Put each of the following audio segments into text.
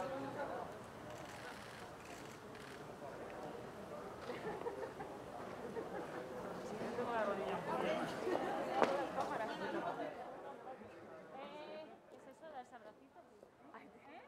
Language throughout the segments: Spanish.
Tengo la rodilla un poco. ¿Qué es eso? ¿Darse abracitos? ¿Eh?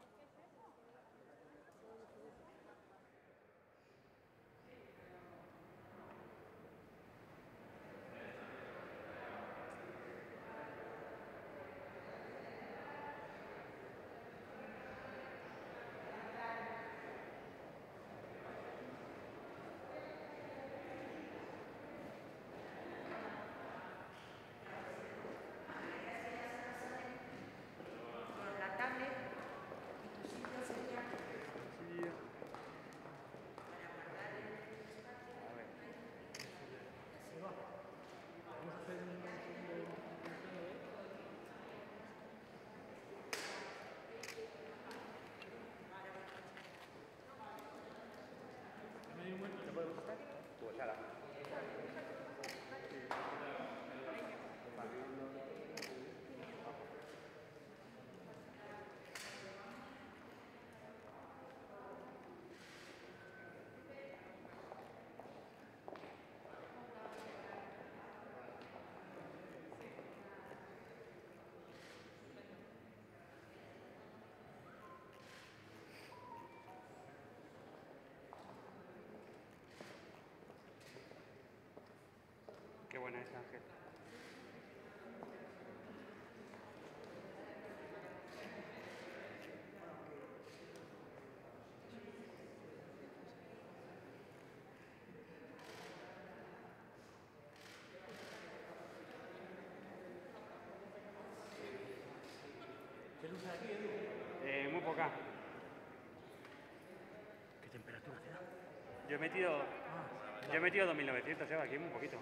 Con la tablet y tu sitio sería Sí. para guardar el espacio. A ver. Así. Vamos a hacer un segundo. ¿Se puede contestar? Pues ahora. Qué buena es, Ángel. ¿Qué luz hay aquí, Edu? Muy poca. ¿Qué temperatura te da? Yo he metido 2900, aquí muy poquito.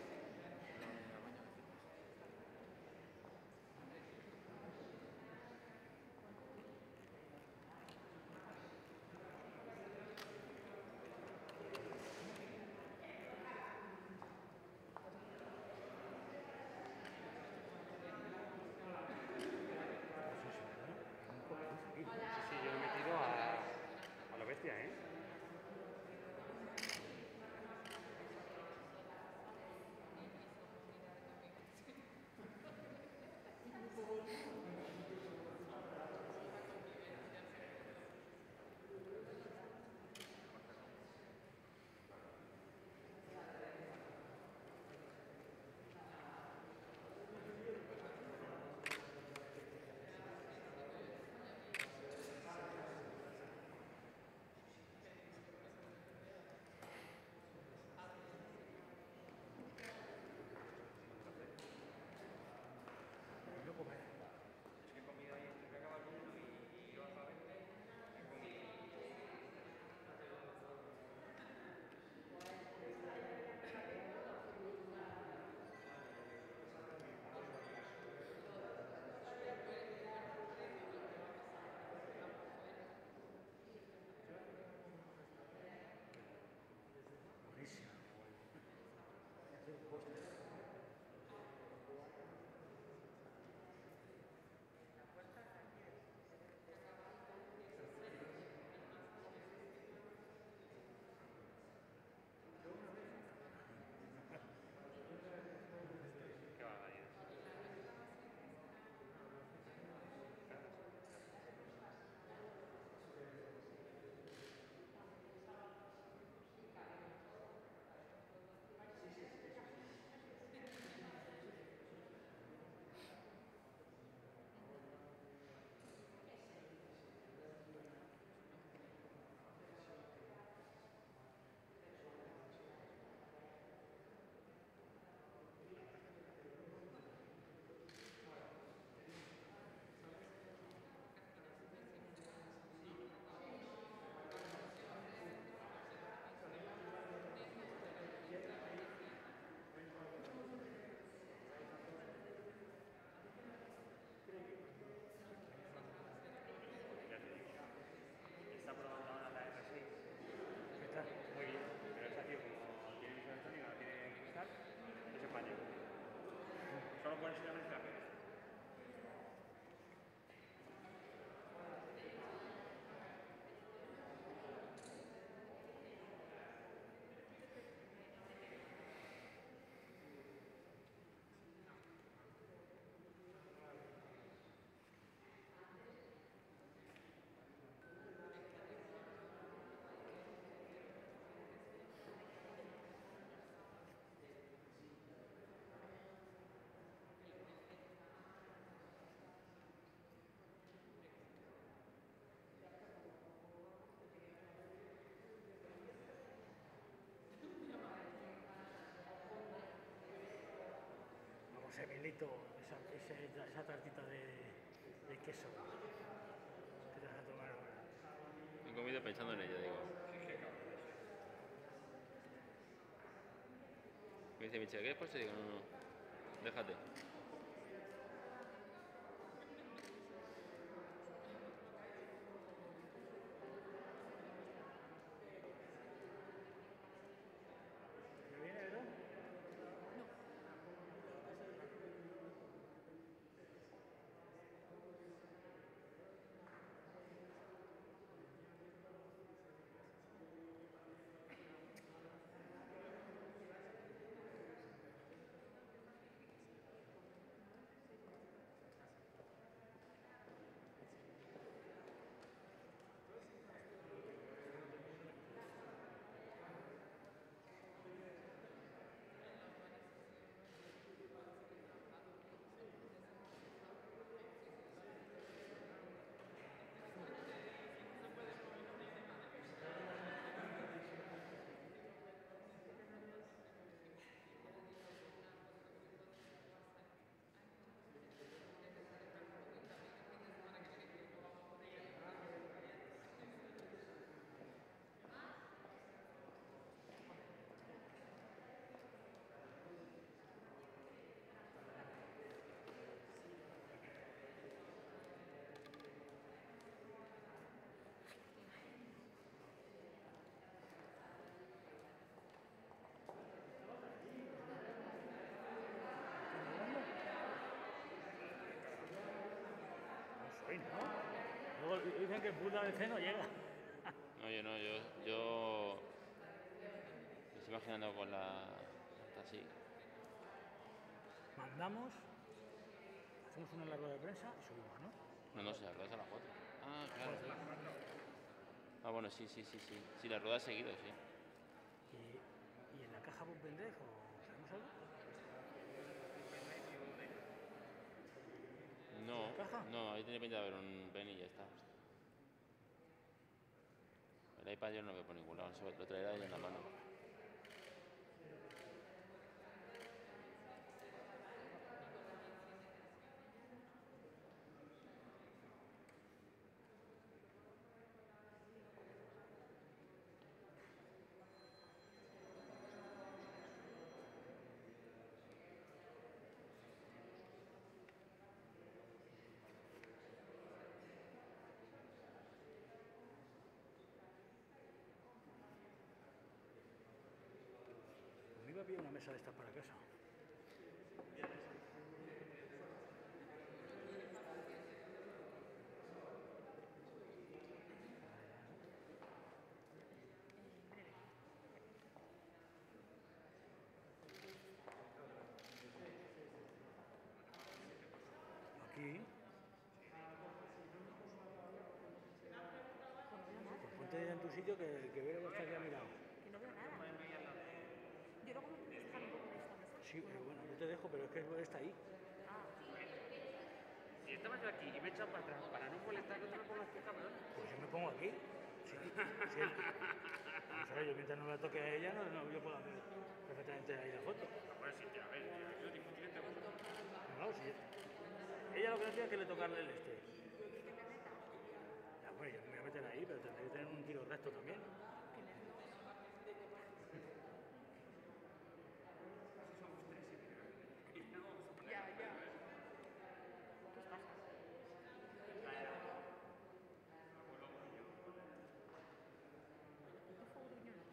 Sí, sí, yo he metido a lo bestia, ¿eh? quesito, esa tartita de queso que te vas a tomar ahora. He comido pensando en ello, digo. Me dice Michelle, ¿qué es postre? Digo, no, déjate. ¿Me viene, verdad? Sí, ¿no? Luego dicen que el puta de no llega. No, yo no, yo me estoy imaginando con la así. Mandamos, hacemos una larga de prensa y subimos, ¿no? No, no, se la rueda es a las 4. Ah, claro. Ah, bueno, sí. Sí, la rueda ha seguido, sí. ¿Y en la caja vos vendréis o sabemos algo? No, caja? no, ahí tiene pinta de haber un Ben y ya está. El iPad yo no lo veo por ningún lado, lo traerá ella en la mano. Me iba a pillar una mesa de estas para casa. Aquí. Pues ponte en tu sitio que veo que está aquí a mi lado. Que no veo nada. Yo luego me puedo dejar un poco de esta mesa. Sí, bueno, yo te dejo, pero es que está ahí. Ah, Si estaba yo aquí y me he echado para atrás para no molestar, no te me pongas tú, cabrón. Pues yo me pongo aquí. Sí, sí. Vamos a ver, yo mientras no la toque a ella, yo puedo hacer perfectamente ahí la foto. Bueno, sí, tío, a ver, tío, es difícil este mundo. No, sí. Ella lo que hacía es que le tocarle el este. Ya, bueno, yo me voy a meter ahí, pero tendré que tener un tiro recto también. ya. ¿Qué os pasa? ¿Tú fue gruñona?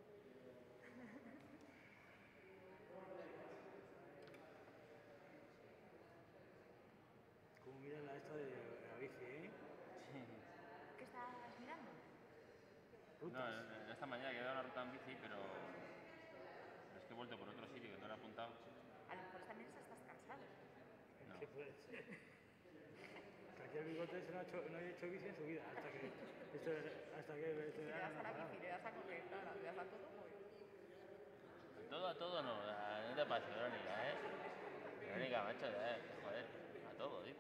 Como mira la esta de la bici, ¿eh? Sí. ¿Qué estás mirando? No, Rutas. esta mañana he dado una ruta en bici, pero es que he vuelto por otro sitio que no lo he apuntado. A lo mejor también estás cansado. No. ¿Qué puede ser? Que aquí el bigote no ha hecho bici en su vida, hasta que Si le das a la bici, le das a correr, le das a todo, pues... A todo no, no te pases, Verónica, ¿eh? Verónica, macho, joder, a todo, dice.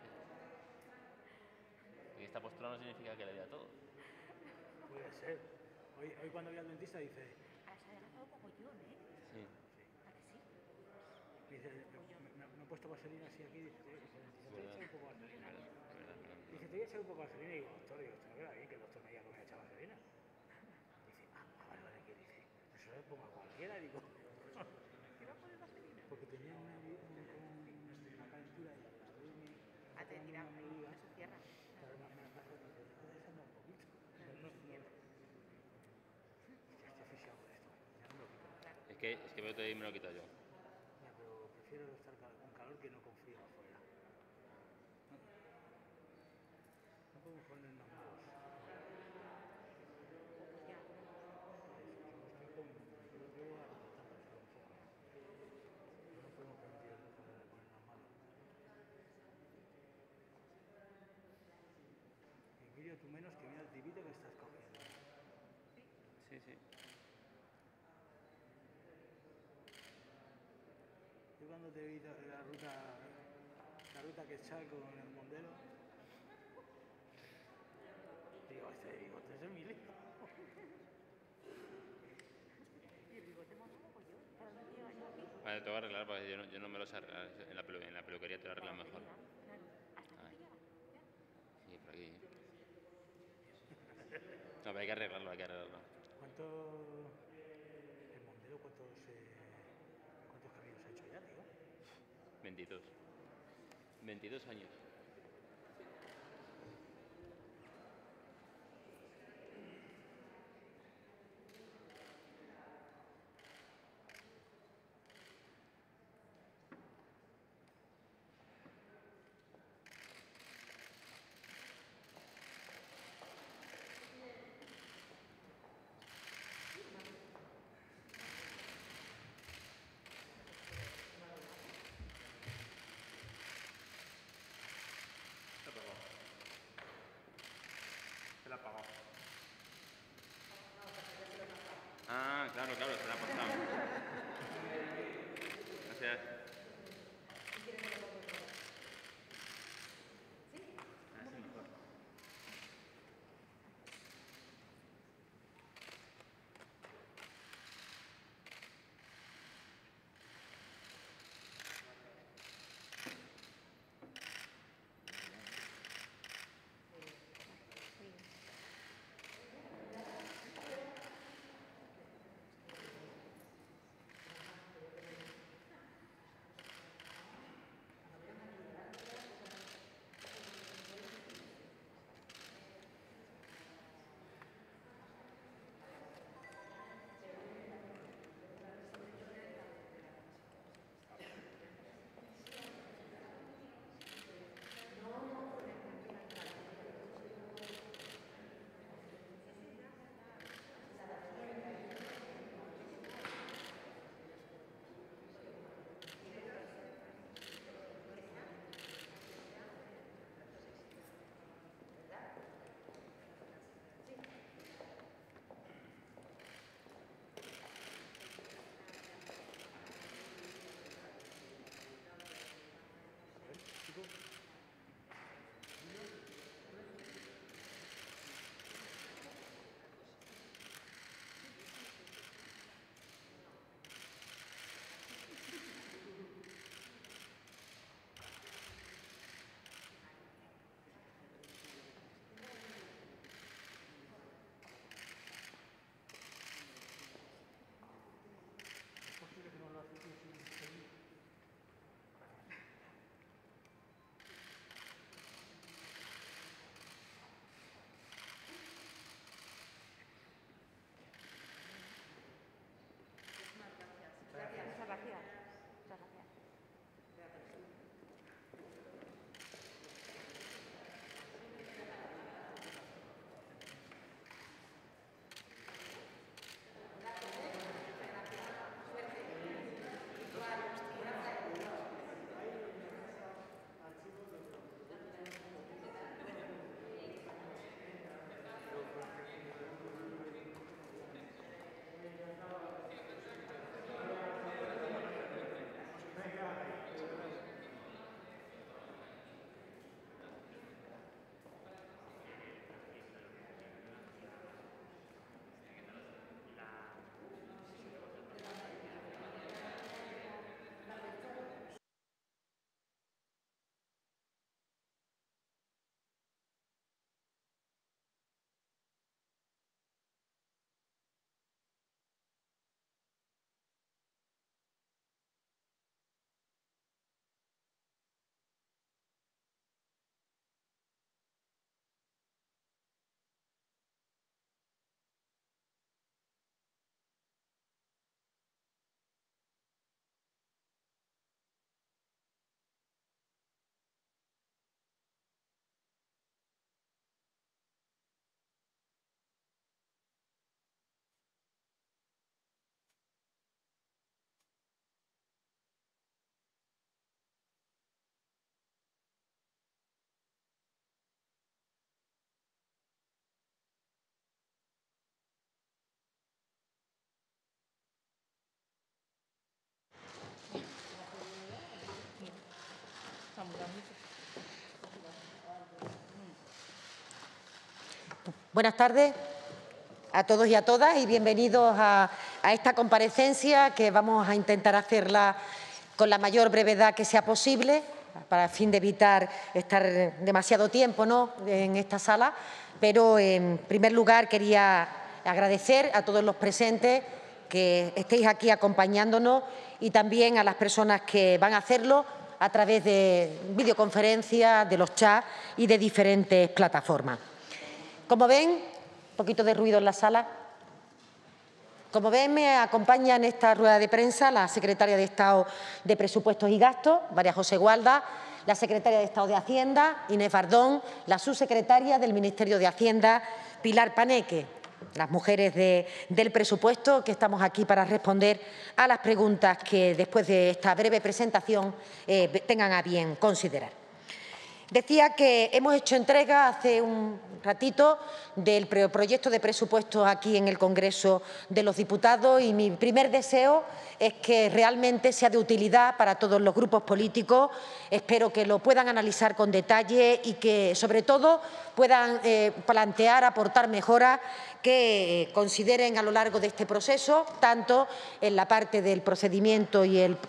Y esta postura no significa que le dé a todo. Puede ser. Hoy cuando voy al dentista dice, Ahora se ha adelantado mogollón, ¿eh? Sí. ¿A que sí? me han puesto vaselina así aquí, dice, tío, que se te voy a echar un poco de vaselina. Verdad. Dice, te voy a echar un poco de vaselina y digo, doctor, digo, esto no queda bien que el doctor me diga que me voy a echar vaselina. Dice, vale, vale, ¿qué dice? Eso le pongo a cualquiera, digo. ¿Qué no pones vaselina? Porque tenía una calentura y al lado de mi... Ah, te tira, una mediga, eso cierra. claro, me hace que se desanda un poquito. No, ya estoy asfixiado con esto, ya no me lo quito. Es que veo que me lo he quitado yo. Ya, pero prefiero estar con calor que no con frío afuera. No podemos ponernos malos. Ya. Estoy con... Yo creo a la temperatura un poco. No podemos permitir el lujo de ponernos malos. Emilio, tú menos que mira el tibito que estás cogiendo. Sí, sí. Yo cuando te vi la ruta que echar con el Mondelo, digo, este bigote es Emilio. Y el bigote más como yo. Para no llegar yo aquí. Vale, te voy a arreglar porque yo no me lo sé arreglar. En la peluquería te lo arreglan mejor. Hasta Ah, que te llega. Ya. sí, por aquí. No, pero hay que arreglarlo, hay que arreglarlo. El Mondelo, cuántos caminos ha hecho ya, tío? 22. 22 años. Se la apagó. Ah, claro, se la ha pasado. Gracias. Así mejor. Buenas tardes a todos y a todas y bienvenidos a esta comparecencia que vamos a intentar hacerla con la mayor brevedad que sea posible para el fin de evitar estar demasiado tiempo, ¿no?, en esta sala. Pero, en primer lugar, quería agradecer a todos los presentes que estéis aquí acompañándonos y también a las personas que van a hacerlo a través de videoconferencias, de los chats y de diferentes plataformas. Como ven, un poquito de ruido en la sala. Como ven, me acompaña en esta rueda de prensa la secretaria de Estado de Presupuestos y Gastos, María José Gualda, la secretaria de Estado de Hacienda, Inés Bardón, la subsecretaria del Ministerio de Hacienda, Pilar Paneque, las mujeres del presupuesto, que estamos aquí para responder a las preguntas que, después de esta breve presentación, tengan a bien considerar. Decía que hemos hecho entrega hace un ratito del proyecto de presupuestos aquí en el Congreso de los Diputados y mi primer deseo es que realmente sea de utilidad para todos los grupos políticos. Espero que lo puedan analizar con detalle y que, sobre todo, puedan plantear, aportar mejoras que consideren a lo largo de este proceso, tanto en la parte del procedimiento y el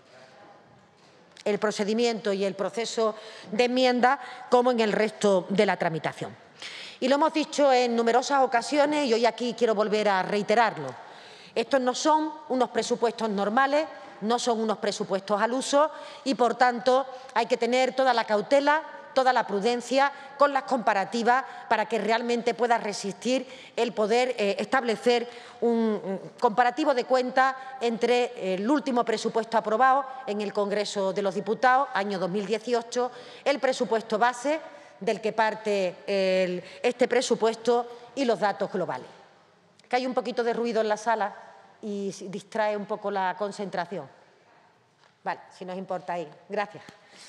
proceso de enmienda, como en el resto de la tramitación. Y lo hemos dicho en numerosas ocasiones y hoy aquí quiero volver a reiterarlo. Estos no son unos presupuestos normales, no son unos presupuestos al uso y, por tanto, hay que tener toda la cautela, toda la prudencia con las comparativas para que realmente pueda resistir el poder establecer un comparativo de cuentas entre el último presupuesto aprobado en el Congreso de los Diputados, año 2018, el presupuesto base del que parte este presupuesto y los datos globales. Que hay un poquito de ruido en la sala y distrae un poco la concentración. Vale, si nos importa ahí. Gracias.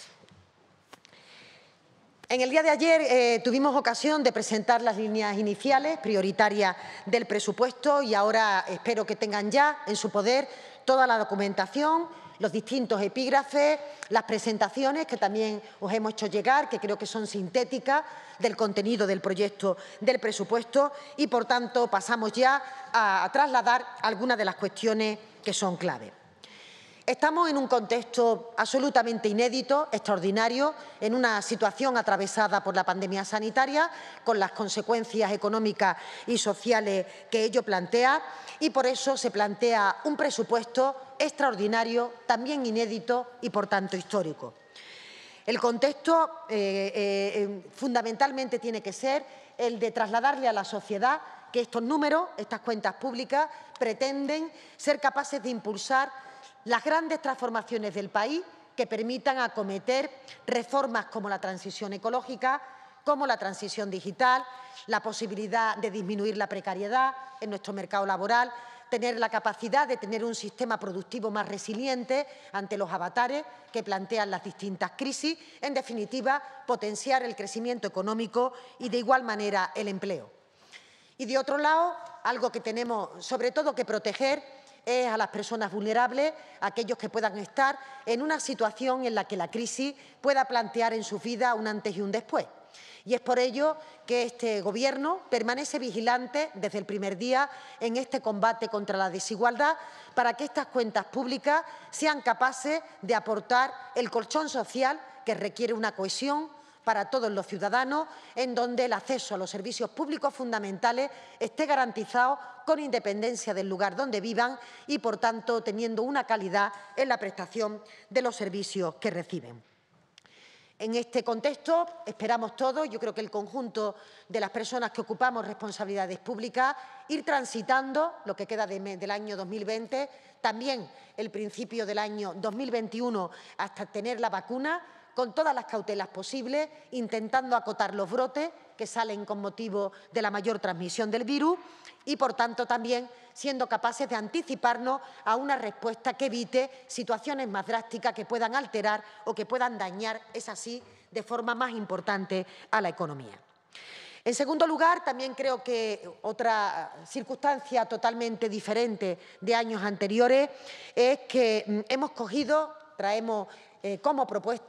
En el día de ayer tuvimos ocasión de presentar las líneas iniciales prioritarias del presupuesto y ahora espero que tengan ya en su poder toda la documentación, los distintos epígrafes, las presentaciones que también os hemos hecho llegar, que creo que son sintéticas del contenido del proyecto del presupuesto y, por tanto, pasamos ya a trasladar algunas de las cuestiones que son clave. Estamos en un contexto absolutamente inédito, extraordinario, en una situación atravesada por la pandemia sanitaria, con las consecuencias económicas y sociales que ello plantea, y por eso se plantea un presupuesto extraordinario, también inédito y, por tanto, histórico. El contexto fundamentalmente tiene que ser el de trasladarle a la sociedad que estos números, estas cuentas públicas, pretenden ser capaces de impulsar las grandes transformaciones del país que permitan acometer reformas como la transición ecológica, como la transición digital, la posibilidad de disminuir la precariedad en nuestro mercado laboral, tener la capacidad de tener un sistema productivo más resiliente ante los avatares que plantean las distintas crisis, en definitiva, potenciar el crecimiento económico y, de igual manera, el empleo. Y, de otro lado, algo que tenemos sobre todo que proteger es a las personas vulnerables, a aquellos que puedan estar en una situación en la que la crisis pueda plantear en su vida un antes y un después. Y es por ello que este Gobierno permanece vigilante desde el primer día en este combate contra la desigualdad para que estas cuentas públicas sean capaces de aportar el colchón social que requiere una cohesión para todos los ciudadanos, en donde el acceso a los servicios públicos fundamentales esté garantizado con independencia del lugar donde vivan y, por tanto, teniendo una calidad en la prestación de los servicios que reciben. En este contexto esperamos todos, yo creo que el conjunto de las personas que ocupamos responsabilidades públicas, ir transitando lo que queda del año 2020, también el principio del año 2021 hasta tener la vacuna, con todas las cautelas posibles, intentando acotar los brotes que salen con motivo de la mayor transmisión del virus y, por tanto, también siendo capaces de anticiparnos a una respuesta que evite situaciones más drásticas que puedan alterar o que puedan dañar, es así, de forma más importante a la economía. En segundo lugar, también creo que otra circunstancia totalmente diferente de años anteriores es que hemos cogido, traemos como propuesta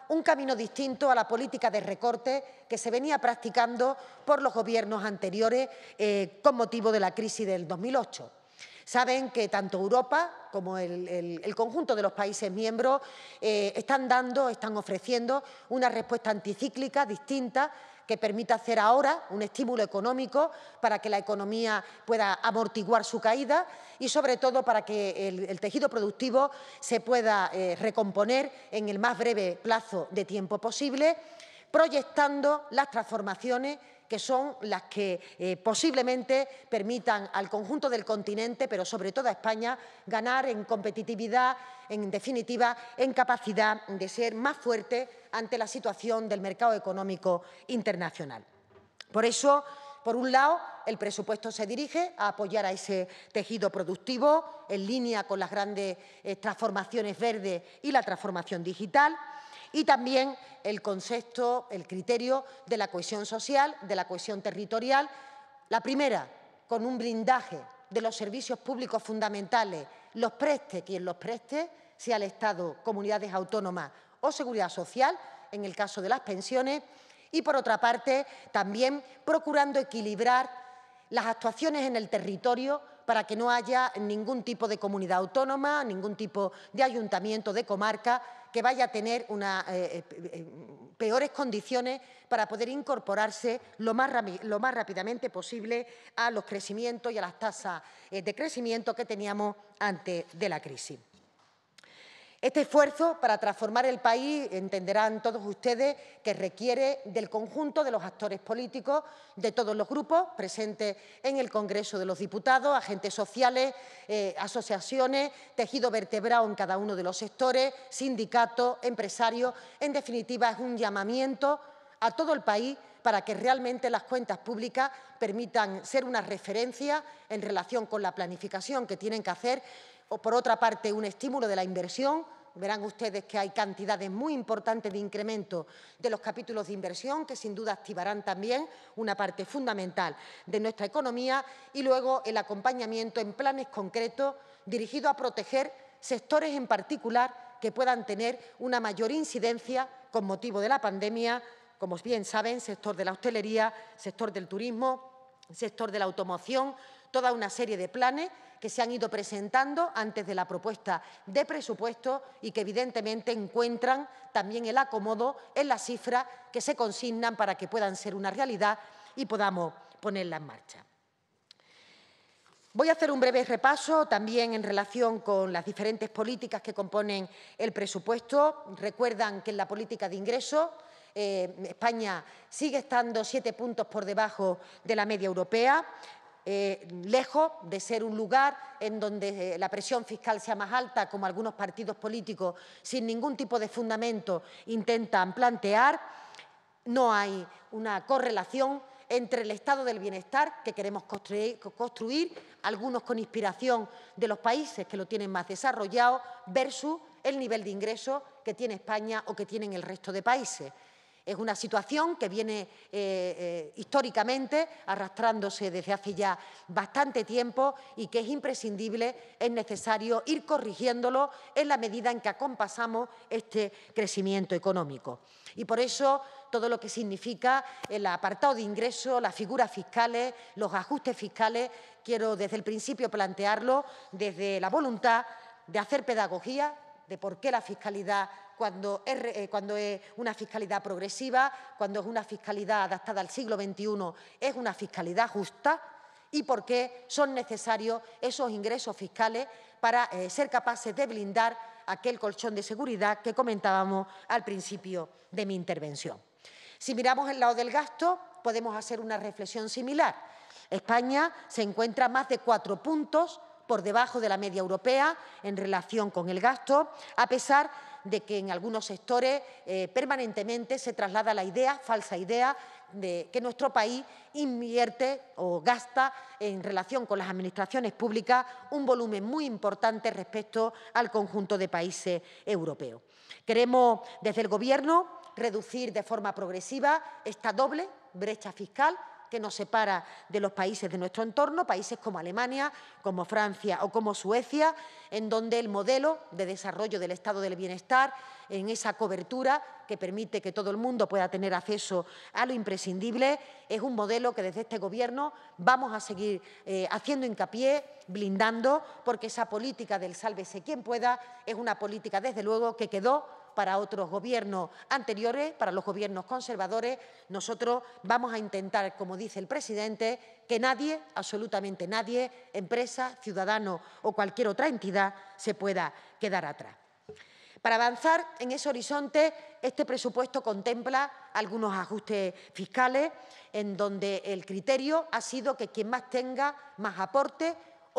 un camino distinto a la política de recorte que se venía practicando por los gobiernos anteriores con motivo de la crisis del 2008. Saben que tanto Europa como el conjunto de los países miembros están ofreciendo una respuesta anticíclica distinta que permita hacer ahora un estímulo económico para que la economía pueda amortiguar su caída y, sobre todo, para que el tejido productivo se pueda recomponer en el más breve plazo de tiempo posible, proyectando las transformaciones que son las que posiblemente permitan al conjunto del continente, pero sobre todo a España, ganar en competitividad, en definitiva, en capacidad de ser más fuerte ante la situación del mercado económico internacional. Por eso, por un lado, el presupuesto se dirige a apoyar a ese tejido productivo en línea con las grandes transformaciones verdes y la transformación digital, y también el concepto, el criterio de la cohesión social, de la cohesión territorial. La primera, con un blindaje de los servicios públicos fundamentales, los preste quien los preste, sea el Estado, comunidades autónomas o seguridad social, en el caso de las pensiones, y, por otra parte, también procurando equilibrar las actuaciones en el territorio para que no haya ningún tipo de comunidad autónoma, ningún tipo de ayuntamiento, de comarca, que vaya a tener peores condiciones para poder incorporarse lo más rápidamente posible a los crecimientos y a las tasas de crecimiento que teníamos antes de la crisis. Este esfuerzo para transformar el país, entenderán todos ustedes, que requiere del conjunto de los actores políticos, de todos los grupos presentes en el Congreso de los Diputados, agentes sociales, asociaciones, tejido vertebrado en cada uno de los sectores, sindicatos, empresarios. En definitiva, es un llamamiento a todo el país para que realmente las cuentas públicas permitan ser una referencia en relación con la planificación que tienen que hacer, o, por otra parte, un estímulo de la inversión. Verán ustedes que hay cantidades muy importantes de incremento de los capítulos de inversión que, sin duda, activarán también una parte fundamental de nuestra economía, y luego el acompañamiento en planes concretos dirigidos a proteger sectores en particular que puedan tener una mayor incidencia con motivo de la pandemia, como bien saben, sector de la hostelería, sector del turismo, sector de la automoción, toda una serie de planes que se han ido presentando antes de la propuesta de presupuesto y que, evidentemente, encuentran también el acomodo en las cifras que se consignan para que puedan ser una realidad y podamos ponerla en marcha. Voy a hacer un breve repaso también en relación con las diferentes políticas que componen el presupuesto. Recuerdan que en la política de ingresos España sigue estando 7 puntos por debajo de la media europea. Lejos de ser un lugar en donde la presión fiscal sea más alta, como algunos partidos políticos sin ningún tipo de fundamento intentan plantear. No hay una correlación entre el estado del bienestar que queremos construir, algunos con inspiración de los países que lo tienen más desarrollado, versus el nivel de ingresos que tiene España o que tienen el resto de países. Es una situación que viene históricamente arrastrándose desde hace ya bastante tiempo y que es imprescindible, es necesario ir corrigiéndolo en la medida en que acompasamos este crecimiento económico. Y por eso todo lo que significa el apartado de ingresos, las figuras fiscales, los ajustes fiscales, quiero desde el principio plantearlo desde la voluntad de hacer pedagogía de por qué la fiscalidad, cuando es una fiscalidad progresiva, cuando es una fiscalidad adaptada al siglo XXI, es una fiscalidad justa, y por qué son necesarios esos ingresos fiscales para ser capaces de blindar aquel colchón de seguridad que comentábamos al principio de mi intervención. Si miramos el lado del gasto, podemos hacer una reflexión similar. España se encuentra más de 4 puntos por debajo de la media europea en relación con el gasto, a pesar de que en algunos sectores permanentemente se traslada la idea, falsa idea, de que nuestro país invierte o gasta en relación con las administraciones públicas un volumen muy importante respecto al conjunto de países europeos. Queremos, desde el Gobierno, reducir de forma progresiva esta doble brecha fiscal que nos separa de los países de nuestro entorno, países como Alemania, como Francia o como Suecia, en donde el modelo de desarrollo del estado del bienestar, en esa cobertura que permite que todo el mundo pueda tener acceso a lo imprescindible, es un modelo que desde este Gobierno vamos a seguir haciendo hincapié, blindando, porque esa política del sálvese quien pueda es una política, desde luego, que quedó para otros gobiernos anteriores, para los gobiernos conservadores. Nosotros vamos a intentar, como dice el presidente, que nadie, absolutamente nadie, empresa, ciudadano o cualquier otra entidad, se pueda quedar atrás. Para avanzar en ese horizonte, este presupuesto contempla algunos ajustes fiscales en donde el criterio ha sido que quien más tenga, más aporte,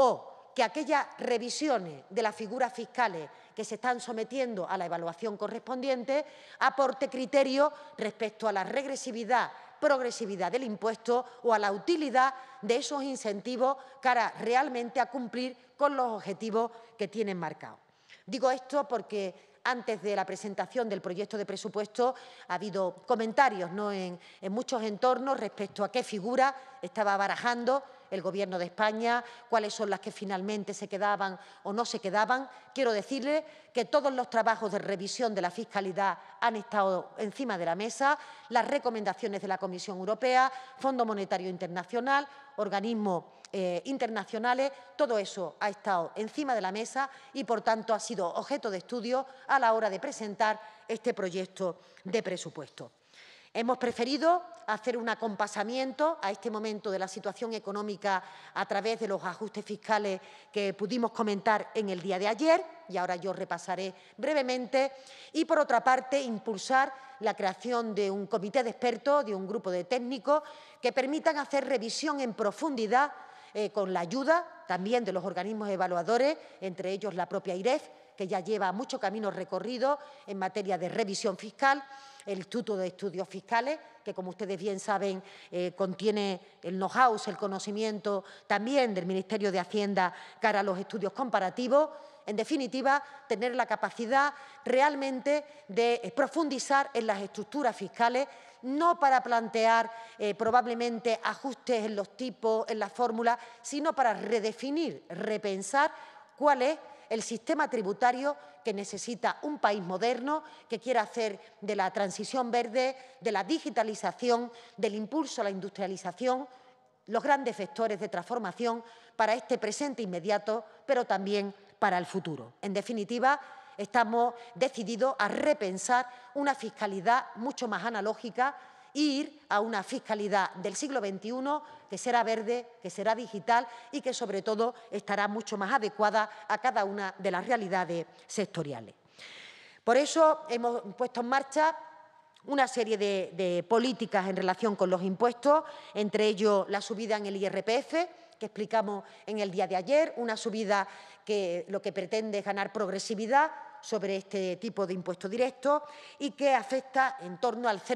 o que aquellas revisiones de las figuras fiscales que se están sometiendo a la evaluación correspondiente aporte criterio respecto a la regresividad, progresividad del impuesto o a la utilidad de esos incentivos cara realmente a cumplir con los objetivos que tienen marcados. Digo esto porque antes de la presentación del proyecto de presupuesto ha habido comentarios, ¿no?, en muchos entornos respecto a qué figura estaba barajando el Gobierno de España, cuáles son las que finalmente se quedaban o no se quedaban. Quiero decirles que todos los trabajos de revisión de la fiscalidad han estado encima de la mesa, las recomendaciones de la Comisión Europea, Fondo Monetario Internacional, organismos internacionales, todo eso ha estado encima de la mesa y, por tanto, ha sido objeto de estudio a la hora de presentar este proyecto de presupuesto. Hemos preferido hacer un acompasamiento a este momento de la situación económica a través de los ajustes fiscales que pudimos comentar en el día de ayer, y ahora yo repasaré brevemente, y, por otra parte, impulsar la creación de un comité de expertos, de un grupo de técnicos que permitan hacer revisión en profundidad con la ayuda también de los organismos evaluadores, entre ellos la propia IREF, que ya lleva mucho camino recorrido en materia de revisión fiscal, el Instituto de Estudios Fiscales, que, como ustedes bien saben, contiene el know-how, el conocimiento también del Ministerio de Hacienda cara a los estudios comparativos. En definitiva, tener la capacidad realmente de profundizar en las estructuras fiscales, no para plantear probablemente ajustes en los tipos, en las fórmulas, sino para redefinir, repensar cuál es el sistema tributario que necesita un país moderno que quiera hacer de la transición verde, de la digitalización, del impulso a la industrialización, los grandes vectores de transformación para este presente inmediato, pero también para el futuro. En definitiva, estamos decididos a repensar una fiscalidad mucho más analógica e ir a una fiscalidad del siglo XXI que será verde, que será digital y que, sobre todo, estará mucho más adecuada a cada una de las realidades sectoriales. Por eso hemos puesto en marcha una serie de políticas en relación con los impuestos, entre ellos la subida en el IRPF, que explicamos en el día de ayer, una subida que lo que pretende es ganar progresividad sobre este tipo de impuesto directo y que afecta en torno al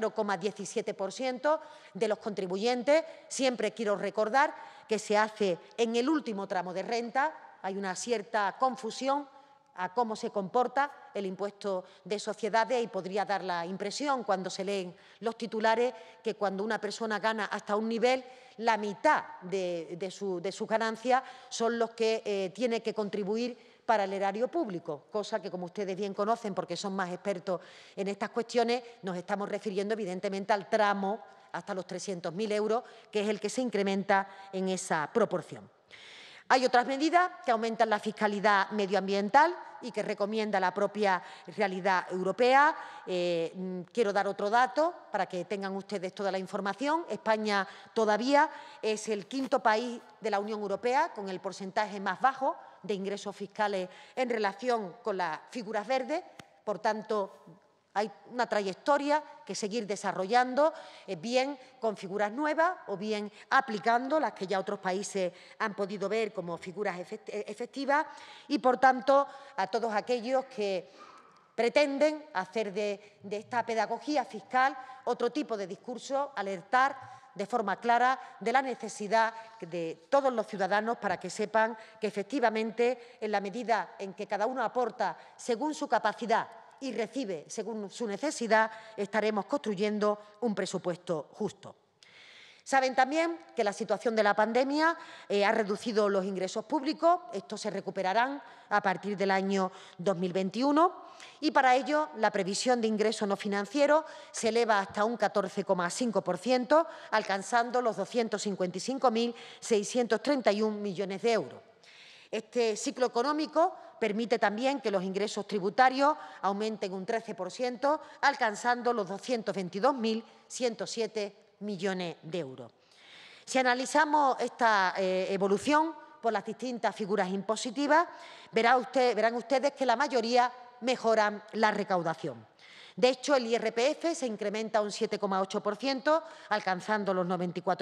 0,17% de los contribuyentes. Siempre quiero recordar que se hace en el último tramo de renta. Hay una cierta confusión a cómo se comporta el impuesto de sociedades y podría dar la impresión, cuando se leen los titulares, que cuando una persona gana hasta un nivel, la mitad de su ganancia son los que tiene que contribuir para el erario público, cosa que, como ustedes bien conocen, porque son más expertos en estas cuestiones, nos estamos refiriendo evidentemente al tramo hasta los 300.000 euros, que es el que se incrementa en esa proporción. Hay otras medidas que aumentan la fiscalidad medioambiental y que recomienda la propia realidad europea. Quiero dar otro dato para que tengan ustedes toda la información. España todavía es el quinto país de la Unión Europea con el porcentaje más bajo de ingresos fiscales en relación con las figuras verdes. Por tanto, hay una trayectoria que seguir desarrollando, bien con figuras nuevas o bien aplicando las que ya otros países han podido ver como figuras efectivas y, por tanto, a todos aquellos que pretenden hacer de esta pedagogía fiscal otro tipo de discurso, alertar de forma clara de la necesidad de todos los ciudadanos para que sepan que, efectivamente, en la medida en que cada uno aporta según su capacidad y recibe según su necesidad, estaremos construyendo un presupuesto justo. Saben también que la situación de la pandemia ha reducido los ingresos públicos. Estos se recuperarán a partir del año 2021 y para ello la previsión de ingreso no financiero se eleva hasta un 14,5%, alcanzando los 255.631 millones de euros. Este ciclo económico permite también que los ingresos tributarios aumenten un 13%, alcanzando los 222.107 millones de euros. Si analizamos esta evolución por las distintas figuras impositivas, verán ustedes que la mayoría mejoran la recaudación. De hecho, el IRPF se incrementa un 7,8%, alcanzando los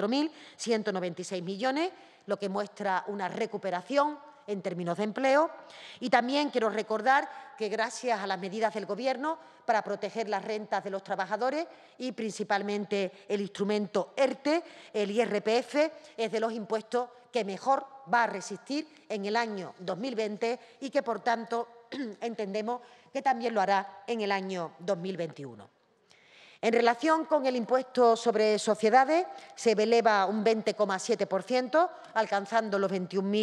94.196 millones, lo que muestra una recuperación en términos de empleo. Y también quiero recordar que gracias a las medidas del Gobierno para proteger las rentas de los trabajadores y principalmente el instrumento ERTE, el IRPF es de los impuestos que mejor va a resistir en el año 2020 y que, por tanto, entendemos que también lo hará en el año 2021. En relación con el impuesto sobre sociedades, se eleva un 20,7%, alcanzando los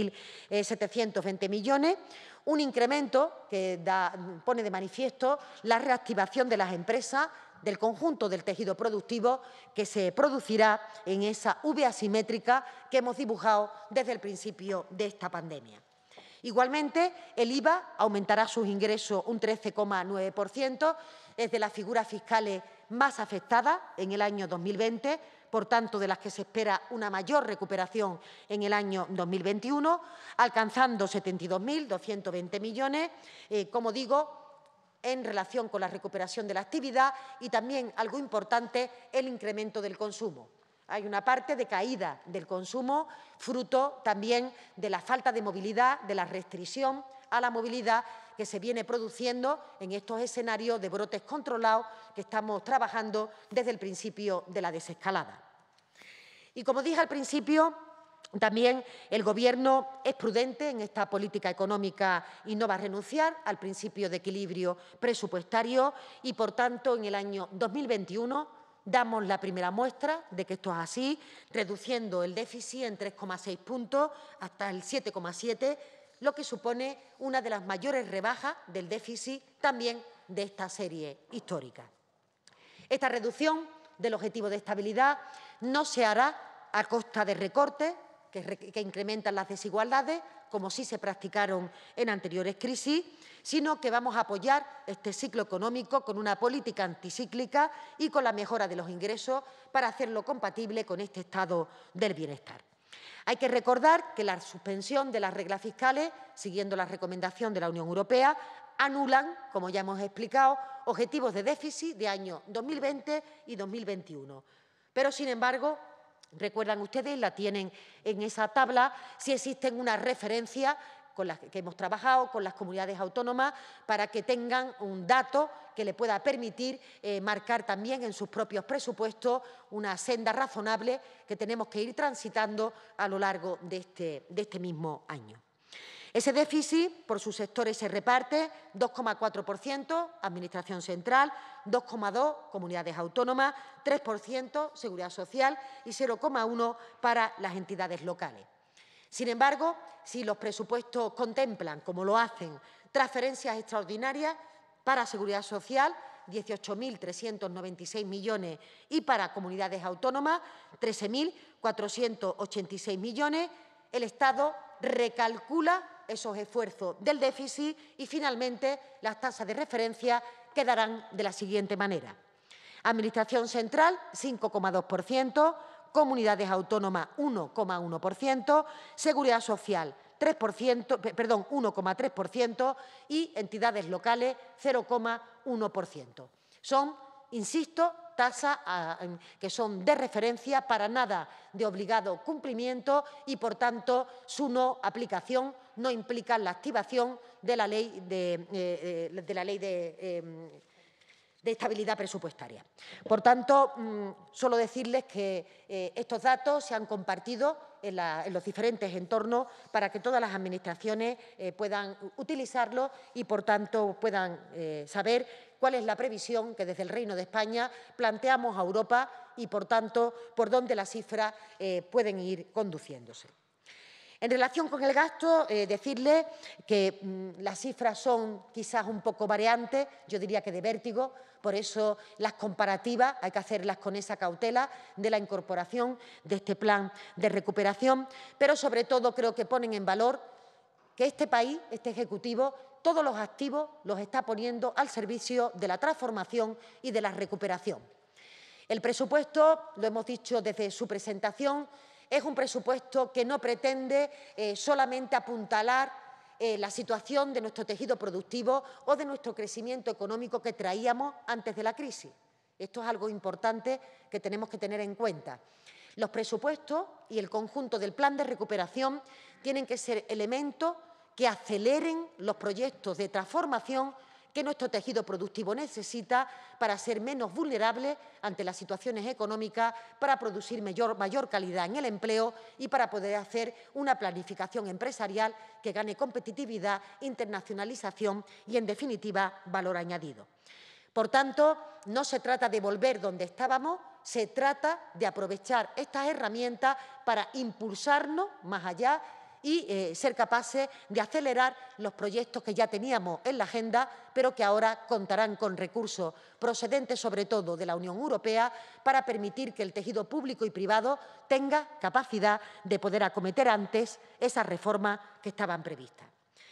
21.720 millones, un incremento que pone de manifiesto la reactivación de las empresas, del conjunto del tejido productivo que se producirá en esa V asimétrica que hemos dibujado desde el principio de esta pandemia. Igualmente, el IVA aumentará sus ingresos un 13,9%, es de las figuras fiscales más afectadas en el año 2020, por tanto, de las que se espera una mayor recuperación en el año 2021, alcanzando 72.220 millones, como digo, en relación con la recuperación de la actividad y también, algo importante, el incremento del consumo. Hay una parte de caída del consumo, fruto también de la falta de movilidad, de la restricción a la movilidad que se viene produciendo en estos escenarios de brotes controlados que estamos trabajando desde el principio de la desescalada. Y como dije al principio, también el Gobierno es prudente en esta política económica y no va a renunciar al principio de equilibrio presupuestario y, por tanto, en el año 2021 damos la primera muestra de que esto es así, reduciendo el déficit en 3,6 puntos hasta el 7,7, lo que supone una de las mayores rebajas del déficit también de esta serie histórica. Esta reducción del objetivo de estabilidad no se hará a costa de recortes que incrementan las desigualdades, como sí se practicaron en anteriores crisis, sino que vamos a apoyar este ciclo económico con una política anticíclica y con la mejora de los ingresos para hacerlo compatible con este estado del bienestar. Hay que recordar que la suspensión de las reglas fiscales, siguiendo la recomendación de la Unión Europea, anulan, como ya hemos explicado, objetivos de déficit de año 2020 y 2021. Pero, sin embargo, recuerdan ustedes, la tienen en esa tabla, si existen unas referencias con las que hemos trabajado con las comunidades autónomas para que tengan un dato que le pueda permitir marcar también en sus propios presupuestos una senda razonable que tenemos que ir transitando a lo largo de este mismo año. Ese déficit por sus sectores se reparte 2,4% Administración Central, 2,2% Comunidades Autónomas, 3% Seguridad Social y 0,1% para las entidades locales. Sin embargo, si los presupuestos contemplan, como lo hacen, transferencias extraordinarias para Seguridad Social, 18.396 millones, y para comunidades autónomas, 13.486 millones, el Estado recalcula esos esfuerzos del déficit y, finalmente, las tasas de referencia quedarán de la siguiente manera. Administración Central, 5,2%, Comunidades Autónomas, 1,1%, Seguridad Social, 1,3% y entidades locales, 0,1%. Son, insisto, tasas que son de referencia, para nada de obligado cumplimiento y, por tanto, su no aplicación no implica la activación de la ley de estabilidad presupuestaria. Por tanto, solo decirles que estos datos se han compartido en los diferentes entornos para que todas las administraciones puedan utilizarlo y, por tanto, puedan saber cuál es la previsión que desde el Reino de España planteamos a Europa y, por tanto, por dónde las cifras pueden ir conduciéndose. En relación con el gasto, decirle que las cifras son quizás un poco variantes, yo diría que de vértigo, por eso las comparativas hay que hacerlas con esa cautela de la incorporación de este plan de recuperación, pero sobre todo creo que ponen en valor que este país, este Ejecutivo, todos los activos los está poniendo al servicio de la transformación y de la recuperación. El presupuesto, lo hemos dicho desde su presentación, es un presupuesto que no pretende solamente apuntalar la situación de nuestro tejido productivo o de nuestro crecimiento económico que traíamos antes de la crisis. Esto es algo importante que tenemos que tener en cuenta. Los presupuestos y el conjunto del plan de recuperación tienen que ser elementos que aceleren los proyectos de transformación que nuestro tejido productivo necesita para ser menos vulnerable ante las situaciones económicas, para producir mayor calidad en el empleo y para poder hacer una planificación empresarial que gane competitividad, internacionalización y, en definitiva, valor añadido. Por tanto, no se trata de volver donde estábamos, se trata de aprovechar estas herramientas para impulsarnos más allá y ser capaces de acelerar los proyectos que ya teníamos en la agenda, pero que ahora contarán con recursos procedentes sobre todo de la Unión Europea para permitir que el tejido público y privado tenga capacidad de poder acometer antes esas reformas que estaban previstas.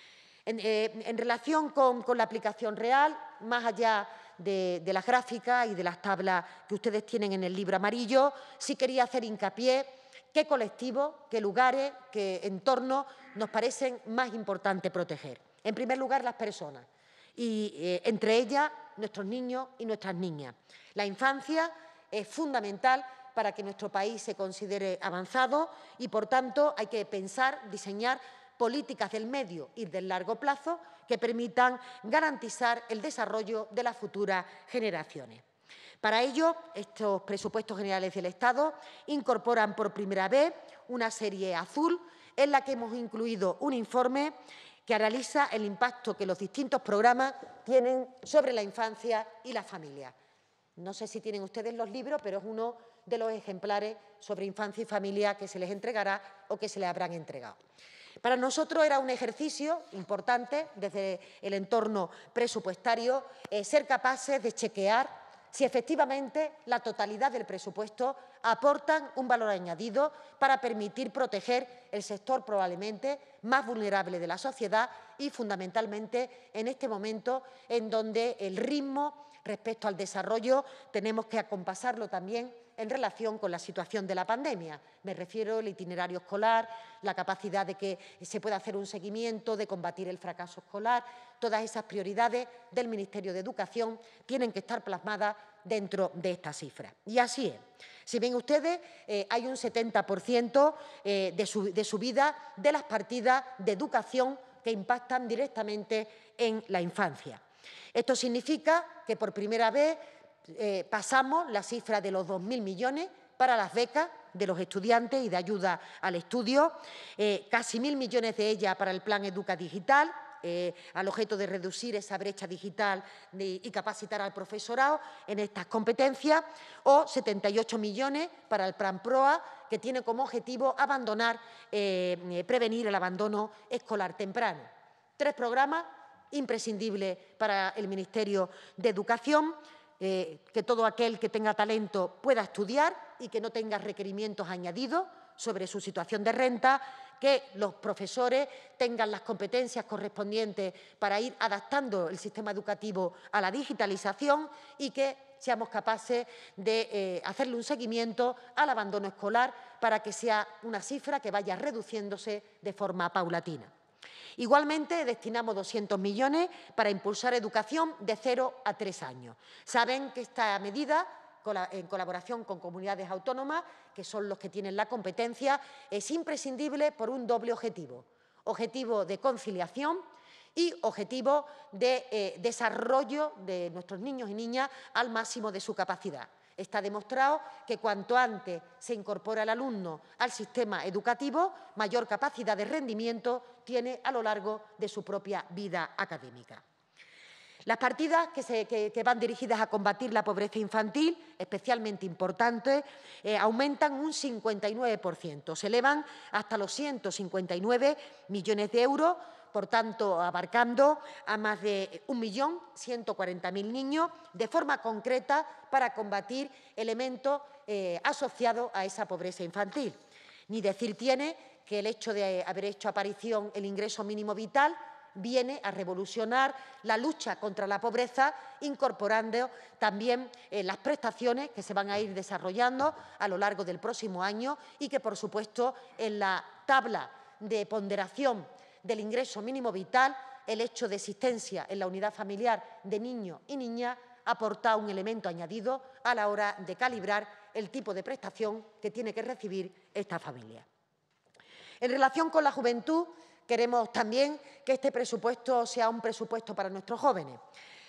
En relación con la aplicación real, más allá de las gráficas y de las tablas que ustedes tienen en el libro amarillo, sí quería hacer hincapié qué colectivos, qué lugares, qué entornos nos parecen más importantes proteger. En primer lugar, las personas y entre ellas nuestros niños y nuestras niñas. La infancia es fundamental para que nuestro país se considere avanzado y, por tanto, hay que pensar, diseñar políticas del medio y del largo plazo que permitan garantizar el desarrollo de las futuras generaciones. Para ello, estos presupuestos generales del Estado incorporan por primera vez una serie azul en la que hemos incluido un informe que analiza el impacto que los distintos programas tienen sobre la infancia y la familia. No sé si tienen ustedes los libros, pero es uno de los ejemplares sobre infancia y familia que se les entregará o que se les habrán entregado. Para nosotros era un ejercicio importante desde el entorno presupuestario ser capaces de chequear si efectivamente la totalidad del presupuesto aportan un valor añadido para permitir proteger el sector probablemente más vulnerable de la sociedad y fundamentalmente en este momento en donde el ritmo respecto al desarrollo tenemos que acompasarlo también en relación con la situación de la pandemia. Me refiero al itinerario escolar, la capacidad de que se pueda hacer un seguimiento, de combatir el fracaso escolar. Todas esas prioridades del Ministerio de Educación tienen que estar plasmadas dentro de esta cifra. Y así es. Si ven ustedes, hay un 70% de subida de las partidas de educación que impactan directamente en la infancia. Esto significa que por primera vez pasamos la cifra de los 2.000 millones para las becas de los estudiantes y de ayuda al estudio, casi 1.000 millones de ellas para el Plan Educa Digital, al objeto de reducir esa brecha digital y capacitar al profesorado en estas competencias, o 78 millones para el Plan PROA, que tiene como objetivo prevenir el abandono escolar temprano. 3 programas imprescindibles para el Ministerio de Educación, que todo aquel que tenga talento pueda estudiar y que no tenga requerimientos añadidos sobre su situación de renta, que los profesores tengan las competencias correspondientes para ir adaptando el sistema educativo a la digitalización y que seamos capaces de hacerle un seguimiento al abandono escolar para que sea una cifra que vaya reduciéndose de forma paulatina. Igualmente, destinamos 200 millones para impulsar educación de 0 a 3 años. Saben que esta medida, en colaboración con comunidades autónomas, que son los que tienen la competencia, es imprescindible por un doble objetivo. Objetivo de conciliación y objetivo de desarrollo de nuestros niños y niñas al máximo de su capacidad. Está demostrado que cuanto antes se incorpora el alumno al sistema educativo, mayor capacidad de rendimiento tiene a lo largo de su propia vida académica. Las partidas que van dirigidas a combatir la pobreza infantil, especialmente importantes, aumentan un 59%, se elevan hasta los 159 millones de euros, por tanto, abarcando a más de 1.140.000 niños de forma concreta para combatir elementos asociados a esa pobreza infantil. Ni decir tiene que el hecho de haber hecho aparición el ingreso mínimo vital viene a revolucionar la lucha contra la pobreza, incorporando también las prestaciones que se van a ir desarrollando a lo largo del próximo año y que, por supuesto, en la tabla de ponderación del ingreso mínimo vital, el hecho de existencia en la unidad familiar de niños y niñas aporta un elemento añadido a la hora de calibrar el tipo de prestación que tiene que recibir esta familia. En relación con la juventud, queremos también que este presupuesto sea un presupuesto para nuestros jóvenes.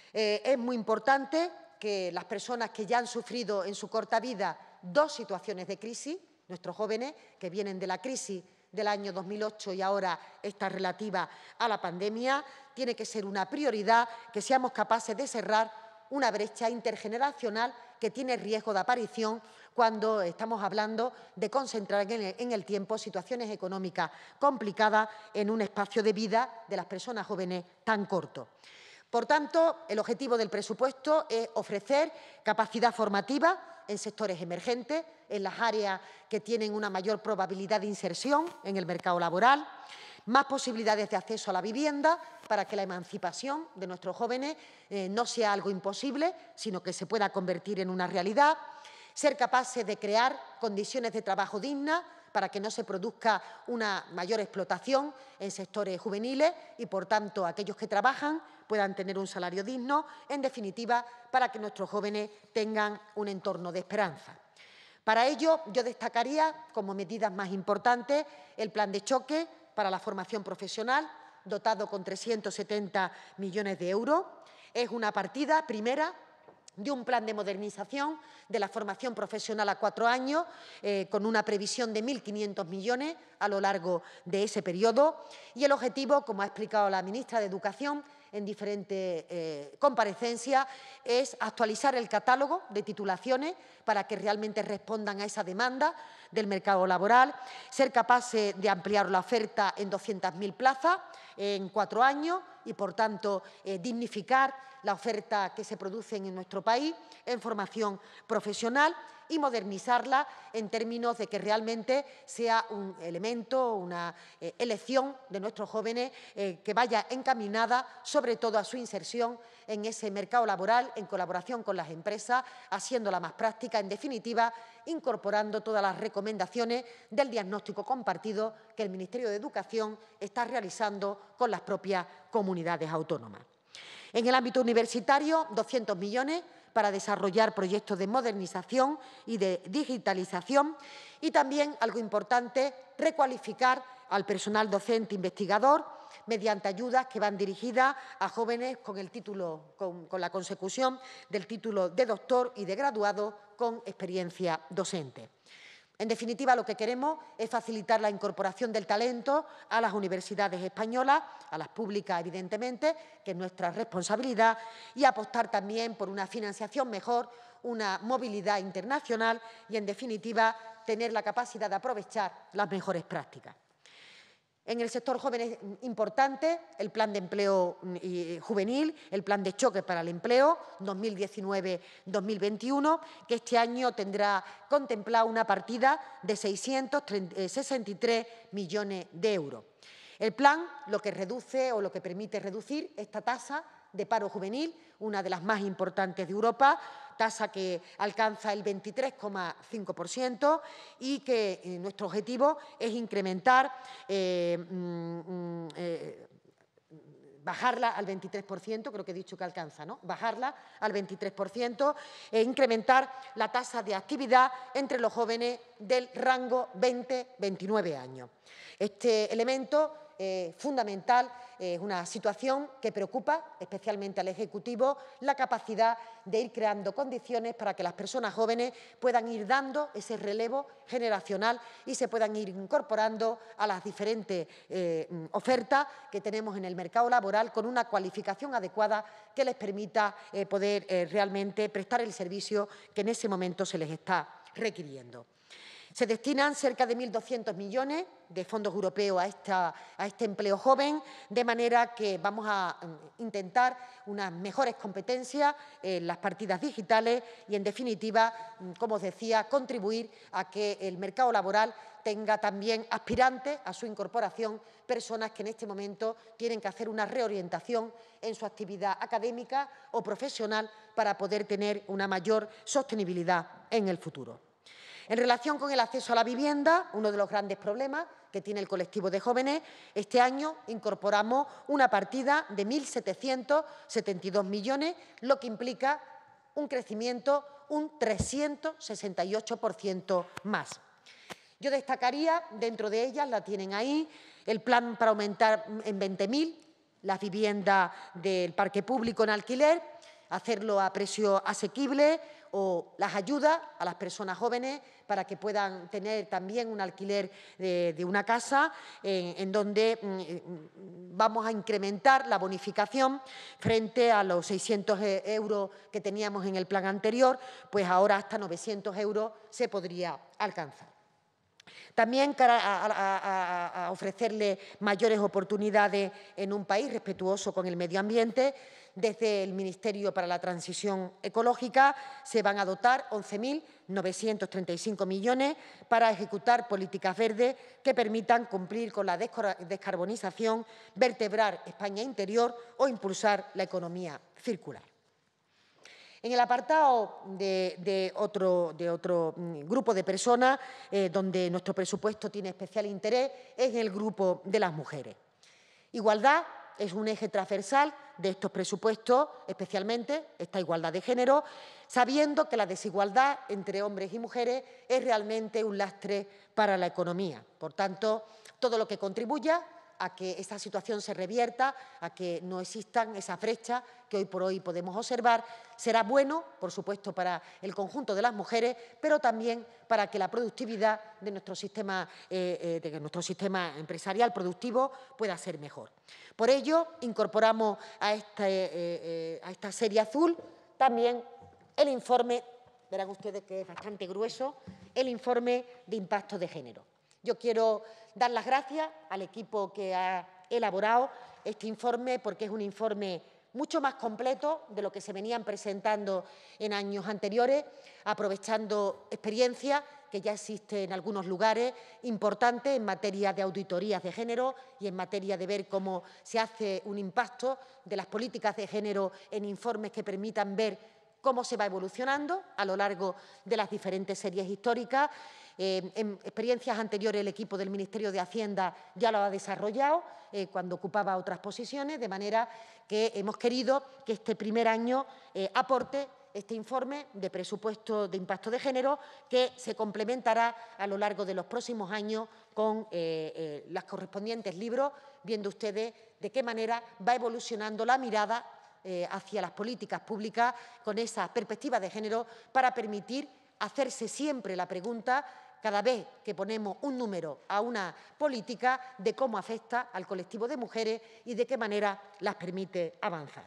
Es muy importante que las personas que ya han sufrido en su corta vida 2 situaciones de crisis, nuestros jóvenes que vienen de la crisis del año 2008 y ahora esta relativa a la pandemia, tiene que ser una prioridad que seamos capaces de cerrar una brecha intergeneracional que tiene riesgo de aparición cuando estamos hablando de concentrar en el tiempo situaciones económicas complicadas en un espacio de vida de las personas jóvenes tan corto. Por tanto, el objetivo del presupuesto es ofrecer capacidad formativa en sectores emergentes, en las áreas que tienen una mayor probabilidad de inserción en el mercado laboral, más posibilidades de acceso a la vivienda para que la emancipación de nuestros jóvenes no sea algo imposible, sino que se pueda convertir en una realidad, ser capaces de crear condiciones de trabajo dignas para que no se produzca una mayor explotación en sectores juveniles y, por tanto, aquellos que trabajan puedan tener un salario digno, en definitiva, para que nuestros jóvenes tengan un entorno de esperanza. Para ello, yo destacaría como medidas más importantes el plan de choque para la formación profesional, dotado con 370 millones de euros. Es una partida primera de un plan de modernización de la formación profesional a 4 años, con una previsión de 1.500 millones a lo largo de ese periodo. Y el objetivo, como ha explicado la ministra de Educación en diferentes comparecencias, es actualizar el catálogo de titulaciones para que realmente respondan a esa demanda del mercado laboral, ser capaces de ampliar la oferta en 200.000 plazas en 4 años y, por tanto, dignificar la oferta que se produce en nuestro país en formación profesional y modernizarla en términos de que realmente sea un elemento, una elección de nuestros jóvenes que vaya encaminada sobre todo a su inserción en ese mercado laboral en colaboración con las empresas, haciéndola más práctica, en definitiva, incorporando todas las recomendaciones del diagnóstico compartido que el Ministerio de Educación está realizando con las propias comunidades autónomas. En el ámbito universitario, 200 millones para desarrollar proyectos de modernización y de digitalización y también, algo importante, recualificar al personal docente investigador mediante ayudas que van dirigidas a jóvenes con el título, con la consecución del título de doctor y de graduado con experiencia docente. En definitiva, lo que queremos es facilitar la incorporación del talento a las universidades españolas, a las públicas, evidentemente, que es nuestra responsabilidad, y apostar también por una financiación mejor, una movilidad internacional y, en definitiva, tener la capacidad de aprovechar las mejores prácticas. En el sector joven es importante el plan de empleo juvenil, el plan de choque para el empleo 2019-2021, que este año tendrá contemplada una partida de 663 millones de euros. El plan lo que reduce o lo que permite reducir esta tasa de paro juvenil, una de las más importantes de Europa, tasa que alcanza el 23,5% y que nuestro objetivo es incrementar, bajarla al 23%, creo que he dicho que alcanza, ¿no? Bajarla al 23% e incrementar la tasa de actividad entre los jóvenes del rango 20-29 años. Este elemento fundamental, es una situación que preocupa especialmente al Ejecutivo, la capacidad de ir creando condiciones para que las personas jóvenes puedan ir dando ese relevo generacional y se puedan ir incorporando a las diferentes ofertas que tenemos en el mercado laboral con una cualificación adecuada que les permita poder realmente prestar el servicio que en ese momento se les está requiriendo. Se destinan cerca de 1.200 millones de fondos europeos a este empleo joven, de manera que vamos a intentar unas mejores competencias en las partidas digitales y, en definitiva, como os decía, contribuir a que el mercado laboral tenga también aspirantes a su incorporación, personas que en este momento tienen que hacer una reorientación en su actividad académica o profesional para poder tener una mayor sostenibilidad en el futuro. En relación con el acceso a la vivienda, uno de los grandes problemas que tiene el colectivo de jóvenes, este año incorporamos una partida de 1.772 millones, lo que implica un crecimiento un 368% más. Yo destacaría, dentro de ellas, la tienen ahí, el plan para aumentar en 20.000 las viviendas del parque público en alquiler, hacerlo a precio asequible, o las ayudas a las personas jóvenes para que puedan tener también un alquiler de una casa en donde vamos a incrementar la bonificación frente a los 600 euros que teníamos en el plan anterior, pues ahora hasta 900 euros se podría alcanzar. También a ofrecerle mayores oportunidades en un país respetuoso con el medio ambiente, desde el Ministerio para la Transición Ecológica se van a dotar 11.935 millones para ejecutar políticas verdes que permitan cumplir con la descarbonización, vertebrar España interior o impulsar la economía circular. En el apartado de otro grupo de personas, donde nuestro presupuesto tiene especial interés, es en el grupo de las mujeres. Igualdad es un eje transversal de estos presupuestos, especialmente esta igualdad de género, sabiendo que la desigualdad entre hombres y mujeres es realmente un lastre para la economía. Por tanto, todo lo que contribuya a que esta situación se revierta, a que no existan esas brechas que hoy por hoy podemos observar, será bueno, por supuesto, para el conjunto de las mujeres, pero también para que la productividad de nuestro sistema empresarial productivo pueda ser mejor. Por ello, incorporamos a esta serie azul también el informe, verán ustedes que es bastante grueso, el informe de impacto de género. Yo quiero dar las gracias al equipo que ha elaborado este informe, porque es un informe mucho más completo de lo que se venían presentando en años anteriores, aprovechando experiencias que ya existen en algunos lugares importantes en materia de auditorías de género y en materia de ver cómo se hace un impacto de las políticas de género en informes que permitan ver cómo se va evolucionando a lo largo de las diferentes series históricas. En experiencias anteriores el equipo del Ministerio de Hacienda ya lo ha desarrollado cuando ocupaba otras posiciones, de manera que hemos querido que este primer año aporte este informe de presupuesto de impacto de género, que se complementará a lo largo de los próximos años con los correspondientes libros, viendo ustedes de qué manera va evolucionando la mirada hacia las políticas públicas con esa perspectiva de género, para permitir hacerse siempre la pregunta, cada vez que ponemos un número a una política, de cómo afecta al colectivo de mujeres y de qué manera las permite avanzar.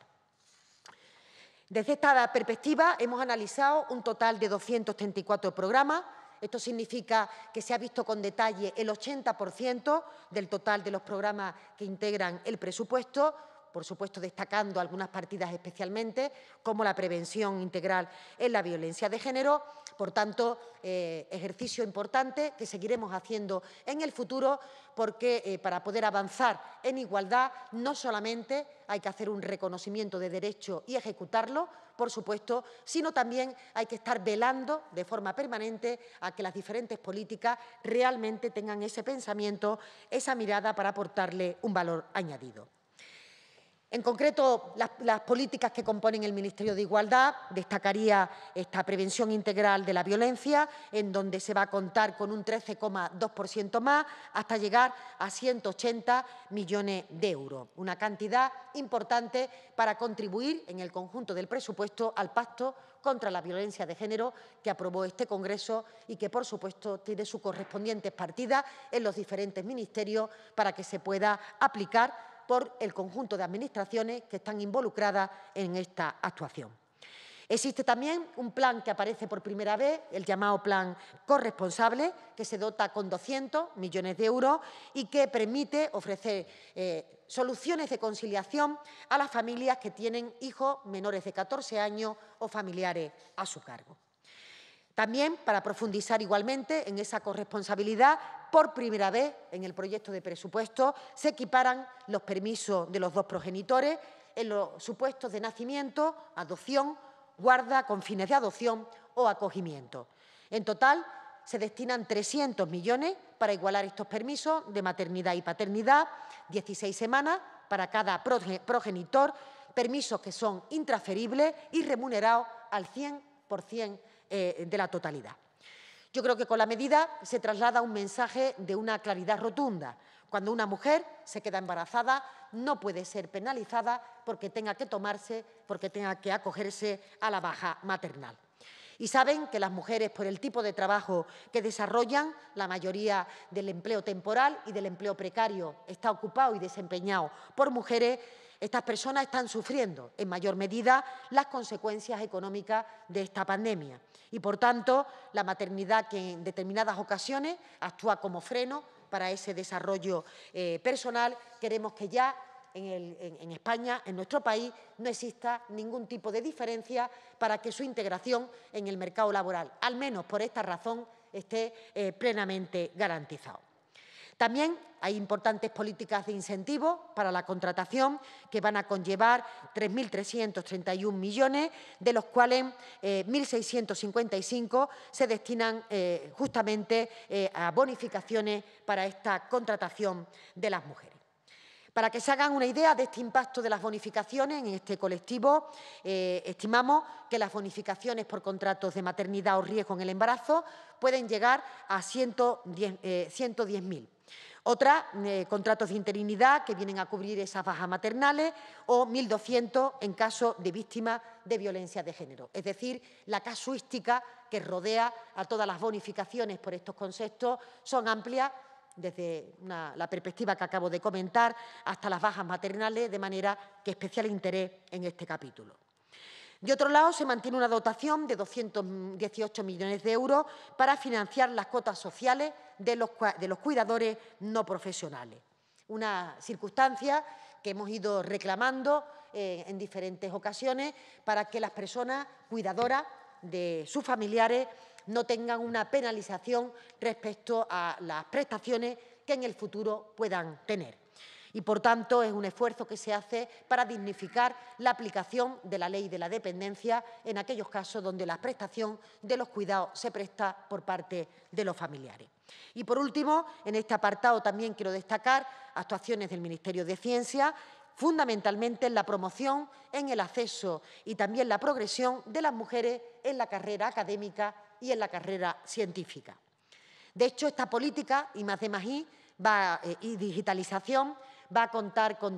Desde esta perspectiva hemos analizado un total de 234 programas. Esto significa que se ha visto con detalle el 80% del total de los programas que integran el presupuesto, por supuesto destacando algunas partidas especialmente, como la prevención integral en la violencia de género. Por tanto, ejercicio importante que seguiremos haciendo en el futuro, porque para poder avanzar en igualdad no solamente hay que hacer un reconocimiento de derecho y ejecutarlo, por supuesto, sino también hay que estar velando de forma permanente a que las diferentes políticas realmente tengan ese pensamiento, esa mirada para aportarle un valor añadido. En concreto, las políticas que componen el Ministerio de Igualdad, destacaría esta prevención integral de la violencia, en donde se va a contar con un 13,2% más, hasta llegar a 180 millones de euros. Una cantidad importante para contribuir en el conjunto del presupuesto al Pacto contra la Violencia de Género que aprobó este Congreso y que, por supuesto, tiene sus correspondientes partidas en los diferentes ministerios para que se pueda aplicar por el conjunto de administraciones que están involucradas en esta actuación. Existe también un plan que aparece por primera vez, el llamado Plan Corresponsable, que se dota con 200 millones de euros y que permite ofrecer soluciones de conciliación a las familias que tienen hijos menores de 14 años o familiares a su cargo. También, para profundizar igualmente en esa corresponsabilidad, por primera vez en el proyecto de presupuesto se equiparan los permisos de los dos progenitores en los supuestos de nacimiento, adopción, guarda con fines de adopción o acogimiento. En total, se destinan 300 millones para igualar estos permisos de maternidad y paternidad, 16 semanas para cada progenitor, permisos que son intransferibles y remunerados al 100% de la totalidad. Yo creo que con la medida se traslada un mensaje de una claridad rotunda. Cuando una mujer se queda embarazada, no puede ser penalizada porque tenga que acogerse a la baja maternal. Y saben que las mujeres, por el tipo de trabajo que desarrollan, la mayoría del empleo temporal y del empleo precario está ocupado y desempeñado por mujeres. Estas personas están sufriendo en mayor medida las consecuencias económicas de esta pandemia y, por tanto, la maternidad, que en determinadas ocasiones actúa como freno para ese desarrollo personal, queremos que ya en España, en nuestro país, no exista ningún tipo de diferencia para que su integración en el mercado laboral, al menos por esta razón, esté plenamente garantizado. También hay importantes políticas de incentivo para la contratación que van a conllevar 3.331 millones, de los cuales 1.655 se destinan justamente a bonificaciones para esta contratación de las mujeres. Para que se hagan una idea de este impacto de las bonificaciones en este colectivo, estimamos que las bonificaciones por contratos de maternidad o riesgo en el embarazo pueden llegar a 110.000. Otras, contratos de interinidad que vienen a cubrir esas bajas maternales o 1.200 en caso de víctimas de violencia de género. Es decir, la casuística que rodea a todas las bonificaciones por estos conceptos son amplias, desde la perspectiva que acabo de comentar hasta las bajas maternales, de manera que especial interés en este capítulo. De otro lado, se mantiene una dotación de 218 millones de euros para financiar las cuotas sociales de los cuidadores no profesionales. Una circunstancia que hemos ido reclamando en diferentes ocasiones para que las personas cuidadoras de sus familiares no tengan una penalización respecto a las prestaciones que en el futuro puedan tener. Y, por tanto, es un esfuerzo que se hace para dignificar la aplicación de la Ley de la Dependencia en aquellos casos donde la prestación de los cuidados se presta por parte de los familiares. Y, por último, en este apartado también quiero destacar actuaciones del Ministerio de Ciencia, fundamentalmente en la promoción, en el acceso y también la progresión de las mujeres en la carrera académica y en la carrera científica. De hecho, esta política I+D+I y digitalización va a contar con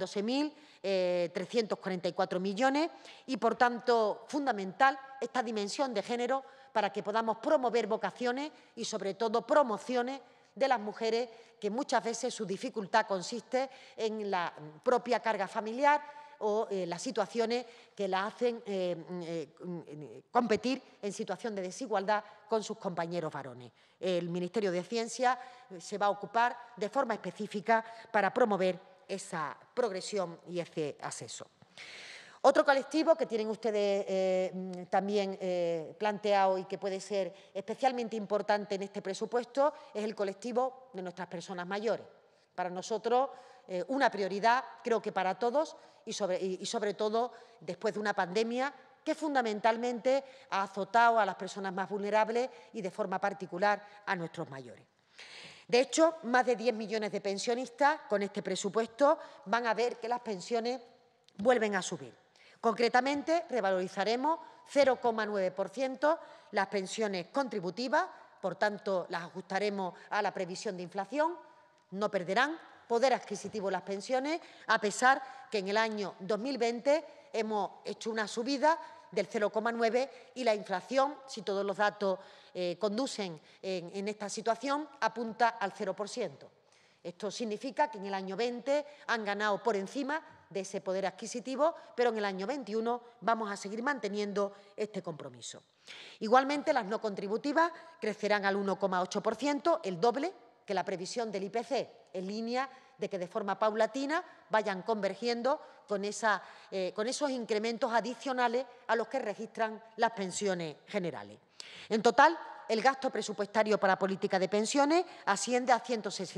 12.344 millones y, por tanto, fundamental esta dimensión de género para que podamos promover vocaciones y, sobre todo, promociones de las mujeres, que muchas veces su dificultad consiste en la propia carga familiar o las situaciones que la hacen competir en situación de desigualdad con sus compañeros varones. El Ministerio de Ciencia se va a ocupar de forma específica para promover esa progresión y ese acceso. Otro colectivo que tienen ustedes también planteado y que puede ser especialmente importante en este presupuesto es el colectivo de nuestras personas mayores. Para nosotros, una prioridad, creo que para todos, y sobre todo después de una pandemia que fundamentalmente ha azotado a las personas más vulnerables y, de forma particular, a nuestros mayores. De hecho, más de 10 millones de pensionistas con este presupuesto van a ver que las pensiones vuelven a subir. Concretamente, revalorizaremos 0,9% las pensiones contributivas, por tanto, las ajustaremos a la previsión de inflación, no perderán poder adquisitivo las pensiones, a pesar que en el año 2020 hemos hecho una subida del 0,9 y la inflación, si todos los datos conducen en esta situación, apunta al 0%. Esto significa que en el año 20 han ganado por encima de ese poder adquisitivo, pero en el año 21 vamos a seguir manteniendo este compromiso. Igualmente, las no contributivas crecerán al 1,8%, el doble que la previsión del IPC, en línea de que de forma paulatina vayan convergiendo con esos incrementos adicionales a los que registran las pensiones generales. En total, el gasto presupuestario para política de pensiones asciende a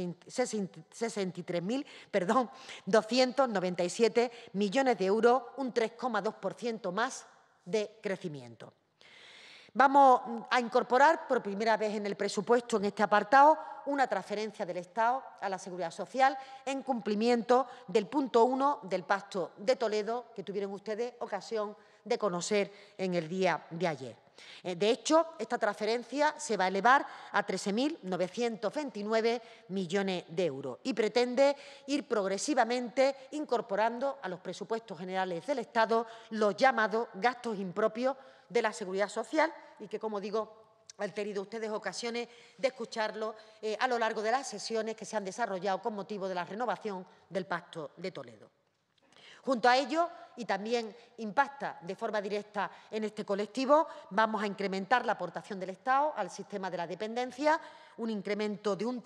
163.297 millones de euros, un 3,2% más de crecimiento. Vamos a incorporar por primera vez en el presupuesto, en este apartado, una transferencia del Estado a la Seguridad Social en cumplimiento del punto 1 del Pacto de Toledo, que tuvieron ustedes ocasión de conocer en el día de ayer. De hecho, esta transferencia se va a elevar a 13.929 millones de euros y pretende ir progresivamente incorporando a los presupuestos generales del Estado los llamados gastos impropios de la Seguridad Social y que, como digo, han tenido ustedes ocasiones de escucharlo a lo largo de las sesiones que se han desarrollado con motivo de la renovación del Pacto de Toledo. Junto a ello, y también impacta de forma directa en este colectivo, vamos a incrementar la aportación del Estado al sistema de la dependencia, un incremento de un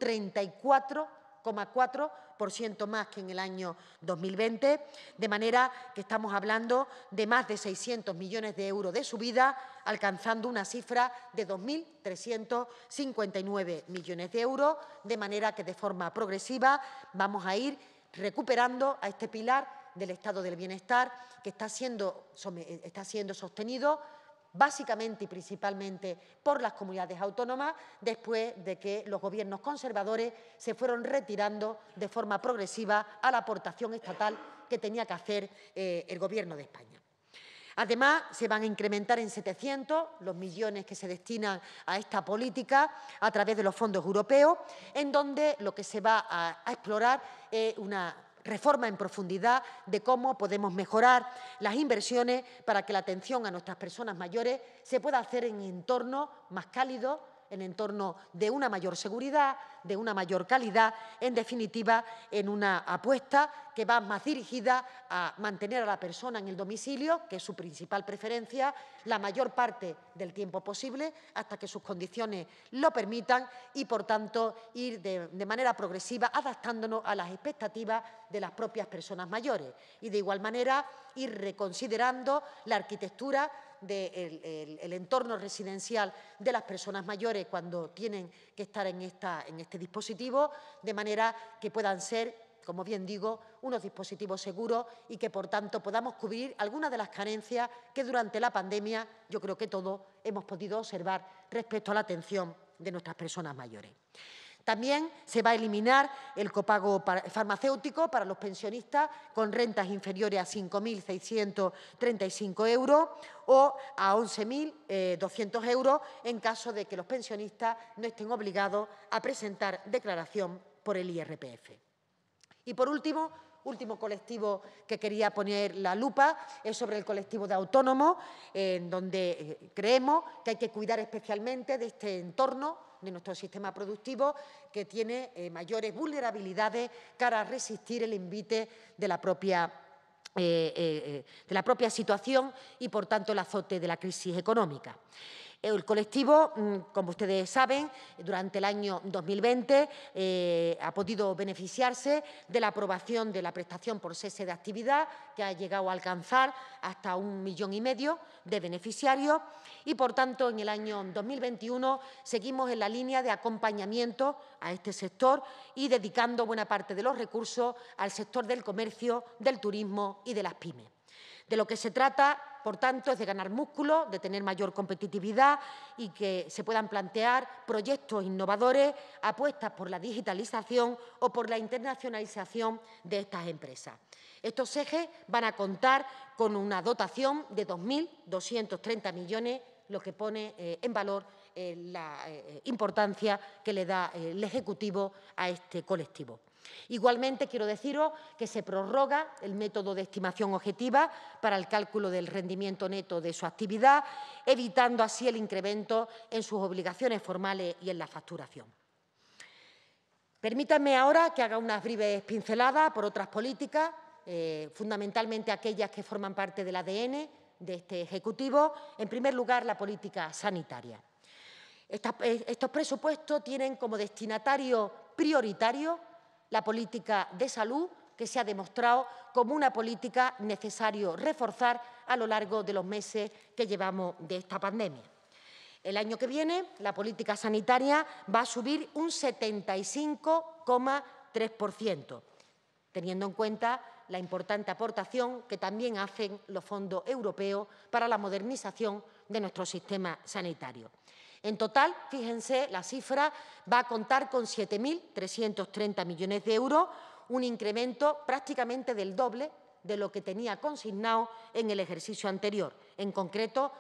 34,4% más que en el año 2020, de manera que estamos hablando de más de 600 millones de euros de subida, alcanzando una cifra de 2.359 millones de euros, de manera que de forma progresiva vamos a ir recuperando a este pilar del estado del bienestar que está siendo sostenido básicamente y principalmente por las comunidades autónomas después de que los gobiernos conservadores se fueron retirando de forma progresiva a la aportación estatal que tenía que hacer el Gobierno de España. Además, se van a incrementar en 700 los millones que se destinan a esta política a través de los fondos europeos, en donde lo que se va a explorar es una reforma en profundidad de cómo podemos mejorar las inversiones para que la atención a nuestras personas mayores se pueda hacer en entornos más cálidos, en entornos de una mayor seguridad, de una mayor calidad, en definitiva, en una apuesta que va más dirigida a mantener a la persona en el domicilio, que es su principal preferencia, la mayor parte del tiempo posible, hasta que sus condiciones lo permitan y, por tanto, ir de manera progresiva adaptándonos a las expectativas de las propias personas mayores y, de igual manera, ir reconsiderando la arquitectura del entorno residencial de las personas mayores cuando tienen que estar en este dispositivo, de manera que puedan ser, como bien digo, unos dispositivos seguros y que, por tanto, podamos cubrir algunas de las carencias que durante la pandemia yo creo que todos hemos podido observar respecto a la atención de nuestras personas mayores. También se va a eliminar el copago farmacéutico para los pensionistas con rentas inferiores a 5.635 euros o a 11.200 euros en caso de que los pensionistas no estén obligados a presentar declaración por el IRPF. Y, por último colectivo que quería poner la lupa es sobre el colectivo de autónomos, en donde creemos que hay que cuidar especialmente de este entorno de nuestro sistema productivo que tiene mayores vulnerabilidades cara a resistir el envite de la propia situación y, por tanto, el azote de la crisis económica. El colectivo, como ustedes saben, durante el año 2020 ha podido beneficiarse de la aprobación de la prestación por cese de actividad, que ha llegado a alcanzar hasta 1,5 millones de beneficiarios y, por tanto, en el año 2021 seguimos en la línea de acompañamiento a este sector y dedicando buena parte de los recursos al sector del comercio, del turismo y de las pymes. De lo que se trata, por tanto, es de ganar músculo, de tener mayor competitividad y que se puedan plantear proyectos innovadores, apuestas por la digitalización o por la internacionalización de estas empresas. Estos ejes van a contar con una dotación de 2.230 millones, lo que pone en valor la importancia que le da el Ejecutivo a este colectivo. Igualmente, quiero deciros que se prorroga el método de estimación objetiva para el cálculo del rendimiento neto de su actividad, evitando así el incremento en sus obligaciones formales y en la facturación. Permítanme ahora que haga unas breves pinceladas por otras políticas, fundamentalmente aquellas que forman parte del ADN de este Ejecutivo. En primer lugar, la política sanitaria. Estos presupuestos tienen como destinatario prioritario la política de salud, que se ha demostrado como una política necesario reforzar a lo largo de los meses que llevamos de esta pandemia. El año que viene, la política sanitaria va a subir un 75,3%, teniendo en cuenta la importante aportación que también hacen los fondos europeos para la modernización de nuestro sistema sanitario. En total, fíjense, la cifra va a contar con 7.330 millones de euros, un incremento prácticamente del doble de lo que tenía consignado en el ejercicio anterior, en concreto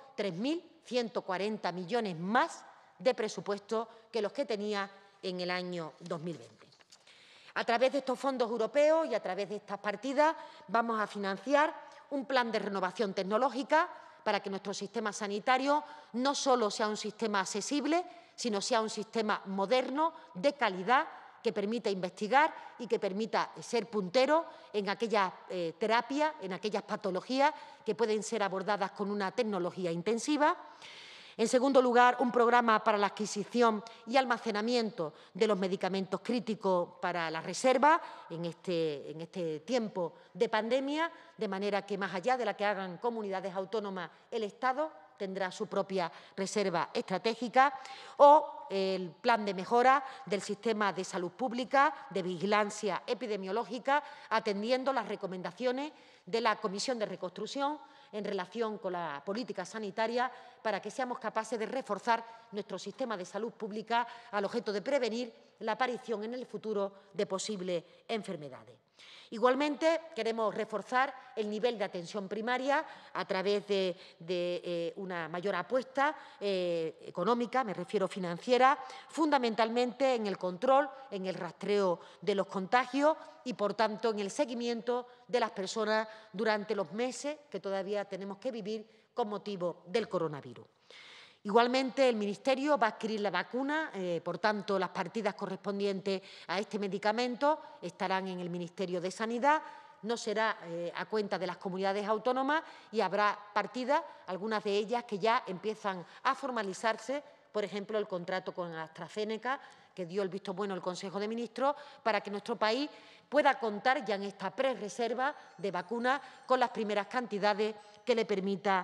3.140 millones más de presupuesto que los que tenía en el año 2020. A través de estos fondos europeos y a través de estas partidas vamos a financiar un plan de renovación tecnológica para que nuestro sistema sanitario no solo sea un sistema accesible, sino sea un sistema moderno, de calidad, que permita investigar y que permita ser puntero en aquellas terapias, en aquellas patologías que pueden ser abordadas con una tecnología intensiva. En segundo lugar, un programa para la adquisición y almacenamiento de los medicamentos críticos para la reserva en este tiempo de pandemia, de manera que, más allá de la que hagan comunidades autónomas, el Estado tendrá su propia reserva estratégica, o el plan de mejora del sistema de salud pública, de vigilancia epidemiológica, atendiendo las recomendaciones de la Comisión de Reconstrucción en relación con la política sanitaria, para que seamos capaces de reforzar nuestro sistema de salud pública al objeto de prevenir la aparición en el futuro de posibles enfermedades. Igualmente, queremos reforzar el nivel de atención primaria a través de una mayor apuesta económica, me refiero financiera, fundamentalmente en el control, en el rastreo de los contagios y, por tanto, en el seguimiento de las personas durante los meses que todavía tenemos que vivir con motivo del coronavirus. Igualmente, el Ministerio va a adquirir la vacuna, por tanto, las partidas correspondientes a este medicamento estarán en el Ministerio de Sanidad, no será a cuenta de las comunidades autónomas y habrá partidas, algunas de ellas que ya empiezan a formalizarse, por ejemplo, el contrato con AstraZeneca, que dio el visto bueno el Consejo de Ministros, para que nuestro país pueda contar ya en esta prerreserva de vacunas con las primeras cantidades que le permita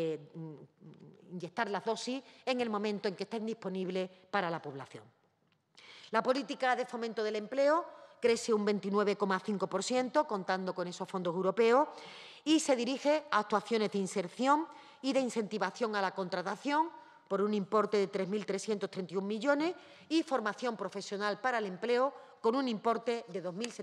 inyectar las dosis en el momento en que estén disponibles para la población. La política de fomento del empleo crece un 29,5%, contando con esos fondos europeos, y se dirige a actuaciones de inserción y de incentivación a la contratación por un importe de 3.331 millones y formación profesional para el empleo con un importe de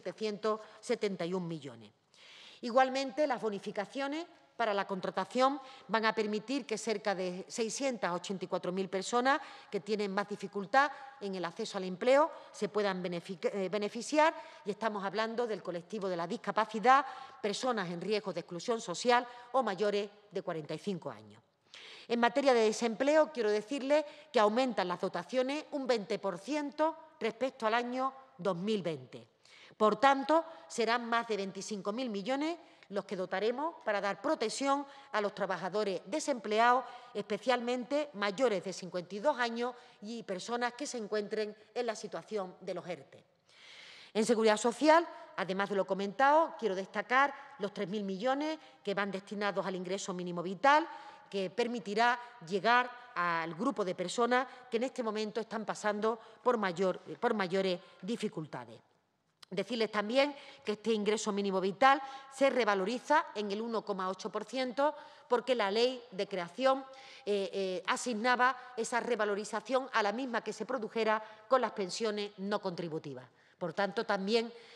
2.771 millones. Igualmente, las bonificaciones para la contratación van a permitir que cerca de 684.000 personas que tienen más dificultad en el acceso al empleo se puedan beneficiar, y estamos hablando del colectivo de la discapacidad, personas en riesgo de exclusión social o mayores de 45 años. En materia de desempleo, quiero decirles que aumentan las dotaciones un 20% respecto al año 2020. Por tanto, serán más de 25.000 millones los que dotaremos para dar protección a los trabajadores desempleados, especialmente mayores de 52 años y personas que se encuentren en la situación de los ERTE. En Seguridad Social, además de lo comentado, quiero destacar los 3.000 millones que van destinados al ingreso mínimo vital, que permitirá llegar al grupo de personas que en este momento están pasando por mayores dificultades. Decirles también que este ingreso mínimo vital se revaloriza en el 1,8% porque la ley de creación asignaba esa revalorización a la misma que se produjera con las pensiones no contributivas. Por tanto, también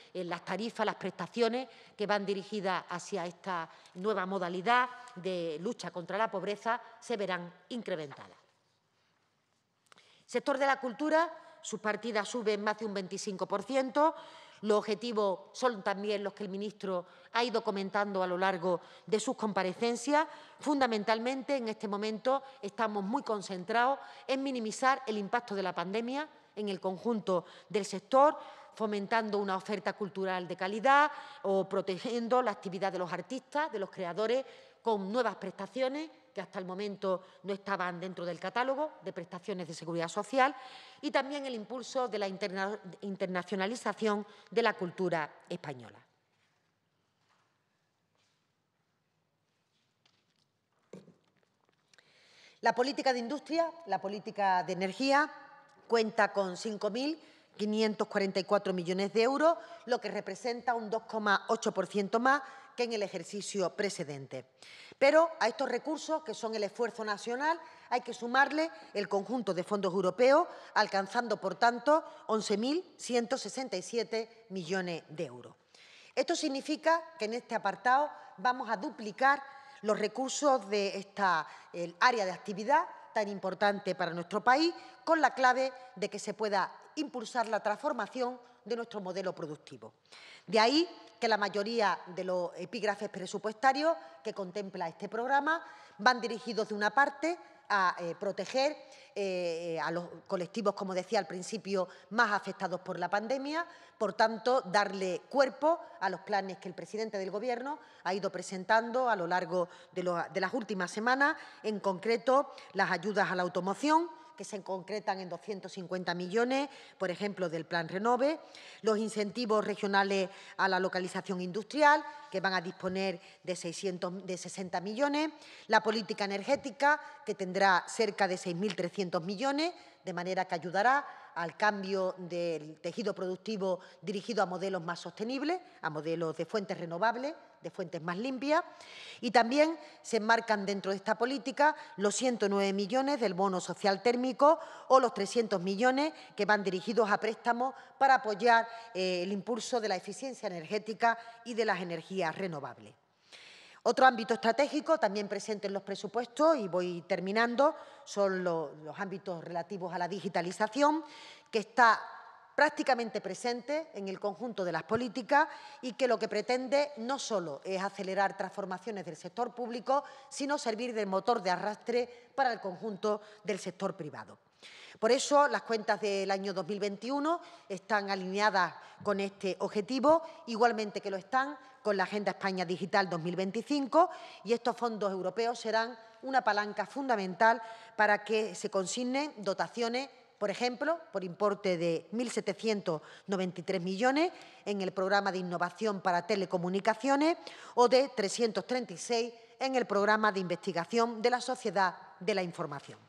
las tarifas, las prestaciones que van dirigidas hacia esta nueva modalidad de lucha contra la pobreza se verán incrementadas. Sector de la cultura, sus partidas suben más de un 25%. Los objetivos son también los que el ministro ha ido comentando a lo largo de sus comparecencias. Fundamentalmente, en este momento, estamos muy concentrados en minimizar el impacto de la pandemia en el conjunto del sector, fomentando una oferta cultural de calidad o protegiendo la actividad de los artistas, de los creadores, con nuevas prestaciones que hasta el momento no estaban dentro del catálogo de prestaciones de seguridad social, y también el impulso de la internacionalización de la cultura española. La política de industria, la política de energía, cuenta con 5.544 millones de euros, lo que representa un 2,8% más que en el ejercicio precedente. Pero a estos recursos, que son el esfuerzo nacional, hay que sumarle el conjunto de fondos europeos, alcanzando, por tanto, 11.167 millones de euros. Esto significa que en este apartado vamos a duplicar los recursos de esta área de actividad tan importante para nuestro país, con la clave de que se pueda impulsar la transformación de nuestro modelo productivo. De ahí que la mayoría de los epígrafes presupuestarios que contempla este programa van dirigidos, de una parte, a proteger a los colectivos, como decía al principio, más afectados por la pandemia, por tanto, darle cuerpo a los planes que el presidente del Gobierno ha ido presentando a lo largo de las últimas semanas, en concreto las ayudas a la automoción, que se concretan en 250 millones, por ejemplo, del Plan Renove, los incentivos regionales a la localización industrial, que van a disponer de 60 millones, la política energética, que tendrá cerca de 6.300 millones, de manera que ayudará al cambio del tejido productivo dirigido a modelos más sostenibles, a modelos de fuentes renovables, de fuentes más limpias, y también se enmarcan dentro de esta política los 109 millones del bono social térmico o los 300 millones que van dirigidos a préstamos para apoyar el impulso de la eficiencia energética y de las energías renovables. Otro ámbito estratégico también presente en los presupuestos, y voy terminando, son los ámbitos relativos a la digitalización, que está prácticamente presente en el conjunto de las políticas y que lo que pretende no solo es acelerar transformaciones del sector público, sino servir de motor de arrastre para el conjunto del sector privado. Por eso, las cuentas del año 2021 están alineadas con este objetivo, igualmente que lo están con la Agenda España Digital 2025, y estos fondos europeos serán una palanca fundamental para que se consignen dotaciones, por ejemplo, por importe de 1.793 millones en el programa de innovación para telecomunicaciones o de 336 en el programa de investigación de la sociedad de la información.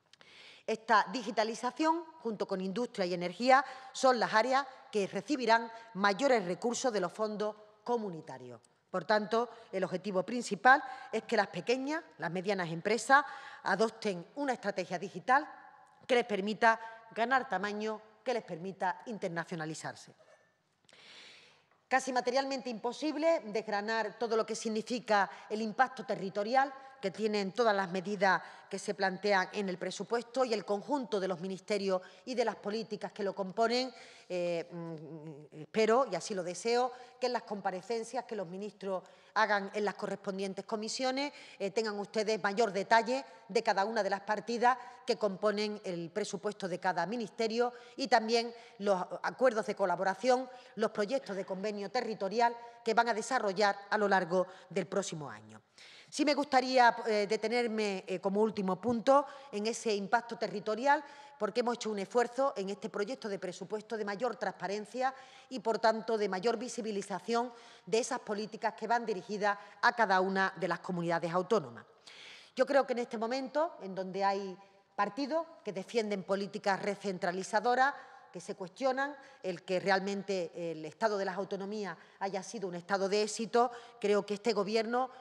Esta digitalización, junto con industria y energía, son las áreas que recibirán mayores recursos de los fondos comunitarios. Por tanto, el objetivo principal es que las pequeñas, las medianas empresas adopten una estrategia digital que les permita ganar tamaño, que les permita internacionalizarse. Casi materialmente imposible desgranar todo lo que significa el impacto territorial que tienen todas las medidas que se plantean en el presupuesto y el conjunto de los ministerios y de las políticas que lo componen. Espero, y así lo deseo, que en las comparecencias que los ministros hagan en las correspondientes comisiones tengan ustedes mayor detalle de cada una de las partidas que componen el presupuesto de cada ministerio y también los acuerdos de colaboración, los proyectos de convenio territorial que van a desarrollar a lo largo del próximo año. Sí me gustaría detenerme como último punto en ese impacto territorial, porque hemos hecho un esfuerzo en este proyecto de presupuesto de mayor transparencia y, por tanto, de mayor visibilización de esas políticas que van dirigidas a cada una de las comunidades autónomas. Yo creo que en este momento, en donde hay partidos que defienden políticas recentralizadoras, que se cuestionan el que realmente el Estado de las autonomías haya sido un Estado de éxito, creo que este Gobierno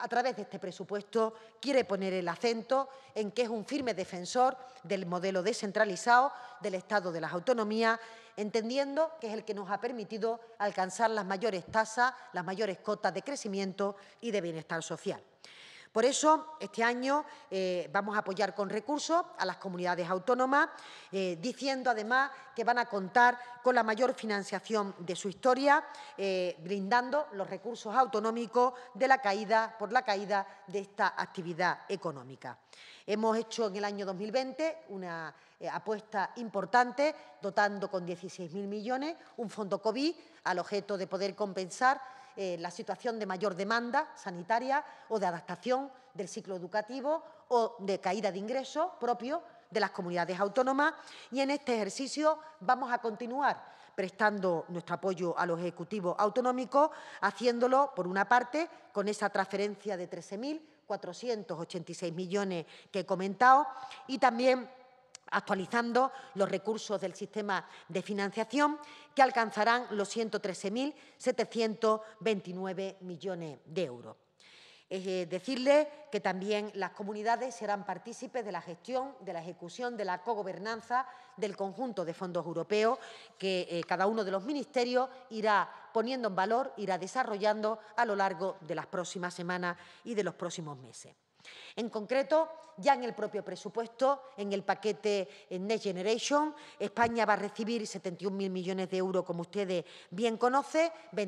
a través de este presupuesto, quiere poner el acento en que es un firme defensor del modelo descentralizado del Estado de las autonomías, entendiendo que es el que nos ha permitido alcanzar las mayores tasas, las mayores cotas de crecimiento y de bienestar social. Por eso, este año vamos a apoyar con recursos a las comunidades autónomas, diciendo además que van a contar con la mayor financiación de su historia, brindando los recursos autonómicos por la caída de esta actividad económica. Hemos hecho en el año 2020 una apuesta importante, dotando con 16.000 millones un fondo COVID al objeto de poder compensar la situación de mayor demanda sanitaria o de adaptación del ciclo educativo o de caída de ingresos propios de las comunidades autónomas. Y en este ejercicio vamos a continuar prestando nuestro apoyo a los ejecutivos autonómicos, haciéndolo, por una parte, con esa transferencia de 13.486 millones que he comentado y también actualizando los recursos del sistema de financiación que alcanzarán los 113.729 millones de euros. Decirles que también las comunidades serán partícipes de la gestión, de la ejecución, de la cogobernanza del conjunto de fondos europeos que cada uno de los ministerios irá poniendo en valor, irá desarrollando a lo largo de las próximas semanas y de los próximos meses. En concreto, ya en el propio presupuesto, en el paquete Next Generation, España va a recibir 71.000 millones de euros, como ustedes bien conocen,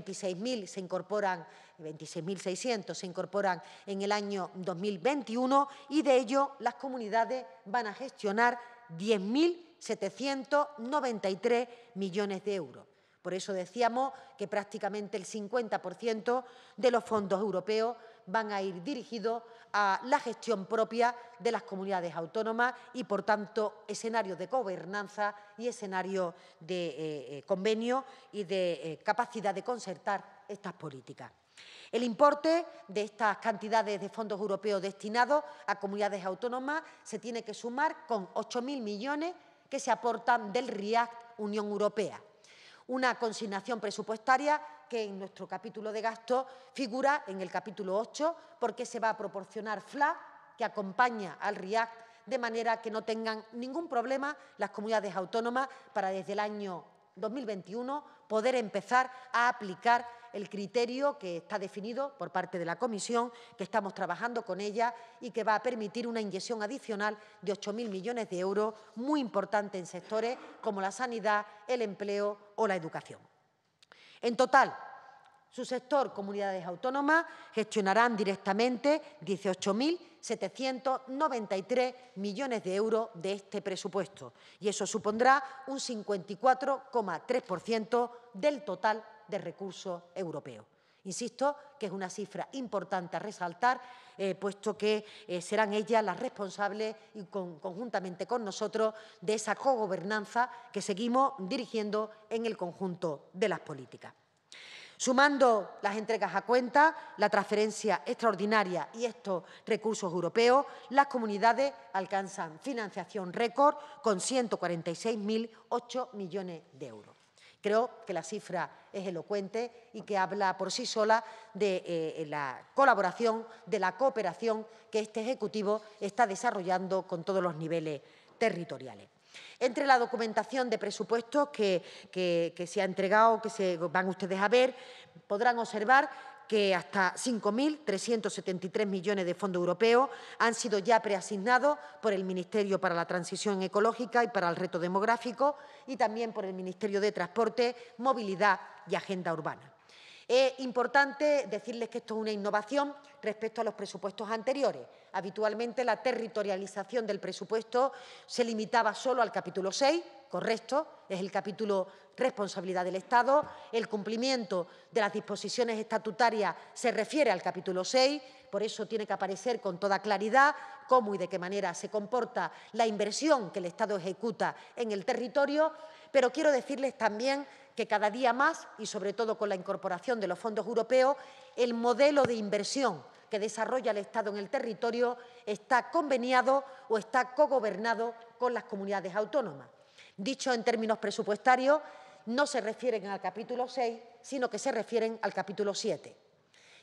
26.600 se incorporan en el año 2021 y de ello las comunidades van a gestionar 10.793 millones de euros. Por eso decíamos que prácticamente el 50% de los fondos europeos van a ir dirigidos a la gestión propia de las comunidades autónomas y, por tanto, escenarios de gobernanza y escenarios de convenio y de capacidad de concertar estas políticas. El importe de estas cantidades de fondos europeos destinados a comunidades autónomas se tiene que sumar con 8.000 millones que se aportan del REACT Unión Europea. Una consignación presupuestaria que en nuestro capítulo de gasto figura en el capítulo 8 porque se va a proporcionar FLA que acompaña al REACT de manera que no tengan ningún problema las comunidades autónomas para desde el año 2021 poder empezar a aplicar el criterio que está definido por parte de la Comisión, que estamos trabajando con ella y que va a permitir una inyección adicional de 8.000 millones de euros, muy importante en sectores como la sanidad, el empleo o la educación. En total, su sector, comunidades autónomas, gestionarán directamente 18.793 millones de euros de este presupuesto y eso supondrá un 54,3% del total de recursos europeos. Insisto que es una cifra importante a resaltar, puesto que serán ellas las responsables y conjuntamente con nosotros de esa cogobernanza que seguimos dirigiendo en el conjunto de las políticas. Sumando las entregas a cuenta, la transferencia extraordinaria y estos recursos europeos, las comunidades alcanzan financiación récord con 146.008 millones de euros. Creo que la cifra es elocuente y que habla por sí sola de la colaboración, de la cooperación que este Ejecutivo está desarrollando con todos los niveles territoriales. Entre la documentación de presupuestos que se ha entregado, que van ustedes a ver, podrán observar que hasta 5.373 millones de fondos europeos han sido ya preasignados por el Ministerio para la Transición Ecológica y para el Reto Demográfico y también por el Ministerio de Transporte, Movilidad y Agenda Urbana. Es importante decirles que esto es una innovación respecto a los presupuestos anteriores. Habitualmente la territorialización del presupuesto se limitaba solo al capítulo 6, correcto, es el capítulo responsabilidad del Estado, el cumplimiento de las disposiciones estatutarias se refiere al capítulo 6, por eso tiene que aparecer con toda claridad cómo y de qué manera se comporta la inversión que el Estado ejecuta en el territorio, pero quiero decirles también que cada día más, y sobre todo con la incorporación de los fondos europeos, el modelo de inversión que desarrolla el Estado en el territorio está conveniado o está cogobernado con las comunidades autónomas. Dicho en términos presupuestarios, no se refieren al capítulo 6, sino que se refieren al capítulo 7.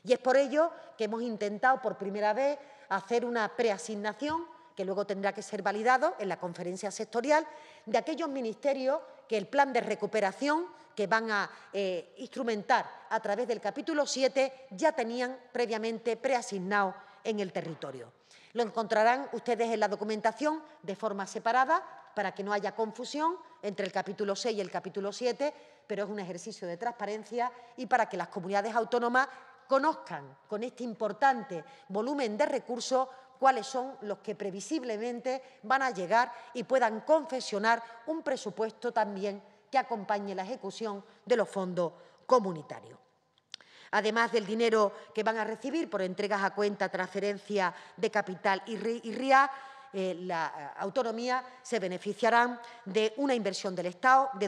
Y es por ello que hemos intentado por primera vez hacer una preasignación, que luego tendrá que ser validado en la conferencia sectorial, de aquellos ministerios que el plan de recuperación que van a instrumentar a través del capítulo 7 ya tenían previamente preasignado en el territorio. Lo encontrarán ustedes en la documentación de forma separada para que no haya confusión entre el capítulo 6 y el capítulo 7, pero es un ejercicio de transparencia y para que las comunidades autónomas conozcan con este importante volumen de recursos cuáles son los que previsiblemente van a llegar y puedan confeccionar un presupuesto también que acompañe la ejecución de los fondos comunitarios. Además del dinero que van a recibir por entregas a cuenta, transferencia de capital y RIA, la autonomía se beneficiarán de una inversión del Estado de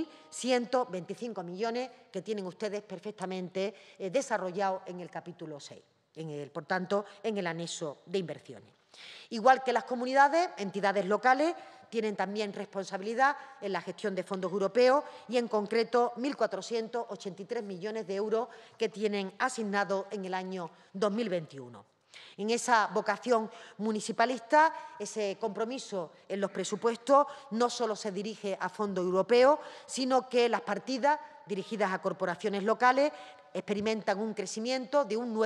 12.125 millones que tienen ustedes perfectamente desarrollado en el capítulo 6, por tanto, en el anexo de inversiones. Igual que las comunidades, entidades locales tienen también responsabilidad en la gestión de fondos europeos y, en concreto, 1.483 millones de euros que tienen asignados en el año 2021. En esa vocación municipalista, ese compromiso en los presupuestos no solo se dirige a fondos europeos, sino que las partidas dirigidas a corporaciones locales experimentan un crecimiento de un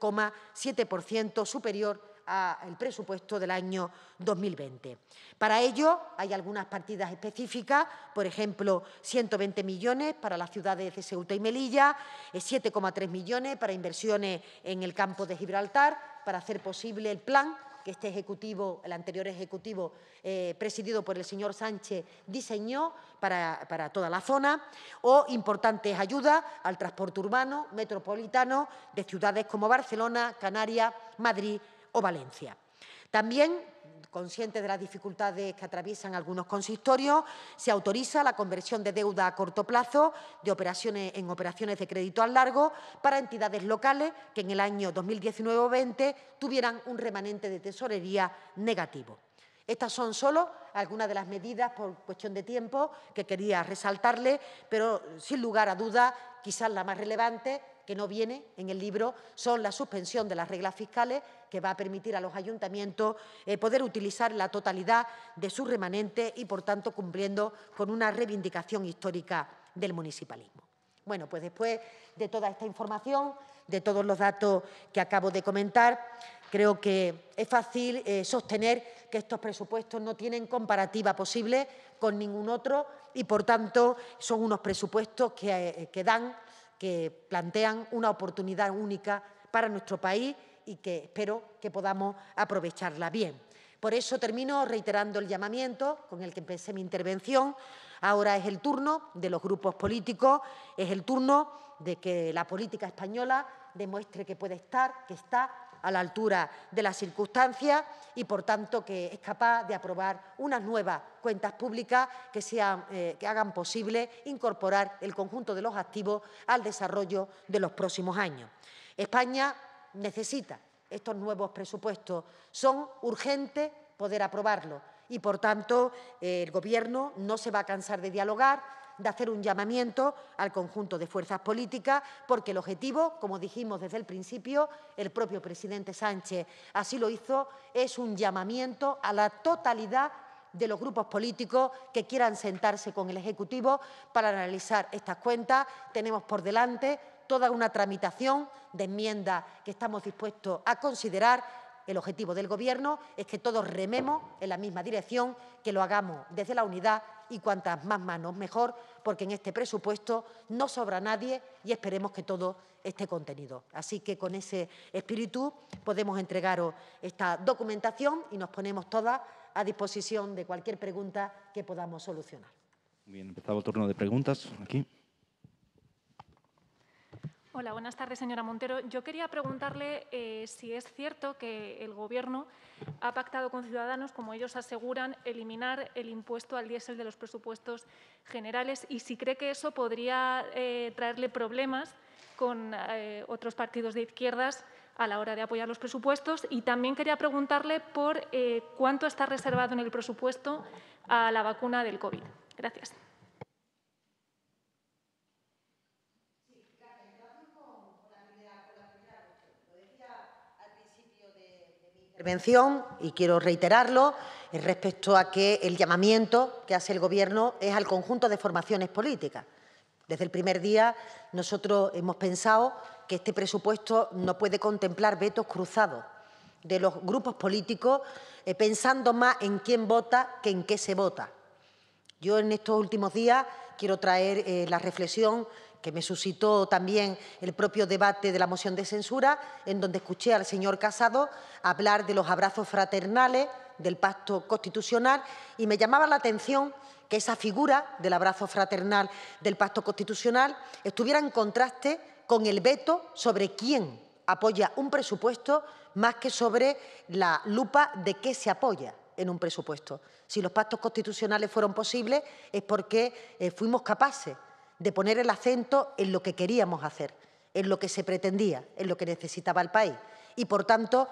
9,7% superior al presupuesto del año 2020. Para ello, hay algunas partidas específicas, por ejemplo, 120 millones para las ciudades de Ceuta y Melilla, 7,3 millones para inversiones en el campo de Gibraltar, para hacer posible el plan que este ejecutivo, el anterior ejecutivo, presidido por el señor Sánchez, diseñó para toda la zona, o importantes ayudas al transporte urbano metropolitano de ciudades como Barcelona, Canarias, Madrid o Valencia. También, conscientes de las dificultades que atraviesan algunos consistorios, se autoriza la conversión de deuda a corto plazo en operaciones de crédito al largo para entidades locales que en el año 2019 o 20 tuvieran un remanente de tesorería negativo. Estas son solo algunas de las medidas, por cuestión de tiempo, que quería resaltarle, pero sin lugar a dudas, quizás la más relevante, que no viene en el libro, son la suspensión de las reglas fiscales, que va a permitir a los ayuntamientos poder utilizar la totalidad de sus remanentes y, por tanto, cumpliendo con una reivindicación histórica del municipalismo. Bueno, pues después de toda esta información, de todos los datos que acabo de comentar, creo que es fácil sostener que estos presupuestos no tienen comparativa posible con ningún otro y, por tanto, son unos presupuestos que plantean una oportunidad única para nuestro país y que espero que podamos aprovecharla bien. Por eso termino reiterando el llamamiento con el que empecé mi intervención. Ahora es el turno de los grupos políticos, es el turno de que la política española demuestre que puede estar, que está a la altura de las circunstancias y, por tanto, que es capaz de aprobar unas nuevas cuentas públicas que hagan posible incorporar el conjunto de los activos al desarrollo de los próximos años. España necesita estos nuevos presupuestos. Son urgentes poder aprobarlos y, por tanto, el Gobierno no se va a cansar de dialogar, de hacer un llamamiento al conjunto de fuerzas políticas, porque el objetivo, como dijimos desde el principio, el propio presidente Sánchez así lo hizo, es un llamamiento a la totalidad de los grupos políticos que quieran sentarse con el Ejecutivo para analizar estas cuentas. Tenemos por delante toda una tramitación de enmiendas que estamos dispuestos a considerar. El objetivo del Gobierno es que todos rememos en la misma dirección, que lo hagamos desde la unidad y cuantas más manos mejor, porque en este presupuesto no sobra nadie y esperemos que todo esté contenido. Así que con ese espíritu podemos entregaros esta documentación y nos ponemos todas a disposición de cualquier pregunta que podamos solucionar. Muy bien, empezado el turno de preguntas. Aquí. Hola, buenas tardes, señora Montero. Yo quería preguntarle si es cierto que el Gobierno ha pactado con Ciudadanos, como ellos aseguran, eliminar el impuesto al diésel de los presupuestos generales y si cree que eso podría traerle problemas con otros partidos de izquierdas a la hora de apoyar los presupuestos. Y también quería preguntarle por cuánto está reservado en el presupuesto a la vacuna del COVID. Gracias. Intervención, y quiero reiterarlo, respecto a que el llamamiento que hace el Gobierno es al conjunto de formaciones políticas. Desde el primer día nosotros hemos pensado que este presupuesto no puede contemplar vetos cruzados de los grupos políticos, pensando más en quién vota que en qué se vota. Yo en estos últimos días quiero traer la reflexión que me suscitó también el propio debate de la moción de censura, en donde escuché al señor Casado hablar de los abrazos fraternales, del pacto constitucional, y me llamaba la atención que esa figura del abrazo fraternal del pacto constitucional estuviera en contraste con el veto sobre quién apoya un presupuesto, más que sobre la lupa de qué se apoya en un presupuesto. Si los pactos constitucionales fueron posibles es porque fuimos capaces de poner el acento en lo que queríamos hacer, en lo que se pretendía, en lo que necesitaba el país. Y, por tanto,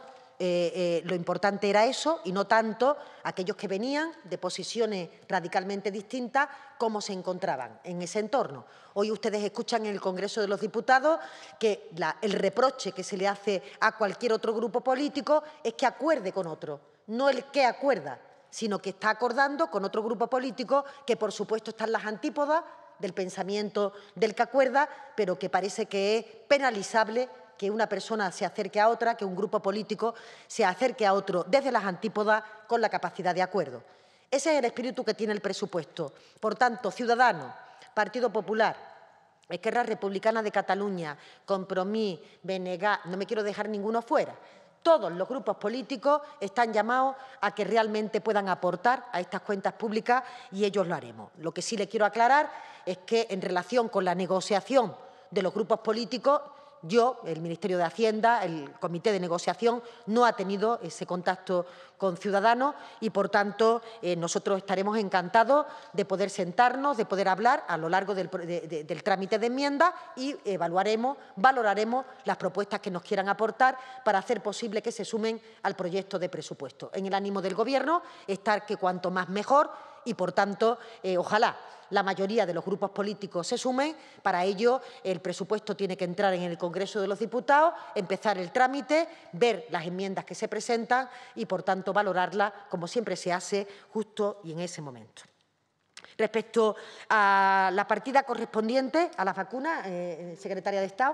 lo importante era eso y no tanto aquellos que venían de posiciones radicalmente distintas, cómo se encontraban en ese entorno. Hoy ustedes escuchan en el Congreso de los Diputados que el reproche que se le hace a cualquier otro grupo político es que acuerde con otro, no el que acuerda, sino que está acordando con otro grupo político que, por supuesto, están las antípodas del pensamiento del que acuerda, pero que parece que es penalizable que una persona se acerque a otra, que un grupo político se acerque a otro desde las antípodas con la capacidad de acuerdo. Ese es el espíritu que tiene el presupuesto. Por tanto, Ciudadanos, Partido Popular, Esquerra Republicana de Cataluña, Compromís, BNG, no me quiero dejar ninguno fuera. Todos los grupos políticos están llamados a que realmente puedan aportar a estas cuentas públicas y ellos lo haremos. Lo que sí le quiero aclarar es que en relación con la negociación de los grupos políticos, el Ministerio de Hacienda, el Comité de Negociación, no ha tenido ese contacto con Ciudadanos y, por tanto, nosotros estaremos encantados de poder sentarnos, de poder hablar a lo largo del trámite de enmiendas y valoraremos las propuestas que nos quieran aportar para hacer posible que se sumen al proyecto de presupuesto. En el ánimo del Gobierno estar que cuanto más mejor y, por tanto, ojalá la mayoría de los grupos políticos se sumen. Para ello, el presupuesto tiene que entrar en el Congreso de los Diputados, empezar el trámite, ver las enmiendas que se presentan y, por tanto, valorarlas como siempre se hace, justo y en ese momento. Respecto a la partida correspondiente a las vacunas, secretaria de Estado.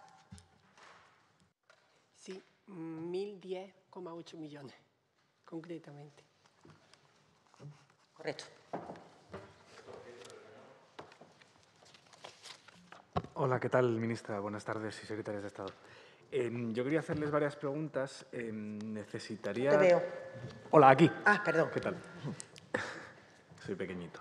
Sí, 1.010,8 millones, concretamente. Correcto. Hola, ¿qué tal, ministra? Buenas tardes y secretarias de Estado. Yo quería hacerles varias preguntas. Necesitaría... No te veo. Hola, aquí. Ah, perdón. ¿Qué tal? Soy pequeñito.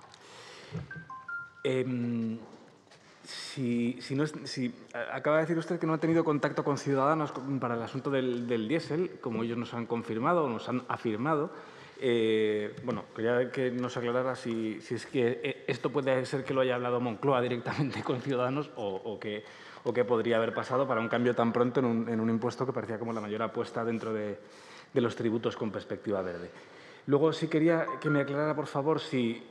Acaba de decir usted que no ha tenido contacto con Ciudadanos para el asunto del diésel, como ellos nos han confirmado o nos han afirmado. Bueno, quería que nos aclarara si es que esto puede ser que lo haya hablado Moncloa directamente con Ciudadanos o qué podría haber pasado para un cambio tan pronto en un impuesto que parecía como la mayor apuesta dentro de los tributos con perspectiva verde. Luego sí quería que me aclarara, por favor, si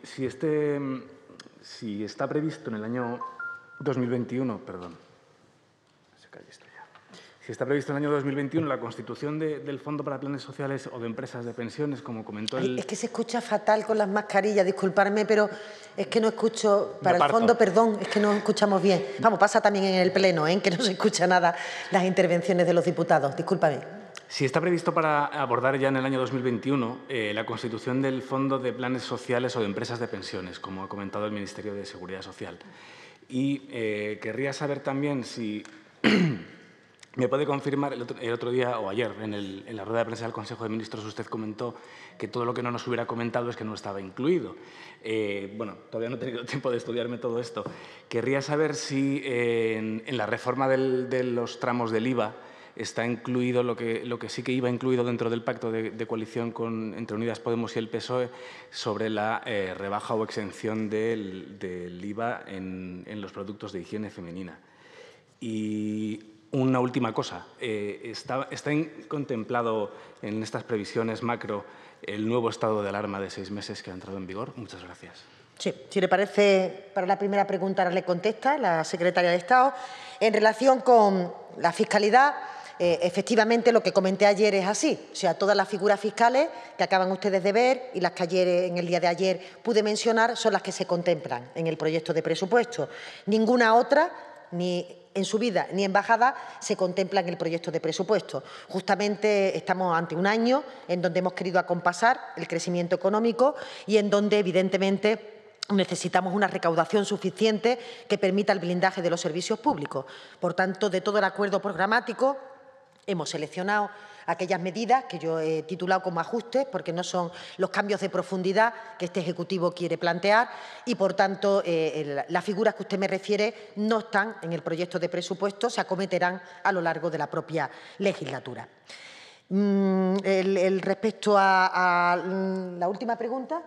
está previsto en el año 2021, perdón, se calla esto ya. Si está previsto en el año 2021 la constitución del Fondo para Planes Sociales o de Empresas de Pensiones, como comentó el... Es que se escucha fatal con las mascarillas, disculparme, pero es que no escucho, para el fondo, perdón, es que no escuchamos bien. Vamos, pasa también en el Pleno, que no se escucha nada las intervenciones de los diputados, discúlpame. Si está previsto para abordar ya en el año 2021 la constitución del Fondo de Planes Sociales o de Empresas de Pensiones, como ha comentado el Ministerio de Seguridad Social. Y querría saber también si... ¿Me puede confirmar? El otro día o ayer, en la rueda de prensa del Consejo de Ministros, usted comentó que todo lo que no nos hubiera comentado es que no estaba incluido. Bueno, todavía no he tenido tiempo de estudiarme todo esto. Querría saber si en la reforma de los tramos del IVA está incluido lo que sí que iba incluido dentro del pacto de coalición entre Unidas Podemos y el PSOE sobre la rebaja o exención del IVA en los productos de higiene femenina. Y una última cosa, ¿está contemplado en estas previsiones macro el nuevo estado de alarma de 6 meses que ha entrado en vigor? Muchas gracias. Sí, si le parece, para la primera pregunta ahora le contesta la secretaria de Estado. En relación con la fiscalidad, efectivamente, lo que comenté ayer es así. O sea, todas las figuras fiscales que acaban ustedes de ver y las que ayer, en el día de ayer, pude mencionar, son las que se contemplan en el proyecto de presupuesto. Ninguna otra, ni en subida ni en bajada, se contempla en el proyecto de presupuesto. Justamente estamos ante un año en donde hemos querido acompasar el crecimiento económico y en donde, evidentemente, necesitamos una recaudación suficiente que permita el blindaje de los servicios públicos. Por tanto, de todo el acuerdo programático, hemos seleccionado aquellas medidas que yo he titulado como ajustes, porque no son los cambios de profundidad que este Ejecutivo quiere plantear y, por tanto, las figuras que usted me refiere no están en el proyecto de presupuesto, se acometerán a lo largo de la propia legislatura. Respecto a la última pregunta.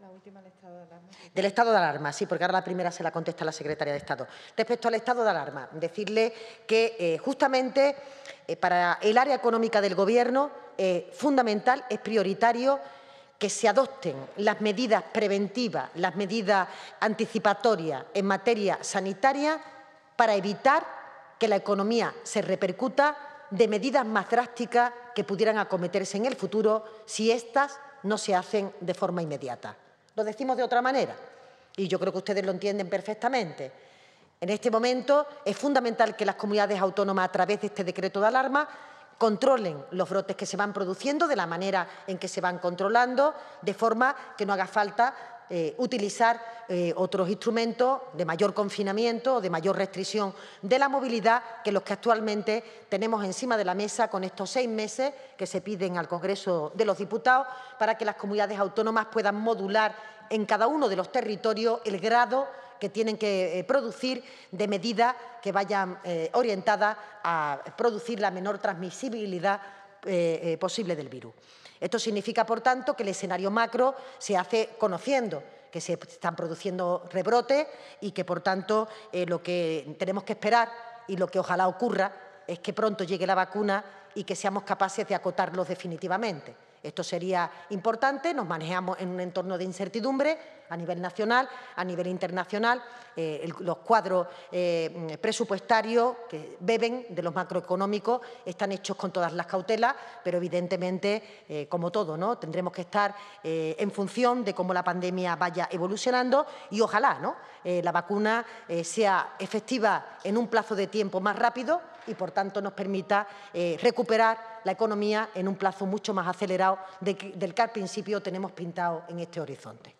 Del estado de alarma, sí, porque ahora la primera se la contesta la secretaria de Estado. Respecto al estado de alarma, decirle que justamente para el área económica del Gobierno es fundamental, es prioritario que se adopten las medidas preventivas, las medidas anticipatorias en materia sanitaria para evitar que la economía se repercuta de medidas más drásticas que pudieran acometerse en el futuro si éstas no se hacen de forma inmediata. Lo decimos de otra manera y yo creo que ustedes lo entienden perfectamente. En este momento es fundamental que las comunidades autónomas, a través de este decreto de alarma, controlen los brotes que se van produciendo de la manera en que se van controlando, de forma que no haga falta utilizar otros instrumentos de mayor confinamiento o de mayor restricción de la movilidad que los que actualmente tenemos encima de la mesa con estos 6 meses que se piden al Congreso de los Diputados para que las comunidades autónomas puedan modular en cada uno de los territorios el grado que tienen que producir de medidas que vayan orientadas a producir la menor transmisibilidad posible del virus. Esto significa, por tanto, que el escenario macro se hace conociendo que se están produciendo rebrotes y que, por tanto, lo que tenemos que esperar y lo que ojalá ocurra es que pronto llegue la vacuna y que seamos capaces de acotarlos definitivamente. Esto sería importante, nos manejamos en un entorno de incertidumbre a nivel nacional, a nivel internacional. Los cuadros presupuestarios que beben de los macroeconómicos están hechos con todas las cautelas, pero evidentemente, como todo, ¿no?, tendremos que estar en función de cómo la pandemia vaya evolucionando y ojalá, ¿no?, la vacuna sea efectiva en un plazo de tiempo más rápido y, por tanto, nos permita recuperar la economía en un plazo mucho más acelerado del que al principio tenemos pintado en este horizonte.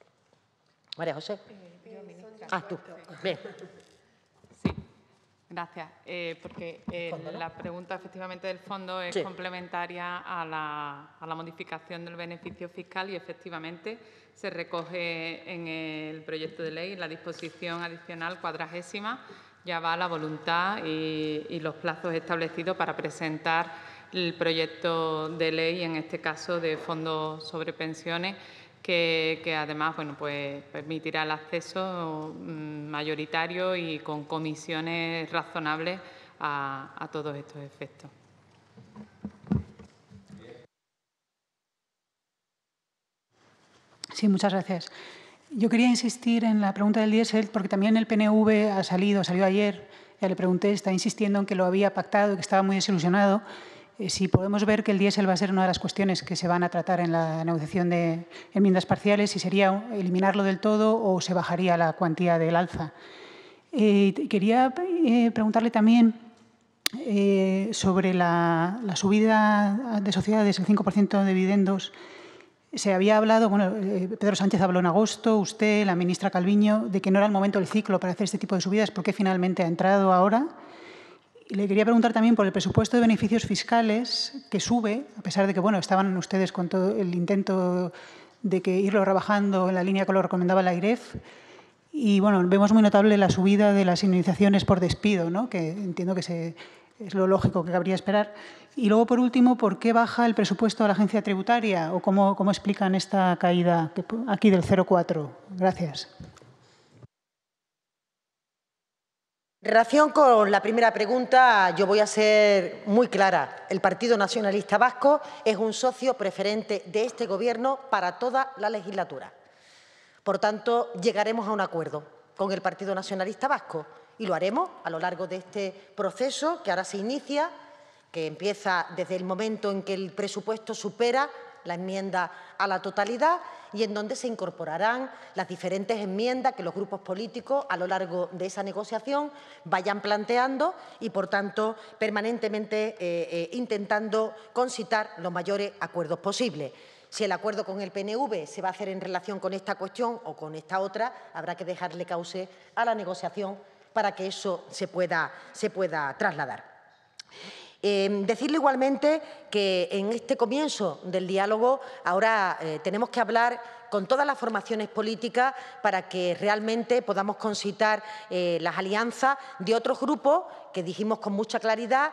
María José. Tú. Bien. Sí, gracias. Porque la pregunta, efectivamente, del fondo es complementaria a la modificación del beneficio fiscal y, efectivamente, se recoge en el proyecto de ley, en la disposición adicional 40ª, ya va la voluntad y los plazos establecidos para presentar el proyecto de ley, en este caso de fondos sobre pensiones, que además, bueno, pues permitirá el acceso mayoritario y con comisiones razonables a todos estos efectos. Sí, muchas gracias. Yo quería insistir en la pregunta del diésel porque también el PNV salió ayer, ya le pregunté, está insistiendo en que lo había pactado y que estaba muy desilusionado. Si podemos ver que el diésel va a ser una de las cuestiones que se van a tratar en la negociación de enmiendas parciales, si sería eliminarlo del todo o se bajaría la cuantía del alza. Quería preguntarle también sobre la subida de sociedades, el 5% de dividendos. Se había hablado, bueno, Pedro Sánchez habló en agosto, usted, la ministra Calviño, de que no era el momento del ciclo para hacer este tipo de subidas. ¿Por qué finalmente ha entrado ahora? Y le quería preguntar también por el presupuesto de beneficios fiscales que sube, a pesar de que, bueno, estaban ustedes con todo el intento de que irlo rebajando en la línea que lo recomendaba la AIREF. Y, bueno, vemos muy notable la subida de las indemnizaciones por despido, ¿no?, que entiendo que es lo lógico que cabría esperar. Y luego, por último, ¿por qué baja el presupuesto a la agencia tributaria? ¿O cómo explican esta caída aquí del 0,4? Gracias. En relación con la primera pregunta, yo voy a ser muy clara. El Partido Nacionalista Vasco es un socio preferente de este Gobierno para toda la legislatura. Por tanto, llegaremos a un acuerdo con el Partido Nacionalista Vasco y lo haremos a lo largo de este proceso que ahora se inicia que empieza desde el momento en que el presupuesto supera la enmienda a la totalidad y en donde se incorporarán las diferentes enmiendas que los grupos políticos a lo largo de esa negociación vayan planteando y, por tanto, permanentemente intentando concitar los mayores acuerdos posibles. Si el acuerdo con el PNV se va a hacer en relación con esta cuestión o con esta otra, habrá que dejarle cauce a la negociación para que eso se pueda trasladar. Decirle igualmente que en este comienzo del diálogo ahora tenemos que hablar con todas las formaciones políticas para que realmente podamos concitar las alianzas de otros grupos que dijimos con mucha claridad,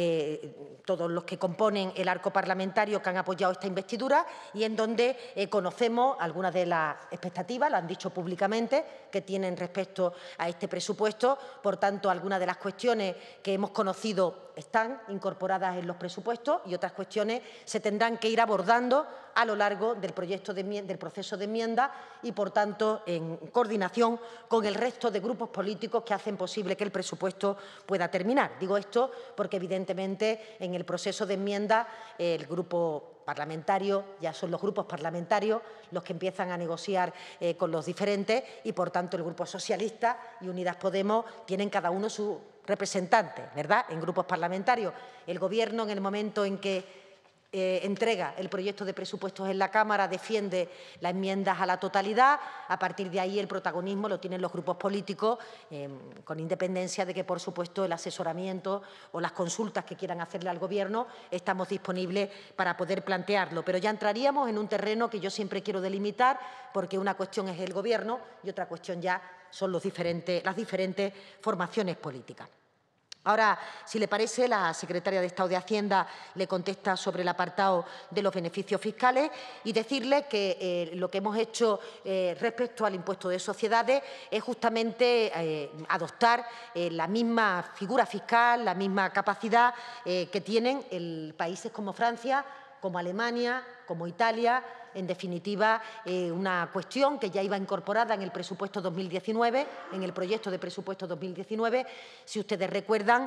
todos los que componen el arco parlamentario que han apoyado esta investidura y en donde conocemos algunas de las expectativas, lo han dicho públicamente, que tienen respecto a este presupuesto. Por tanto, algunas de las cuestiones que hemos conocido están incorporadas en los presupuestos y otras cuestiones se tendrán que ir abordando a lo largo del proceso de enmienda y, por tanto, en coordinación con el resto de grupos políticos que hacen posible que el presupuesto pueda terminar. Digo esto porque, evidentemente, en el proceso de enmienda el grupo parlamentario, ya son los grupos parlamentarios los que empiezan a negociar con los diferentes y, por tanto, el Grupo Socialista y Unidas Podemos tienen cada uno su representante, ¿verdad?, en grupos parlamentarios. El Gobierno, en el momento en que entrega el proyecto de presupuestos en la Cámara, defiende las enmiendas a la totalidad. A partir de ahí el protagonismo lo tienen los grupos políticos, con independencia de que, por supuesto, el asesoramiento o las consultas que quieran hacerle al Gobierno estamos disponibles para poder plantearlo. Pero ya entraríamos en un terreno que yo siempre quiero delimitar, porque una cuestión es el Gobierno y otra cuestión ya son las diferentes formaciones políticas. Ahora, si le parece, la secretaria de Estado de Hacienda le contesta sobre el apartado de los beneficios fiscales y decirle que lo que hemos hecho respecto al impuesto de sociedades es justamente adoptar la misma figura fiscal, la misma capacidad que tienen países como Francia, como Alemania, como Italia. En definitiva, una cuestión que ya iba incorporada en el presupuesto 2019, en el proyecto de presupuesto 2019, si ustedes recuerdan,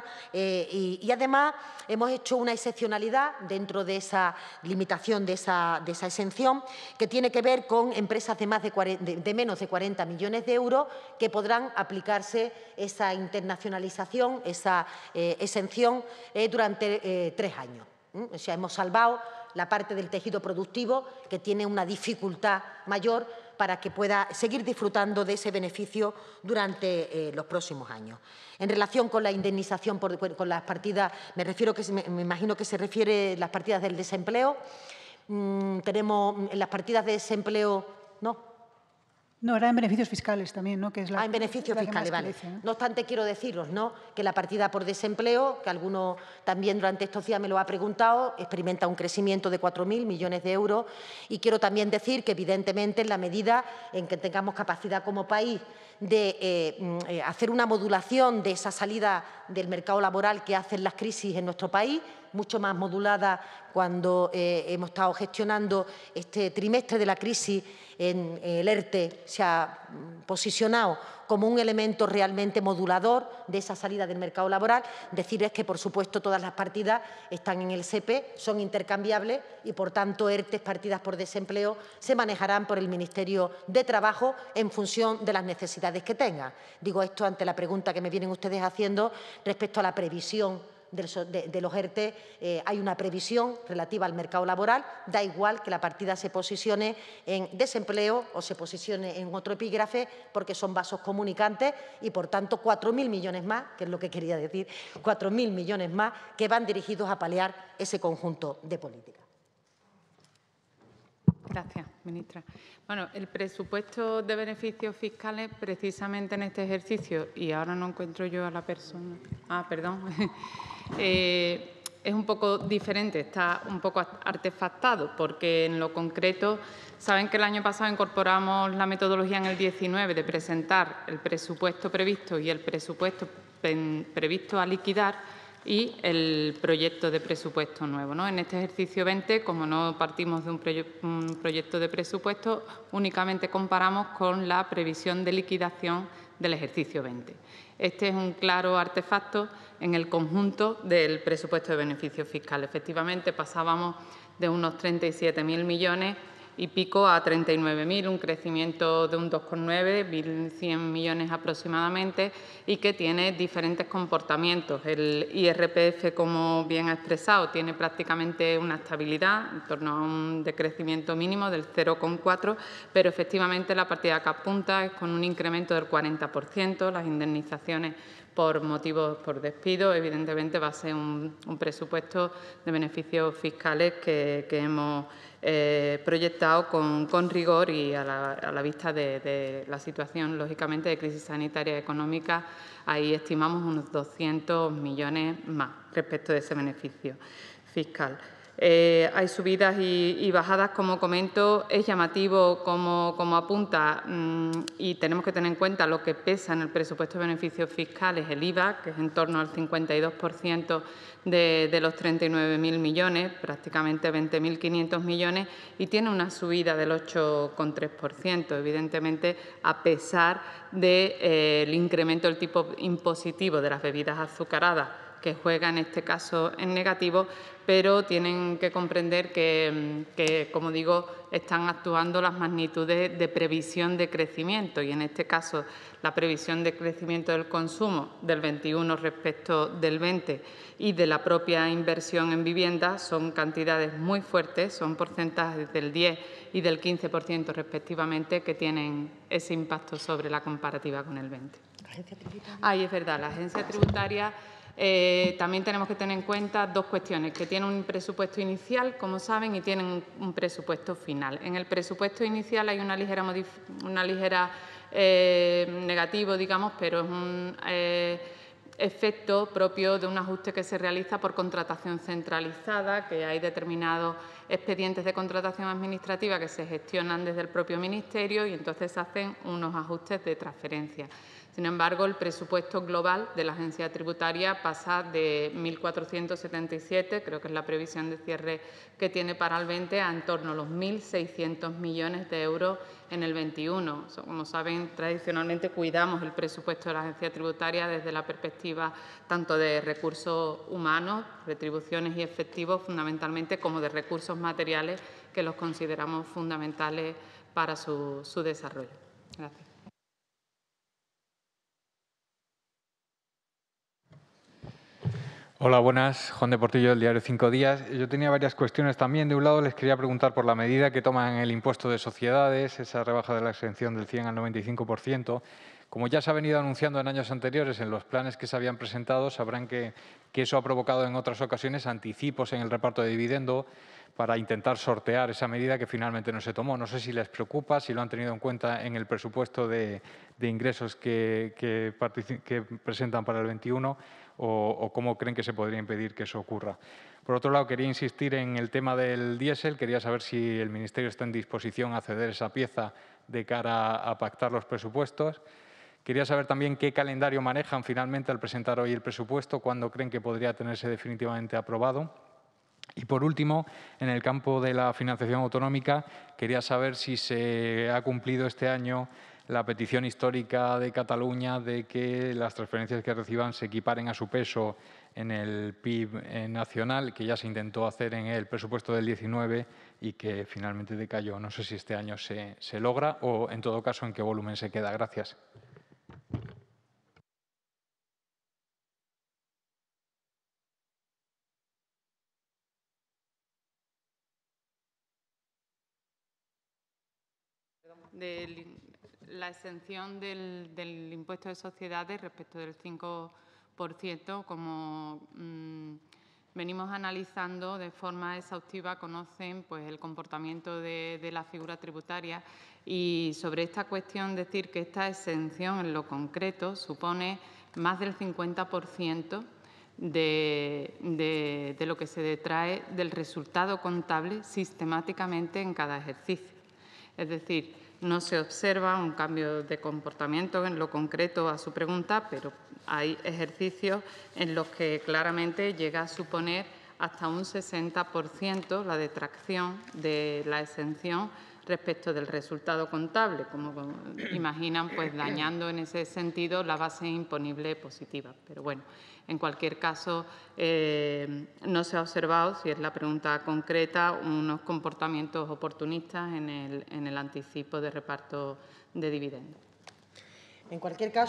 y además hemos hecho una excepcionalidad dentro de esa limitación, de esa exención, que tiene que ver con empresas de menos de 40 millones de euros que podrán aplicarse esa internacionalización, esa exención durante 3 años. O sea, hemos salvado la parte del tejido productivo que tiene una dificultad mayor para que pueda seguir disfrutando de ese beneficio durante los próximos años. En relación con la indemnización con las partidas, me imagino que se refiere a las partidas del desempleo. Tenemos en las partidas de desempleo, ¿no? No, era en beneficios fiscales también, ¿no? Que es en beneficios fiscales, vale. No obstante, quiero deciros, ¿no?, que la partida por desempleo, que alguno también durante estos días me lo ha preguntado, experimenta un crecimiento de 4.000 millones de euros y quiero también decir que, evidentemente, en la medida en que tengamos capacidad como país de hacer una modulación de esa salida del mercado laboral que hacen las crisis en nuestro país, mucho más modulada cuando hemos estado gestionando este trimestre de la crisis. En el ERTE se ha posicionado como un elemento realmente modulador de esa salida del mercado laboral. Decirles que, por supuesto, todas las partidas están en el SEPE, son intercambiables y, por tanto, ERTE, partidas por desempleo, se manejarán por el Ministerio de Trabajo en función de las necesidades que tengan. Digo esto ante la pregunta que me vienen ustedes haciendo respecto a la previsión de los ERTE. Hay una previsión relativa al mercado laboral, da igual que la partida se posicione en desempleo o se posicione en otro epígrafe, porque son vasos comunicantes y, por tanto, 4.000 millones más, que es lo que quería decir, 4.000 millones más que van dirigidos a paliar ese conjunto de políticas. Gracias, ministra. Bueno, el presupuesto de beneficios fiscales, precisamente en este ejercicio, y ahora no encuentro yo a la persona. Perdón. Es un poco diferente, está un poco artefactado, porque en lo concreto, saben que el año pasado incorporamos la metodología en el 19 de presentar el presupuesto previsto y el presupuesto previsto a liquidar y el proyecto de presupuesto nuevo, ¿no? En este ejercicio 20, como no partimos de un proyecto de presupuesto, únicamente comparamos con la previsión de liquidación del ejercicio 20. Este es un claro artefacto en el conjunto del presupuesto de beneficios fiscales. Efectivamente, pasábamos de unos 37.000 millones y pico a 39.000, un crecimiento de un 2,9, 1.100 millones aproximadamente, y que tiene diferentes comportamientos. El IRPF, como bien ha expresado, tiene prácticamente una estabilidad, en torno a un decrecimiento mínimo del 0,4, pero efectivamente la partida que apunta es con un incremento del 40%, las indemnizaciones por motivos por despido, evidentemente va a ser un presupuesto de beneficios fiscales que hemos proyectado con rigor y a la vista de la situación, lógicamente, de crisis sanitaria y económica. Ahí estimamos unos 200 millones más respecto de ese beneficio fiscal. Hay subidas y bajadas, como comento. Es llamativo, como apunta, y tenemos que tener en cuenta lo que pesa en el presupuesto de beneficios fiscales, el IVA, que es en torno al 52% de los 39.000 millones, prácticamente 20.500 millones, y tiene una subida del 8,3%, evidentemente, a pesar del incremento del tipo impositivo de las bebidas azucaradas, que juega en este caso en negativo, pero tienen que comprender que, como digo, están actuando las magnitudes de previsión de crecimiento, y en este caso la previsión de crecimiento del consumo del 21 respecto del 20 y de la propia inversión en vivienda son cantidades muy fuertes, son porcentajes del 10 y del 15% respectivamente, que tienen ese impacto sobre la comparativa con el 20. Y es verdad, la agencia tributaria. También tenemos que tener en cuenta dos cuestiones, que tienen un presupuesto inicial, como saben, y tienen un presupuesto final. En el presupuesto inicial hay una ligera negativo, digamos, pero es un efecto propio de un ajuste que se realiza por contratación centralizada, que hay determinados expedientes de contratación administrativa que se gestionan desde el propio Ministerio y entonces se hacen unos ajustes de transferencia. Sin embargo, el presupuesto global de la agencia tributaria pasa de 1.477, creo que es la previsión de cierre que tiene para el 20, a en torno a los 1.600 millones de euros en el 21. Como saben, tradicionalmente cuidamos el presupuesto de la agencia tributaria desde la perspectiva tanto de recursos humanos, retribuciones y efectivos fundamentalmente, como de recursos materiales, que los consideramos fundamentales para su desarrollo. Gracias. Hola, buenas. Juan de Portillo, del diario 5 Días. Yo tenía varias cuestiones también. De un lado, les quería preguntar por la medida que toman el impuesto de sociedades, esa rebaja de la exención del 100 al 95%. Como ya se ha venido anunciando en años anteriores en los planes que se habían presentado, sabrán que eso ha provocado en otras ocasiones anticipos en el reparto de dividendo para intentar sortear esa medida que finalmente no se tomó. No sé si les preocupa, si lo han tenido en cuenta en el presupuesto de ingresos que presentan para el 21 o cómo creen que se podría impedir que eso ocurra. Por otro lado, quería insistir en el tema del diésel. Quería saber si el Ministerio está en disposición a ceder esa pieza de cara a pactar los presupuestos. Quería saber también qué calendario manejan finalmente al presentar hoy el presupuesto, cuándo creen que podría tenerse definitivamente aprobado. Y, por último, en el campo de la financiación autonómica, quería saber si se ha cumplido este año la petición histórica de Cataluña de que las transferencias que reciban se equiparen a su peso en el PIB nacional, que ya se intentó hacer en el presupuesto del 19 y que finalmente decayó. No sé si este año se logra o, en todo caso, en qué volumen se queda. Gracias. La exención del impuesto de sociedades respecto del 5%, como venimos analizando de forma exhaustiva, conocen pues, el comportamiento de la figura tributaria, y sobre esta cuestión decir que esta exención en lo concreto supone más del 50% de lo que se detrae del resultado contable sistemáticamente en cada ejercicio. Es decir, no se observa un cambio de comportamiento en lo concreto a su pregunta, pero hay ejercicios en los que claramente llega a suponer hasta un 60% la detracción de la exención respecto del resultado contable, como imaginan, pues dañando en ese sentido la base imponible positiva. Pero bueno, en cualquier caso, no se ha observado, si es la pregunta concreta, unos comportamientos oportunistas en el anticipo de reparto de dividendos. En cualquier caso,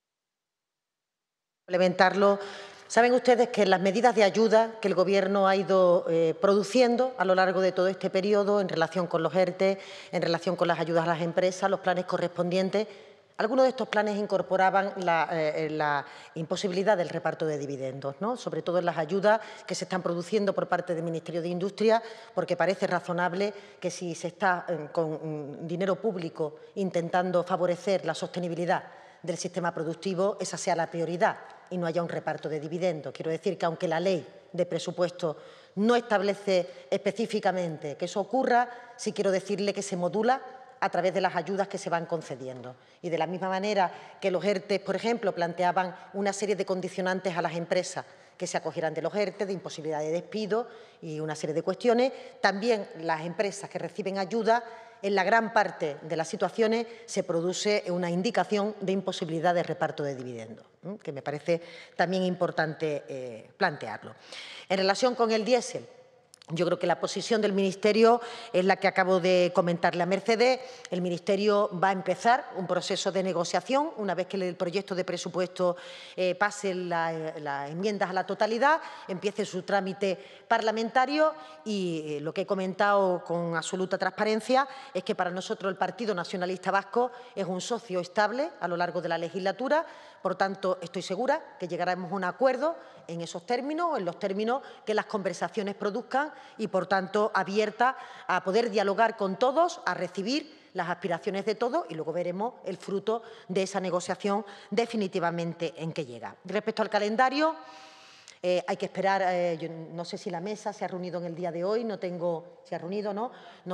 complementarlo. Saben ustedes que las medidas de ayuda que el Gobierno ha ido produciendo a lo largo de todo este periodo en relación con los ERTE, en relación con las ayudas a las empresas, los planes correspondientes, algunos de estos planes incorporaban la imposibilidad del reparto de dividendos, ¿no? Sobre todo en las ayudas que se están produciendo por parte del Ministerio de Industria, porque parece razonable que si se está con dinero público intentando favorecer la sostenibilidad del sistema productivo, esa sea la prioridad y no haya un reparto de dividendos. Quiero decir que, aunque la ley de presupuesto no establece específicamente que eso ocurra, sí quiero decirle que se modula a través de las ayudas que se van concediendo. Y de la misma manera que los ERTE, por ejemplo, planteaban una serie de condicionantes a las empresas que se acogieran de los ERTE, de imposibilidad de despido y una serie de cuestiones, también las empresas que reciben ayuda, en la gran parte de las situaciones se produce una indicación de imposibilidad de reparto de dividendos, que me parece también importante plantearlo. En relación con el diésel, yo creo que la posición del Ministerio es la que acabo de comentarle a Mercedes. El Ministerio va a empezar un proceso de negociación una vez que el proyecto de presupuesto pase las enmiendas a la totalidad, empiece su trámite parlamentario y lo que he comentado con absoluta transparencia es que para nosotros el Partido Nacionalista Vasco es un socio estable a lo largo de la legislatura. Por tanto, estoy segura que llegaremos a un acuerdo en esos términos o en los términos que las conversaciones produzcan y, por tanto, abierta a poder dialogar con todos, a recibir las aspiraciones de todos y luego veremos el fruto de esa negociación definitivamente en qué llega. Respecto al calendario, hay que esperar, yo no sé si la mesa se ha reunido en el día de hoy, no tengo, ¿se ha reunido, no?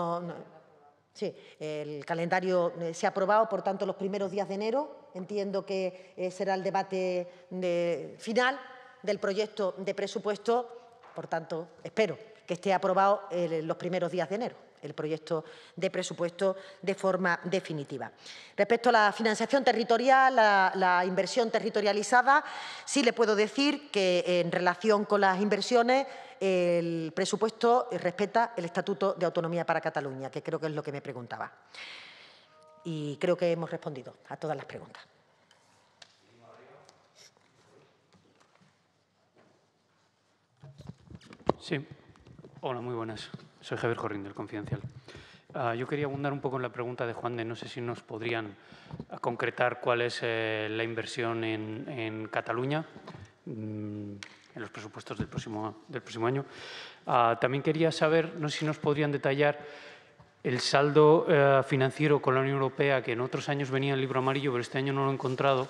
Sí, el calendario se ha aprobado, por tanto, los primeros días de enero. Entiendo que será el debate final del proyecto de presupuesto. Por tanto, espero que esté aprobado los primeros días de enero el proyecto de presupuesto de forma definitiva. Respecto a la financiación territorial, la inversión territorializada, sí le puedo decir que en relación con las inversiones el presupuesto respeta el Estatuto de Autonomía para Cataluña, que creo que es lo que me preguntaba. Y creo que hemos respondido a todas las preguntas. Sí. Hola, muy buenas. Soy Javier Jorrín, del Confidencial. Yo quería abundar un poco en la pregunta de Juan de, no sé si nos podrían concretar cuál es la inversión en Cataluña, en los presupuestos del próximo año. También quería saber, no sé si nos podrían detallar el saldo financiero con la Unión Europea, que en otros años venía en el libro amarillo, pero este año no lo he encontrado.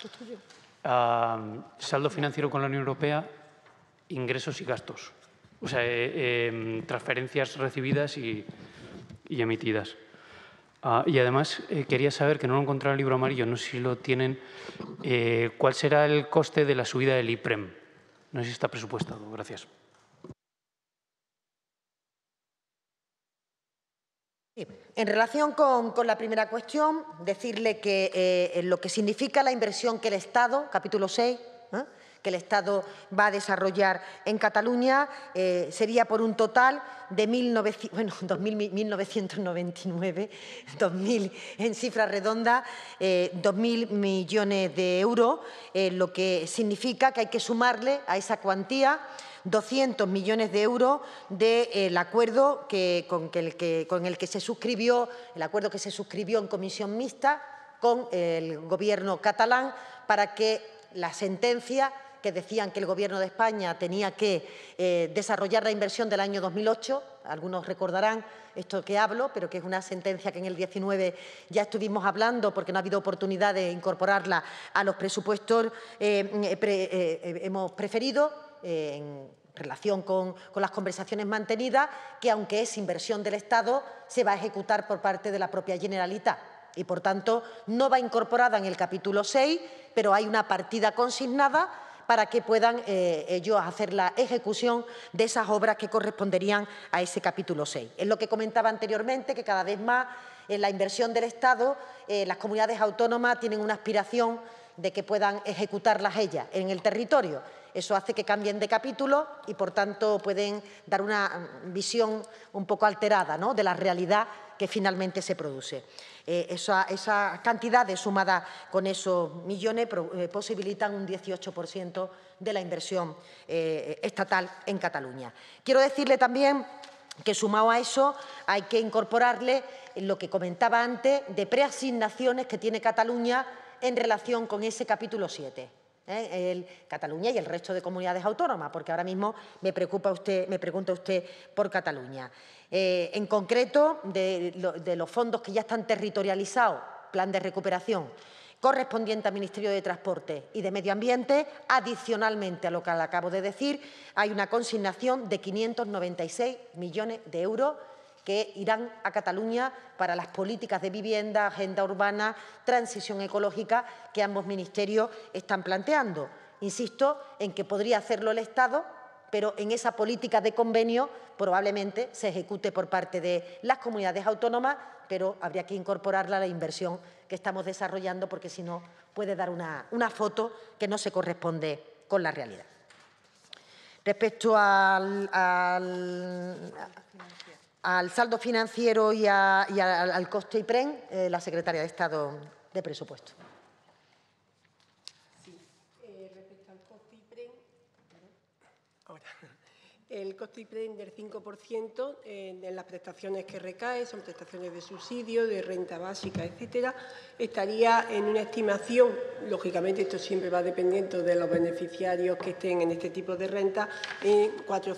Saldo financiero con la Unión Europea, ingresos y gastos. O sea, transferencias recibidas y emitidas. Y además, quería saber, que no lo encontré en el libro amarillo, no sé si lo tienen, ¿cuál será el coste de la subida del IPREM? No sé si está presupuestado. Gracias. En relación con la primera cuestión, decirle que lo que significa la inversión que el Estado, capítulo 6, que el Estado va a desarrollar en Cataluña, sería por un total de 1999, 2.000 en cifra redonda, 2.000 millones de euros, lo que significa que hay que sumarle a esa cuantía 200 millones de euros del acuerdo con el que se suscribió, el acuerdo que se suscribió en comisión mixta con el Gobierno catalán para que la sentencia que decían que el Gobierno de España tenía que desarrollar la inversión del año 2008. Algunos recordarán esto que hablo, pero que es una sentencia que en el 19 ya estuvimos hablando porque no ha habido oportunidad de incorporarla a los presupuestos. Hemos preferido, en relación con las conversaciones mantenidas, que aunque es inversión del Estado, se va a ejecutar por parte de la propia Generalitat. Y, por tanto, no va incorporada en el capítulo 6, pero hay una partida consignada para que puedan ellos hacer la ejecución de esas obras que corresponderían a ese capítulo 6. Es lo que comentaba anteriormente, que cada vez más en la inversión del Estado las comunidades autónomas tienen una aspiración de que puedan ejecutarlas ellas en el territorio. Eso hace que cambien de capítulo y, por tanto, pueden dar una visión un poco alterada, ¿no?, de la realidad que finalmente se produce. Esa cantidad sumada con esos millones posibilitan un 18% de la inversión estatal en Cataluña. Quiero decirle también que, sumado a eso, hay que incorporarle lo que comentaba antes de preasignaciones que tiene Cataluña en relación con ese capítulo 7. Cataluña y el resto de comunidades autónomas, porque ahora mismo me pregunta usted por Cataluña. En concreto, de los fondos que ya están territorializados, plan de recuperación, correspondiente al Ministerio de Transporte y de Medio Ambiente, adicionalmente a lo que le acabo de decir, hay una consignación de 596 millones de euros que irán a Cataluña para las políticas de vivienda, agenda urbana, transición ecológica que ambos ministerios están planteando. Insisto en que podría hacerlo el Estado, pero en esa política de convenio probablemente se ejecute por parte de las comunidades autónomas, pero habría que incorporarla a la inversión que estamos desarrollando, porque si no puede dar una foto que no se corresponde con la realidad. Respecto al saldo financiero y al coste IPREN, la secretaria de Estado de Presupuesto. Sí, respecto al coste IPREN, el coste IPREN del 5% en las prestaciones que recae, son prestaciones de subsidio, de renta básica, etcétera, estaría en una estimación, lógicamente esto siempre va dependiendo de los beneficiarios que estén en este tipo de renta, en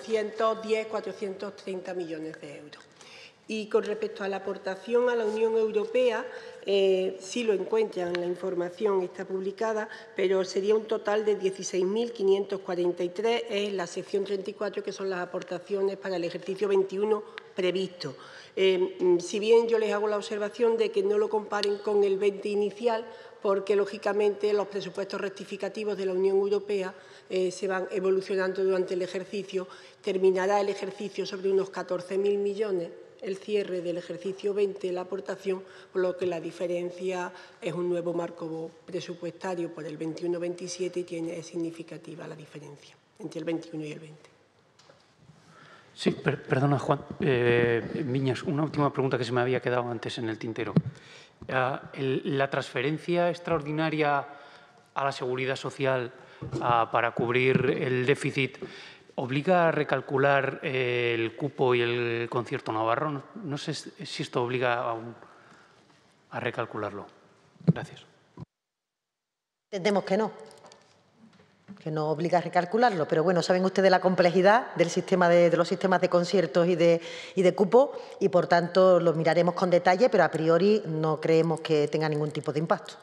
430 millones de euros. Y con respecto a la aportación a la Unión Europea, sí lo encuentran, la información está publicada, pero sería un total de 16.543 en la sección 34, que son las aportaciones para el ejercicio 21 previsto. Si bien yo les hago la observación de que no lo comparen con el 20 inicial, porque lógicamente los presupuestos rectificativos de la Unión Europea se van evolucionando durante el ejercicio. Terminará el ejercicio sobre unos 14.000 millones, el cierre del ejercicio 20, la aportación, por lo que la diferencia es un nuevo marco presupuestario por el 21-27 y es significativa la diferencia entre el 21 y el 20. Sí, perdona, Juan. Viñas, una última pregunta que se me había quedado antes en el tintero. La transferencia extraordinaria a la Seguridad Social para cubrir el déficit ¿obliga a recalcular el cupo y el concierto navarro? No sé si esto obliga a recalcularlo. Gracias. Entendemos que no obliga a recalcularlo, pero bueno, saben ustedes la complejidad del sistema de los sistemas de conciertos y de cupo, y por tanto lo miraremos con detalle, pero a priori no creemos que tenga ningún tipo de impacto.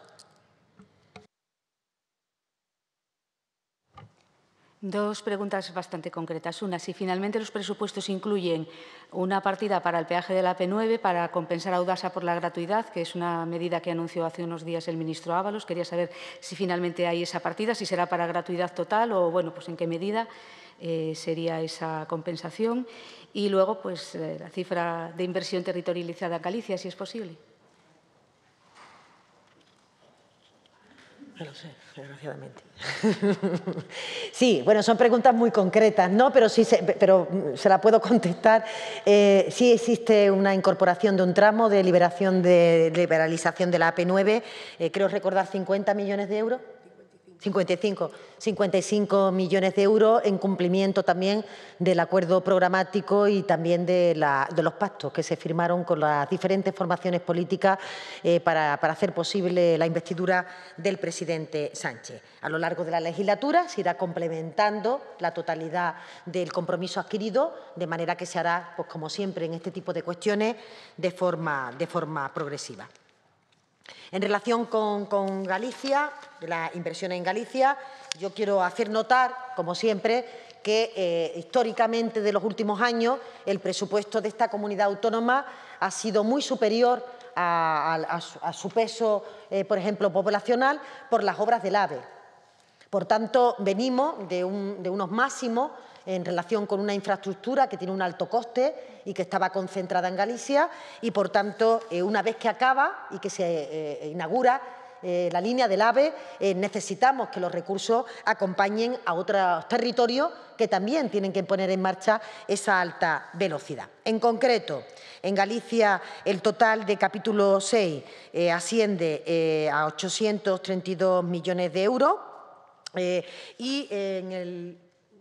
Dos preguntas bastante concretas. Una, si finalmente los presupuestos incluyen una partida para el peaje de la P9 para compensar a Audasa por la gratuidad, que es una medida que anunció hace unos días el ministro Ábalos. Quería saber si finalmente hay esa partida, si será para gratuidad total o, bueno, pues en qué medida sería esa compensación. Y luego, pues, la cifra de inversión territorializada en Galicia, si es posible. No lo sé, desgraciadamente. Sí, bueno, son preguntas muy concretas, ¿no? Pero se la puedo contestar. Sí existe una incorporación de un tramo de liberalización de la AP9, creo recordar 50 millones de euros. 55 millones de euros en cumplimiento también del acuerdo programático y también de los pactos que se firmaron con las diferentes formaciones políticas para hacer posible la investidura del presidente Sánchez. A lo largo de la legislatura se irá complementando la totalidad del compromiso adquirido, de manera que se hará, pues como siempre en este tipo de cuestiones, de forma progresiva. En relación con Galicia, las inversiones en Galicia, yo quiero hacer notar, como siempre, que históricamente de los últimos años el presupuesto de esta comunidad autónoma ha sido muy superior a su peso, por ejemplo, poblacional, por las obras del AVE. Por tanto, venimos de unos máximos en relación con una infraestructura que tiene un alto coste y que estaba concentrada en Galicia y, por tanto, una vez que acaba y que se inaugura la línea del AVE, necesitamos que los recursos acompañen a otros territorios que también tienen que poner en marcha esa alta velocidad. En concreto, en Galicia el total de capítulo 6 asciende a 832 millones de euros y en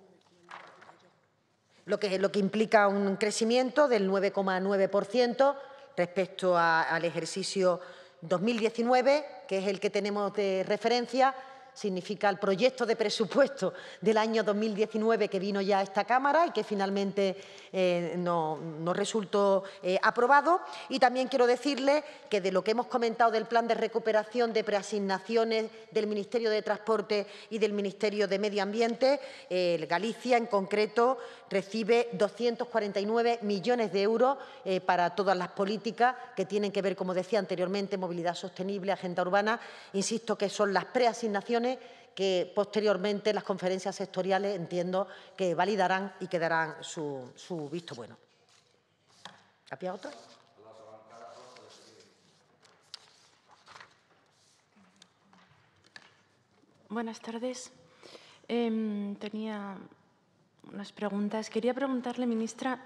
lo que implica un crecimiento del 9,9% respecto al ejercicio 2019, que es el que tenemos de referencia. Significa el proyecto de presupuesto del año 2019 que vino ya a esta Cámara y que finalmente no resultó aprobado. Y también quiero decirle que de lo que hemos comentado del plan de recuperación de preasignaciones del Ministerio de Transporte y del Ministerio de Medio Ambiente, Galicia en concreto recibe 249 millones de euros para todas las políticas que tienen que ver, como decía anteriormente, movilidad sostenible, agenda urbana. Insisto que son las preasignaciones que posteriormente las conferencias sectoriales entiendo que validarán y que darán su visto bueno. ¿Había otra? Buenas tardes. Tenía unas preguntas. Quería preguntarle, ministra,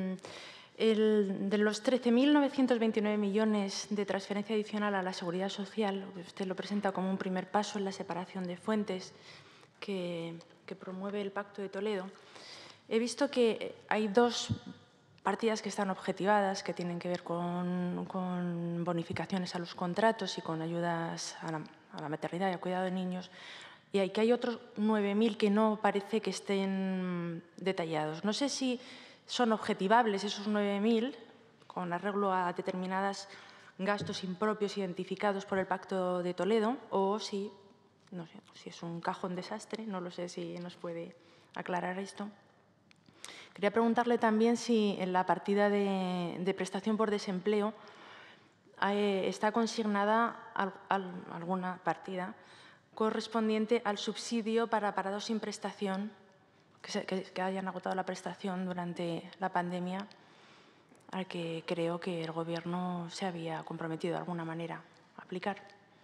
de los 13.929 millones de transferencia adicional a la Seguridad Social, usted lo presenta como un primer paso en la separación de fuentes que promueve el Pacto de Toledo. He visto que hay dos partidas que están objetivadas, que tienen que ver con bonificaciones a los contratos y con ayudas a la maternidad y al cuidado de niños, y que hay otros 9.000 que no parece que estén detallados. No sé si son objetivables esos 9.000 con arreglo a determinados gastos impropios identificados por el Pacto de Toledo o si, no sé, si es un cajón desastre, no lo sé si nos puede aclarar esto. Quería preguntarle también si en la partida de prestación por desempleo está consignada alguna partida correspondiente al subsidio para parados sin prestación que hayan agotado la prestación durante la pandemia, al que creo que el Gobierno se había comprometido de alguna manera a aplicar.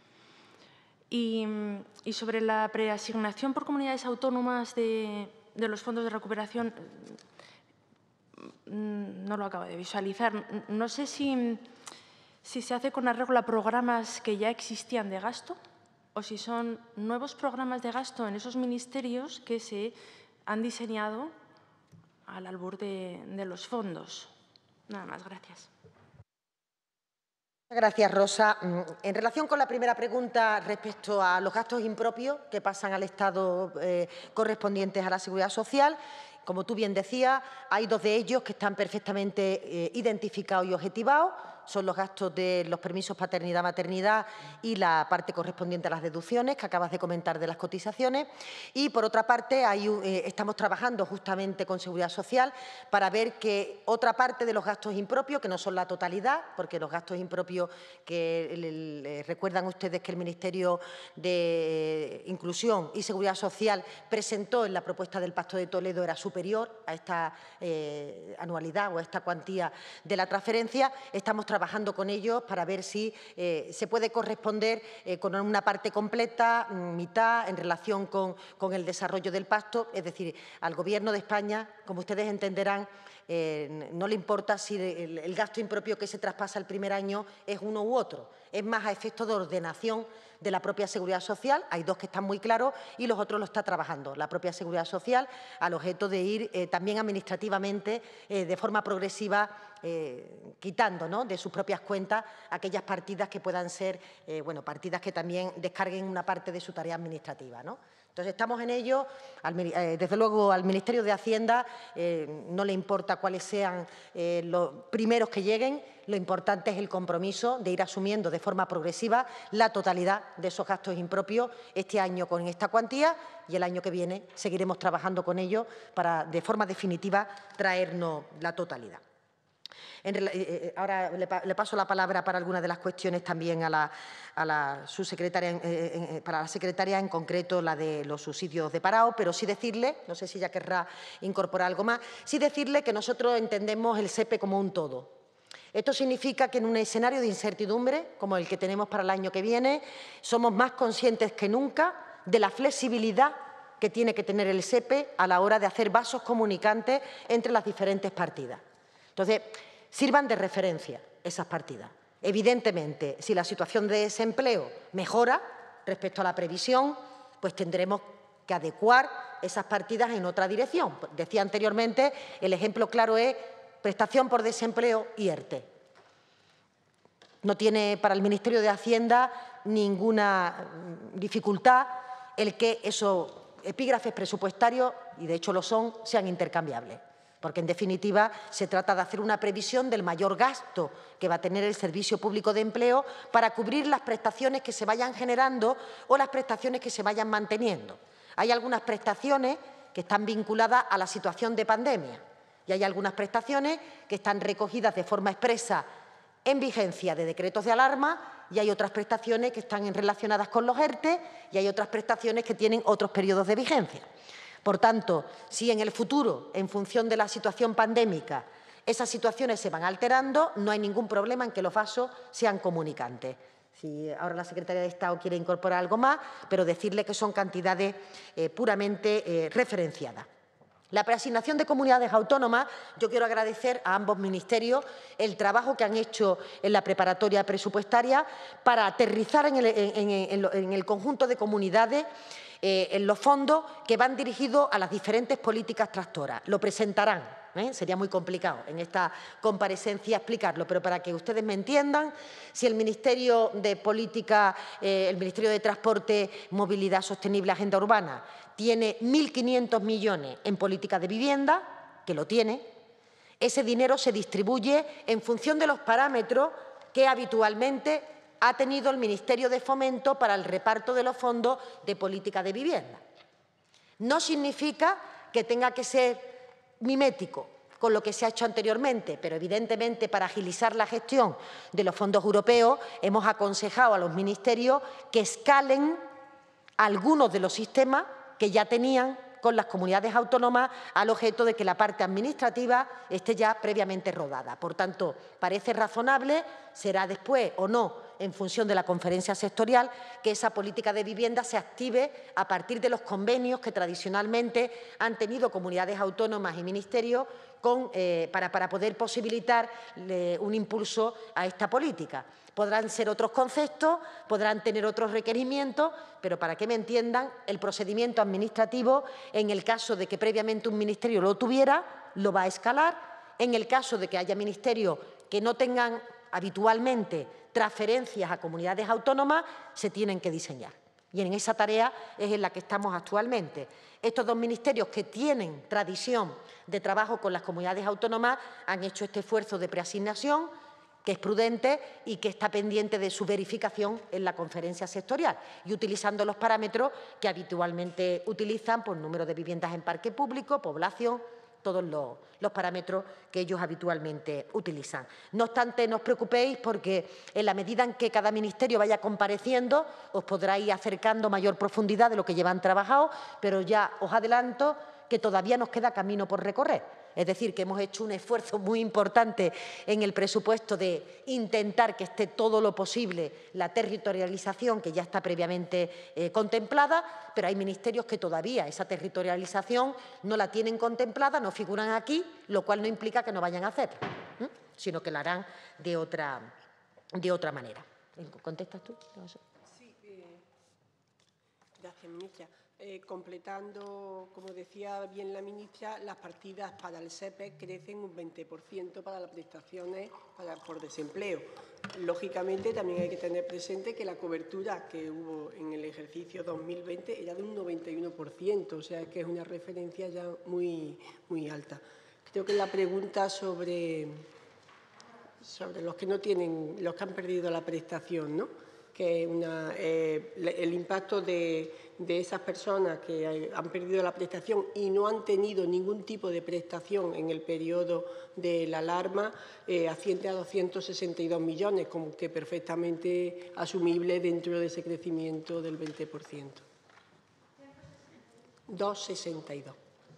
Y sobre la preasignación por comunidades autónomas de los fondos de recuperación, no lo acabo de visualizar. No sé si se hace con arreglo a programas que ya existían de gasto o si son nuevos programas de gasto en esos ministerios que se han diseñado al albur de los fondos. Nada más, gracias. Gracias, Rosa. En relación con la primera pregunta respecto a los gastos impropios que pasan al Estado correspondientes a la Seguridad Social, como tú bien decías, hay dos de ellos que están perfectamente identificados y objetivados. Son los gastos de los permisos paternidad-maternidad y la parte correspondiente a las deducciones que acabas de comentar de las cotizaciones. Y, por otra parte, estamos trabajando justamente con Seguridad Social para ver que otra parte de los gastos impropios, que no son la totalidad, porque los gastos impropios que recuerdan ustedes que el Ministerio de Inclusión y Seguridad Social presentó en la propuesta del Pacto de Toledo era superior a esta anualidad o a esta cuantía de la transferencia. Estamos trabajando con ellos para ver si se puede corresponder con una parte completa, mitad, en relación con el desarrollo del pacto. Es decir, al Gobierno de España, como ustedes entenderán, no le importa si el gasto impropio que se traspasa el primer año es uno u otro. Es más a efectos de ordenación de la propia Seguridad Social. Hay dos que están muy claros y los otros lo está trabajando la propia Seguridad Social al objeto de ir también administrativamente de forma progresiva quitando, ¿no?, de sus propias cuentas aquellas partidas que puedan ser partidas que también descarguen una parte de su tarea administrativa, ¿no? Entonces, estamos en ello. Desde luego, al Ministerio de Hacienda no le importa cuáles sean los primeros que lleguen. Lo importante es el compromiso de ir asumiendo de forma progresiva la totalidad de esos gastos impropios este año con esta cuantía y el año que viene seguiremos trabajando con ellos para, de forma definitiva, traernos la totalidad. Ahora le paso la palabra para algunas de las cuestiones también a la subsecretaria, para la secretaria, en concreto la de los subsidios de parado, pero sí decirle, no sé si ella querrá incorporar algo más, sí decirle que nosotros entendemos el SEPE como un todo. Esto significa que en un escenario de incertidumbre, como el que tenemos para el año que viene, somos más conscientes que nunca de la flexibilidad que tiene que tener el SEPE a la hora de hacer vasos comunicantes entre las diferentes partidas. Entonces, sirvan de referencia esas partidas. Evidentemente, si la situación de desempleo mejora respecto a la previsión, pues tendremos que adecuar esas partidas en otra dirección. Decía anteriormente, el ejemplo claro es prestación por desempleo y ERTE. No tiene para el Ministerio de Hacienda ninguna dificultad el que esos epígrafes presupuestarios, y de hecho lo son, sean intercambiables. Porque, en definitiva, se trata de hacer una previsión del mayor gasto que va a tener el Servicio Público de Empleo para cubrir las prestaciones que se vayan generando o las prestaciones que se vayan manteniendo. Hay algunas prestaciones que están vinculadas a la situación de pandemia y hay algunas prestaciones que están recogidas de forma expresa en vigencia de decretos de alarma y hay otras prestaciones que están relacionadas con los ERTE y hay otras prestaciones que tienen otros periodos de vigencia. Por tanto, si en el futuro, en función de la situación pandémica, esas situaciones se van alterando, no hay ningún problema en que los vasos sean comunicantes. Si ahora la Secretaría de Estado quiere incorporar algo más, pero decirle que son cantidades puramente referenciadas. La preasignación de comunidades autónomas, yo quiero agradecer a ambos ministerios el trabajo que han hecho en la preparatoria presupuestaria para aterrizar en el conjunto de comunidades en los fondos que van dirigidos a las diferentes políticas tractoras. Lo presentarán, sería muy complicado en esta comparecencia explicarlo, pero para que ustedes me entiendan, si el Ministerio de el Ministerio de Transporte, Movilidad Sostenible, Agenda Urbana, tiene 1.500 millones en política de vivienda, que lo tiene, ese dinero se distribuye en función de los parámetros que habitualmente ha tenido el Ministerio de Fomento para el reparto de los fondos de política de vivienda. No significa que tenga que ser mimético con lo que se ha hecho anteriormente, pero evidentemente para agilizar la gestión de los fondos europeos hemos aconsejado a los ministerios que escalen algunos de los sistemas que ya tenían con las comunidades autónomas al objeto de que la parte administrativa esté ya previamente rodada. Por tanto, parece razonable, será después o no, en función de la conferencia sectorial, que esa política de vivienda se active a partir de los convenios que tradicionalmente han tenido comunidades autónomas y ministerios para poder posibilitar un impulso a esta política. Podrán ser otros conceptos, podrán tener otros requerimientos, pero para que me entiendan, el procedimiento administrativo, en el caso de que previamente un ministerio lo tuviera, lo va a escalar. En el caso de que haya ministerios que no tengan habitualmente transferencias a comunidades autónomas, se tienen que diseñar. Y en esa tarea es en la que estamos actualmente. Estos dos ministerios que tienen tradición de trabajo con las comunidades autónomas han hecho este esfuerzo de preasignación, que es prudente y que está pendiente de su verificación en la conferencia sectorial y utilizando los parámetros que habitualmente utilizan, por número de viviendas en parque público, población, todos los parámetros que ellos habitualmente utilizan. No obstante, no os preocupéis porque en la medida en que cada ministerio vaya compareciendo os podrá ir acercando mayor profundidad de lo que llevan trabajado, pero ya os adelanto que todavía nos queda camino por recorrer. Es decir, que hemos hecho un esfuerzo muy importante en el presupuesto de intentar que esté todo lo posible la territorialización que ya está previamente contemplada, pero hay ministerios que todavía esa territorialización no la tienen contemplada, no figuran aquí, lo cual no implica que no vayan a hacer, sino que la harán de otra manera. ¿Contestas tú? Sí, gracias, ministra. Completando, como decía bien la ministra, las partidas para el SEPE crecen un 20% para las prestaciones por desempleo. Lógicamente, también hay que tener presente que la cobertura que hubo en el ejercicio 2020 era de un 91%, o sea que es una referencia ya muy, muy alta. Creo que la pregunta sobre los que no tienen, los que han perdido la prestación, ¿no? Que el impacto de de esas personas que han perdido la prestación y no han tenido ningún tipo de prestación en el periodo de la alarma, asciende a 262 millones, como que perfectamente asumible dentro de ese crecimiento del 20%. 262.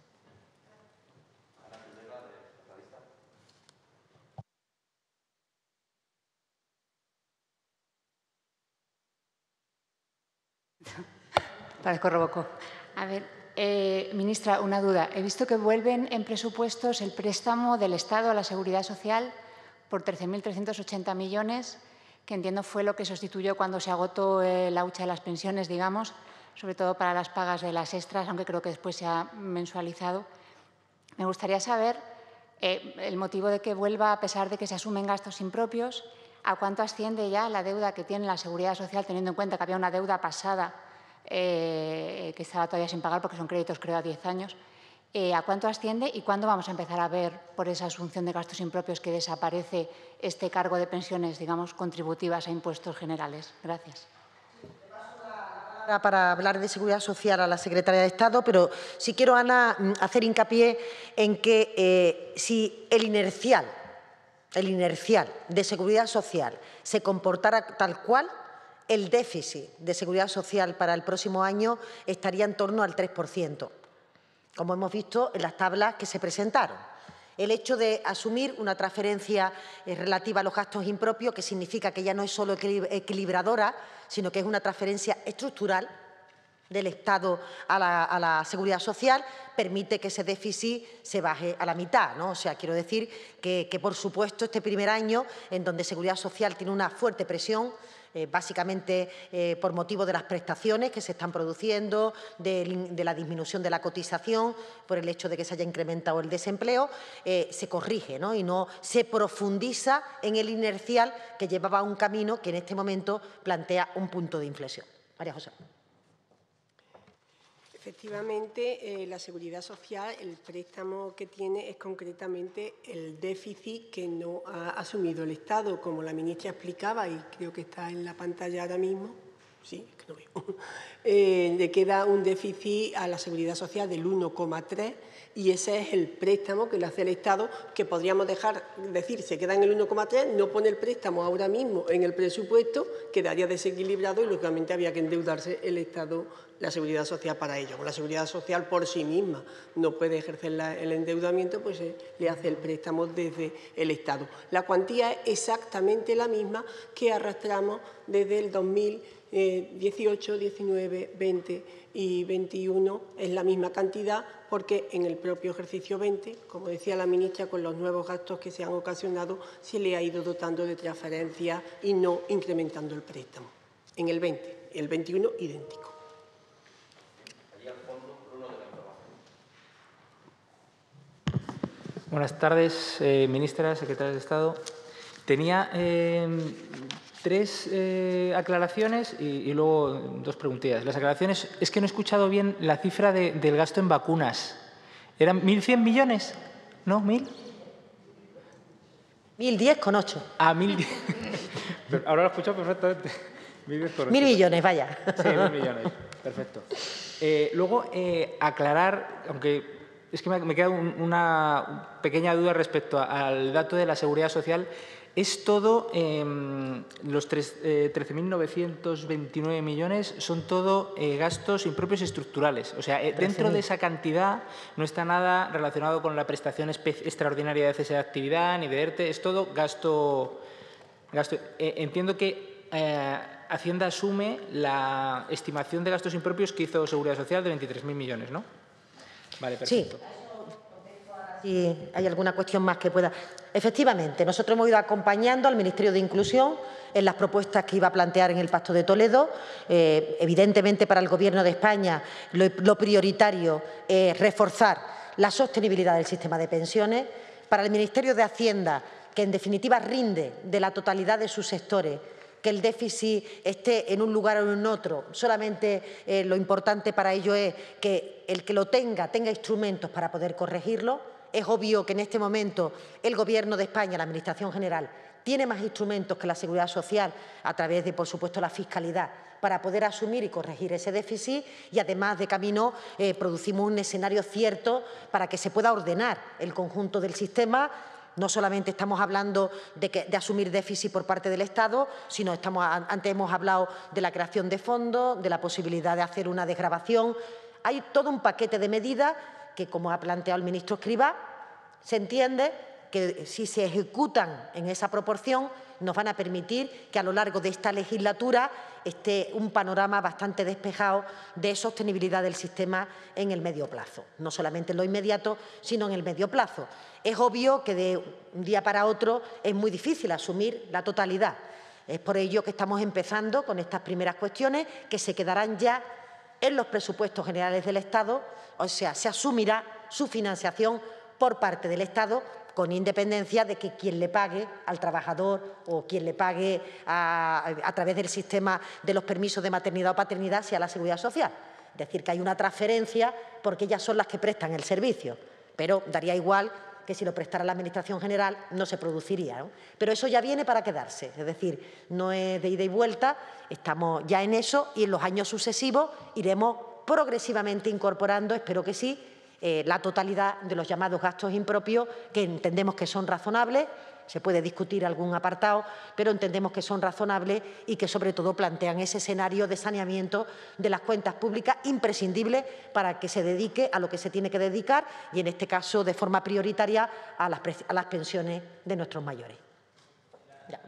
Parezco Robocop. A ver, ministra, una duda. He visto que vuelven en presupuestos el préstamo del Estado a la Seguridad Social por 13.380 millones, que entiendo fue lo que sustituyó cuando se agotó la hucha de las pensiones, digamos, sobre todo para las pagas de las extras, aunque creo que después se ha mensualizado. Me gustaría saber el motivo de que vuelva, a pesar de que se asumen gastos impropios, a cuánto asciende ya la deuda que tiene la Seguridad Social, teniendo en cuenta que había una deuda pasada que estaba todavía sin pagar porque son créditos, creo, a 10 años. ¿A cuánto asciende y cuándo vamos a empezar a ver, por esa asunción de gastos impropios, que desaparece este cargo de pensiones, digamos, contributivas a impuestos generales? Gracias. Para hablar de Seguridad Social a la Secretaria de Estado, pero sí quiero, Ana, hacer hincapié en que si el inercial de Seguridad Social se comportara tal cual, el déficit de Seguridad Social para el próximo año estaría en torno al 3%, como hemos visto en las tablas que se presentaron. El hecho de asumir una transferencia relativa a los gastos impropios, que significa que ya no es solo equilibradora, sino que es una transferencia estructural del Estado a la Seguridad Social, permite que ese déficit se baje a la mitad, ¿no? O sea, quiero decir que, por supuesto, este primer año, en donde Seguridad Social tiene una fuerte presión, básicamente por motivo de las prestaciones que se están produciendo, de la disminución de la cotización, por el hecho de que se haya incrementado el desempleo, se corrige, ¿no? Y no se profundiza en el inercial que llevaba un camino que en este momento plantea un punto de inflexión. María José. Efectivamente, la Seguridad Social, el préstamo que tiene es concretamente el déficit que no ha asumido el Estado, como la ministra explicaba, y creo que está en la pantalla ahora mismo. Sí, es que no veo. Le queda un déficit a la Seguridad Social del 1,3 y ese es el préstamo que le hace el Estado, que podríamos decir, se queda en el 1,3, no pone el préstamo ahora mismo en el presupuesto, quedaría desequilibrado y lógicamente había que endeudarse el Estado, la Seguridad Social, para ello. Como la Seguridad Social por sí misma no puede ejercer el endeudamiento, pues le hace el préstamo desde el Estado. La cuantía es exactamente la misma que arrastramos desde el 2018, 19, 20 y 21, es la misma cantidad, porque en el propio ejercicio 20, como decía la ministra, con los nuevos gastos que se han ocasionado, se le ha ido dotando de transferencias y no incrementando el préstamo. En el 20, el 21 idéntico. Buenas tardes, ministra, secretaria de Estado. Tenía tres aclaraciones y luego dos preguntillas. Las aclaraciones, es que no he escuchado bien la cifra del gasto en vacunas. ¿Eran 1.100 millones? ¿No? ¿1.000? 1.010,8. Ah, 1.010. Ahora lo he escuchado perfectamente. 1.000 millones, vaya. Sí, 1.000 millones. Perfecto. Luego, aclarar, aunque es que me queda una pequeña duda respecto al dato de la Seguridad Social. ¿Es todo, los 13.929 millones, son todo gastos impropios estructurales? O sea, dentro de esa cantidad no está nada relacionado con la prestación extraordinaria de cese de actividad ni de ERTE, es todo gasto. Entiendo que Hacienda asume la estimación de gastos impropios que hizo Seguridad Social de 23.000 millones, ¿no? Vale, perfecto. Sí. Si hay alguna cuestión más que pueda. Efectivamente, nosotros hemos ido acompañando al Ministerio de Inclusión en las propuestas que iba a plantear en el Pacto de Toledo. Evidentemente, para el Gobierno de España lo prioritario es reforzar la sostenibilidad del sistema de pensiones. Para el Ministerio de Hacienda, que en definitiva rinde de la totalidad de sus sectores, que el déficit esté en un lugar o en otro. Solamente lo importante para ello es que el que lo tenga instrumentos para poder corregirlo. Es obvio que en este momento el Gobierno de España, la Administración General, tiene más instrumentos que la Seguridad Social a través de, por supuesto, la fiscalidad para poder asumir y corregir ese déficit y, además, de camino producimos un escenario cierto para que se pueda ordenar el conjunto del sistema. No solamente estamos hablando de asumir déficit por parte del Estado, sino antes hemos hablado de la creación de fondos, de la posibilidad de hacer una desgravación. Hay todo un paquete de medidas que, como ha planteado el ministro Escrivá, se entiende que si se ejecutan en esa proporción nos van a permitir que a lo largo de esta legislatura esté un panorama bastante despejado de sostenibilidad del sistema en el medio plazo. No solamente en lo inmediato, sino en el medio plazo. Es obvio que de un día para otro es muy difícil asumir la totalidad. Es por ello que estamos empezando con estas primeras cuestiones que se quedarán ya en los presupuestos generales del Estado, o sea, se asumirá su financiación por parte del Estado, con independencia de que quien le pague al trabajador o quien le pague a través del sistema de los permisos de maternidad o paternidad sea la Seguridad Social. Es decir, que hay una transferencia porque ellas son las que prestan el servicio, pero daría igual que si lo prestara la Administración General no se produciría, ¿no? Pero eso ya viene para quedarse, es decir, no es de ida y vuelta, estamos ya en eso y en los años sucesivos iremos progresivamente incorporando, espero que sí, la totalidad de los llamados gastos impropios, que entendemos que son razonables. Se puede discutir algún apartado, pero entendemos que son razonables y que, sobre todo, plantean ese escenario de saneamiento de las cuentas públicas imprescindible para que se dedique a lo que se tiene que dedicar y, en este caso, de forma prioritaria, a las pensiones de nuestros mayores. Ya.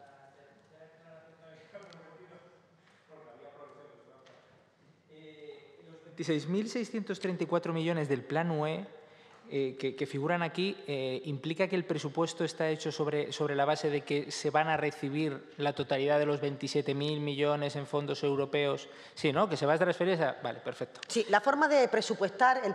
26.634 millones del Plan UE que figuran aquí, ¿implica que el presupuesto está hecho sobre la base de que se van a recibir la totalidad de los 27.000 millones en fondos europeos? Sí, ¿no? Que se va a transferir esa... Vale, perfecto. Sí, la forma de presupuestar el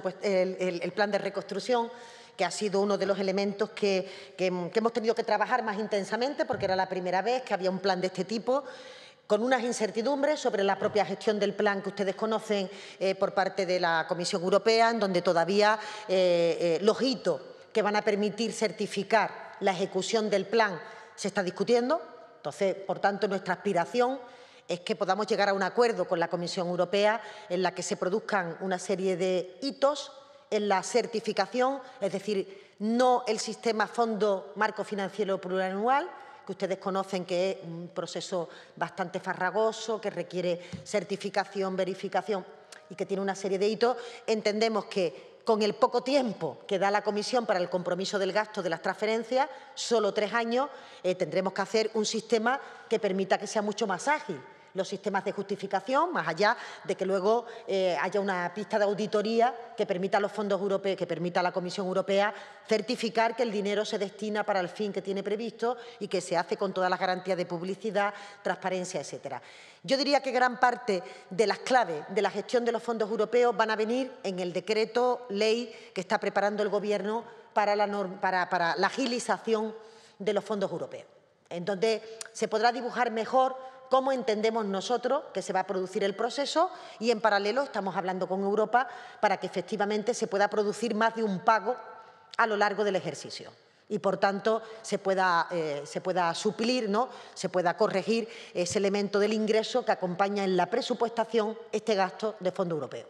plan de reconstrucción, que ha sido uno de los elementos que hemos tenido que trabajar más intensamente, porque era la primera vez que había un plan de este tipo, con unas incertidumbres sobre la propia gestión del plan que ustedes conocen por parte de la Comisión Europea, en donde todavía los hitos que van a permitir certificar la ejecución del plan se está discutiendo. Entonces, por tanto, nuestra aspiración es que podamos llegar a un acuerdo con la Comisión Europea en la que se produzcan una serie de hitos en la certificación, es decir, no el sistema Fondo Marco Financiero Plurianual, que ustedes conocen que es un proceso bastante farragoso, que requiere certificación, verificación y que tiene una serie de hitos. Entendemos que con el poco tiempo que da la Comisión para el compromiso del gasto de las transferencias, solo 3 años, tendremos que hacer un sistema que permita que sea mucho más ágil los sistemas de justificación, más allá de que luego haya una pista de auditoría que permita a los fondos europeos, que permita a la Comisión Europea certificar que el dinero se destina para el fin que tiene previsto y que se hace con todas las garantías de publicidad, transparencia, etcétera. Yo diría que gran parte de las claves de la gestión de los fondos europeos van a venir en el decreto ley que está preparando el Gobierno para la agilización de los fondos europeos, en donde se podrá dibujar mejor cómo entendemos nosotros que se va a producir el proceso y, en paralelo, estamos hablando con Europa para que efectivamente se pueda producir más de un pago a lo largo del ejercicio y, por tanto, se pueda suplir, ¿no?, se pueda corregir ese elemento del ingreso que acompaña en la presupuestación este gasto de fondo europeo.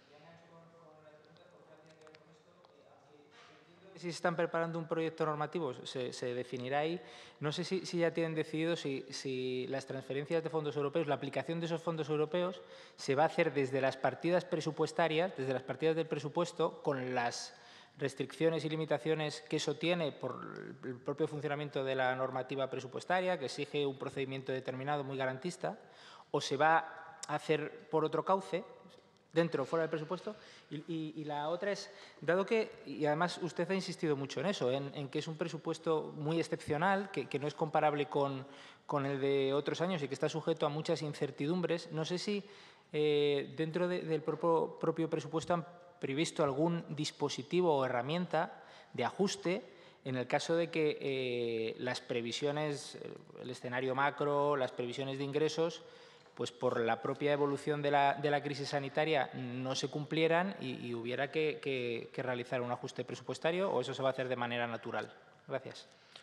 Si se están preparando un proyecto normativo, se definirá ahí. No sé si ya tienen decidido si las transferencias de fondos europeos, la aplicación de esos fondos europeos, se va a hacer desde las partidas presupuestarias, desde las partidas del presupuesto, con las restricciones y limitaciones que eso tiene por el propio funcionamiento de la normativa presupuestaria, que exige un procedimiento determinado muy garantista, o se va a hacer por otro cauce, dentro o fuera del presupuesto. Y la otra es, dado que, y además usted ha insistido mucho en eso, en que es un presupuesto muy excepcional, que no es comparable con el de otros años y que está sujeto a muchas incertidumbres, no sé si dentro del propio presupuesto han previsto algún dispositivo o herramienta de ajuste en el caso de que las previsiones, el escenario macro, las previsiones de ingresos, pues por la propia evolución de la crisis sanitaria no se cumplieran y hubiera que realizar un ajuste presupuestario, o eso se va a hacer de manera natural? Gracias.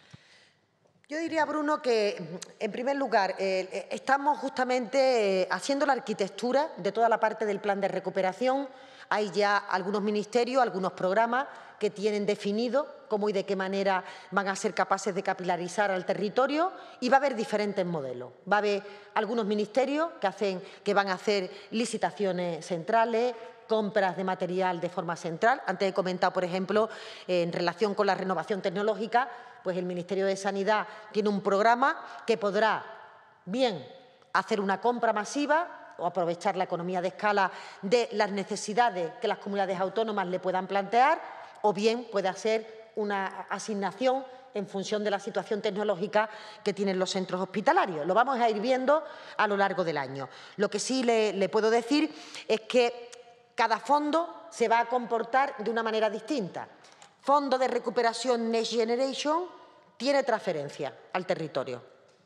Yo diría, Bruno, que, en primer lugar, estamos justamente haciendo la arquitectura de toda la parte del plan de recuperación. Hay ya algunos ministerios, algunos programas que tienen definido cómo y de qué manera van a ser capaces de capilarizar al territorio, y va a haber diferentes modelos. Va a haber algunos ministerios que van a hacer licitaciones centrales, compras de material de forma central. Antes he comentado, por ejemplo, en relación con la renovación tecnológica, pues el Ministerio de Sanidad tiene un programa que podrá bien hacer una compra masiva o aprovechar la economía de escala de las necesidades que las comunidades autónomas le puedan plantear, o bien puede hacer una asignación en función de la situación tecnológica que tienen los centros hospitalarios. Lo vamos a ir viendo a lo largo del año. Lo que sí le puedo decir es que cada fondo se va a comportar de una manera distinta. Fondo de recuperación Next Generation tiene transferencia al territorio.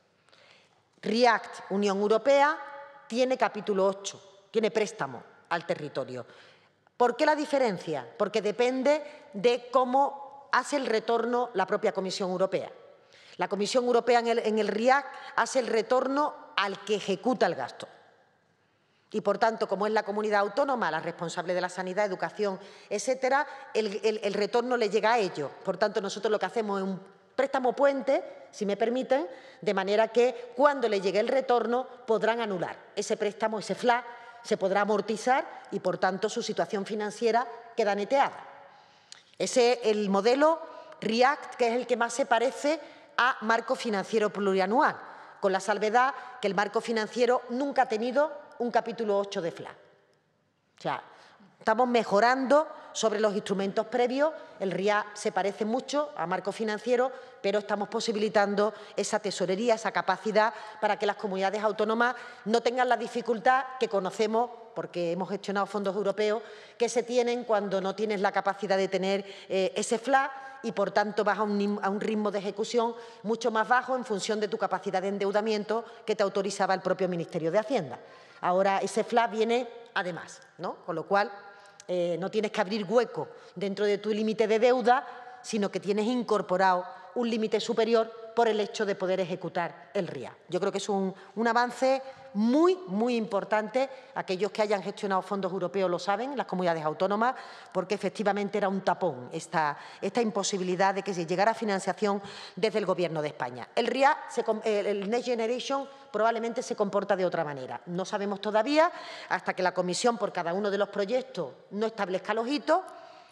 REACT, Unión Europea, tiene capítulo 8, tiene préstamo al territorio. ¿Por qué la diferencia? Porque depende de cómo hace el retorno la propia Comisión Europea. La Comisión Europea en el REACT hace el retorno al que ejecuta el gasto. Y, por tanto, como es la comunidad autónoma la responsable de la sanidad, educación, etcétera, el retorno le llega a ellos. Por tanto, nosotros lo que hacemos es un préstamo puente, si me permiten, de manera que cuando le llegue el retorno podrán anular ese préstamo, ese FLA, se podrá amortizar y, por tanto, su situación financiera queda neteada. Ese es el modelo REACT, que es el que más se parece a marco financiero plurianual, con la salvedad que el marco financiero nunca ha tenido un capítulo 8 de FLA. O sea, estamos mejorando sobre los instrumentos previos. El REACT se parece mucho a marco financiero, pero estamos posibilitando esa tesorería, esa capacidad para que las comunidades autónomas no tengan la dificultad que conocemos, porque hemos gestionado fondos europeos, que se tienen cuando no tienes la capacidad de tener ese FLA y, por tanto, vas a un ritmo de ejecución mucho más bajo en función de tu capacidad de endeudamiento que te autorizaba el propio Ministerio de Hacienda. Ahora ese FLA viene además, ¿no? Con lo cual no tienes que abrir hueco dentro de tu límite de deuda, sino que tienes incorporado un límite superior por el hecho de poder ejecutar el REACT. Yo creo que es un avance muy, muy importante. Aquellos que hayan gestionado fondos europeos lo saben, las comunidades autónomas, porque efectivamente era un tapón esta imposibilidad de que se llegara financiación desde el Gobierno de España. El REACT, el Next Generation, probablemente se comporta de otra manera. No sabemos todavía, hasta que la Comisión por cada uno de los proyectos no establezca los hitos.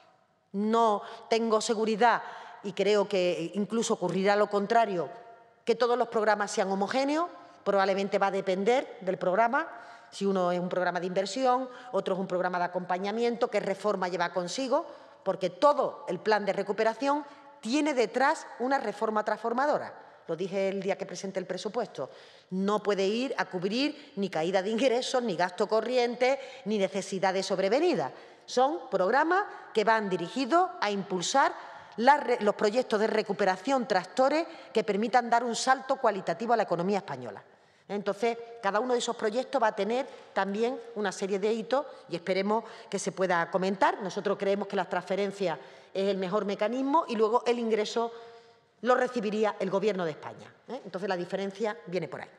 No tengo seguridad, y creo que incluso ocurrirá lo contrario, que todos los programas sean homogéneos. Probablemente va a depender del programa, si uno es un programa de inversión, otro es un programa de acompañamiento, qué reforma lleva consigo, porque todo el plan de recuperación tiene detrás una reforma transformadora. Lo dije el día que presenté el presupuesto. No puede ir a cubrir ni caída de ingresos, ni gasto corriente, ni necesidades sobrevenidas. Son programas que van dirigidos a impulsar los proyectos de recuperación tractores que permitan dar un salto cualitativo a la economía española. Entonces, cada uno de esos proyectos va a tener también una serie de hitos y esperemos que se pueda comentar. Nosotros creemos que las transferencias es el mejor mecanismo y luego el ingreso lo recibiría el Gobierno de España. Entonces, la diferencia viene por ahí.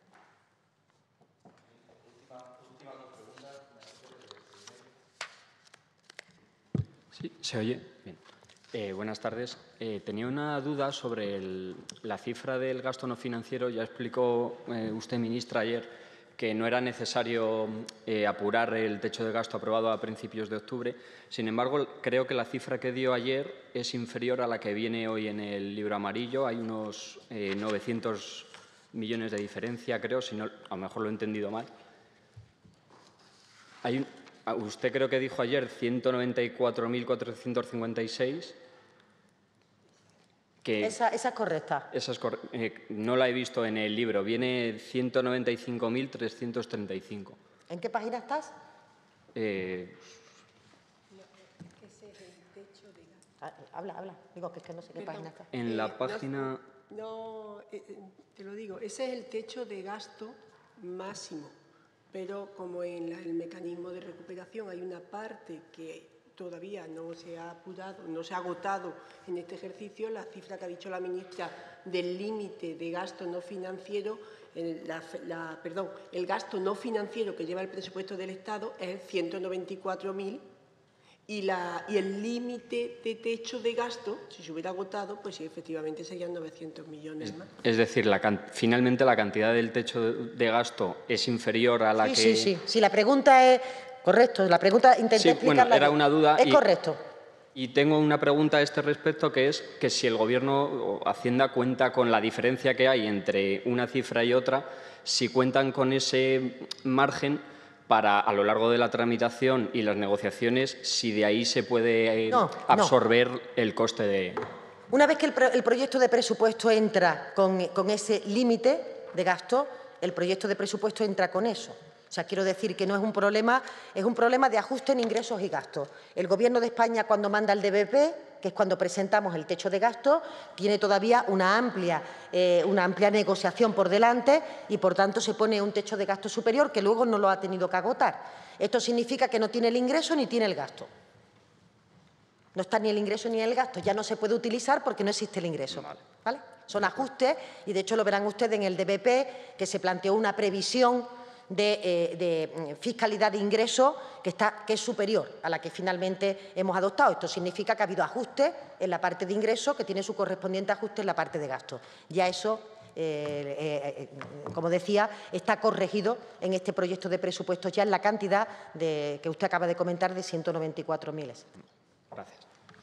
Sí, ¿se oye? Bien. Buenas tardes. Tenía una duda sobre la cifra del gasto no financiero. Ya explicó usted, ministra, ayer que no era necesario apurar el techo de gasto aprobado a principios de octubre. Sin embargo, creo que la cifra que dio ayer es inferior a la que viene hoy en el libro amarillo. Hay unos 900 millones de diferencia, creo, si no, a lo mejor lo he entendido mal. Usted creo que dijo ayer 194.456. Esa es correcta. No la he visto en el libro. Viene 195.335. ¿En qué página estás? Habla. Digo que es que no sé qué página está. En la página... No, te lo digo. Ese es el techo de gasto máximo. pero como en el mecanismo de recuperación hay una parte que todavía no se ha apurado, no se ha agotado en este ejercicio, la cifra que ha dicho la ministra del límite de gasto no financiero, el gasto no financiero que lleva el presupuesto del Estado es 194.000 y el límite de techo de gasto, si se hubiera agotado, pues sí, efectivamente serían 900 millones más. Es decir, finalmente la cantidad del techo de gasto es inferior a la que... Sí, la pregunta es... Correcto, la pregunta intenté explicarla. Bueno, era una duda. Es correcto. Y tengo una pregunta a este respecto, que es que si el Gobierno o Hacienda cuenta con la diferencia que hay entre una cifra y otra, si cuentan con ese margen para, a lo largo de la tramitación y las negociaciones, si de ahí se puede absorber el coste de... Una vez que el proyecto de presupuesto entra con ese límite de gasto, el proyecto de presupuesto entra con eso. O sea, quiero decir que no es un problema, es un problema de ajuste en ingresos y gastos. El Gobierno de España, cuando manda el DBP, que es cuando presentamos el techo de gasto, tiene todavía una amplia negociación por delante y, por tanto, se pone un techo de gasto superior que luego no lo ha tenido que agotar. Esto significa que no tiene el ingreso ni tiene el gasto. No está ni el ingreso ni el gasto. Ya no se puede utilizar porque no existe el ingreso. ¿Vale? Son ajustes y, de hecho, lo verán ustedes en el DBP, que se planteó una previsión de fiscalidad de ingresos que es superior a la que finalmente hemos adoptado. Esto significa que ha habido ajustes en la parte de ingresos, que tiene su correspondiente ajuste en la parte de gasto. Ya eso, como decía, está corregido en este proyecto de presupuestos ya en la cantidad que usted acaba de comentar de 194.000. Gracias.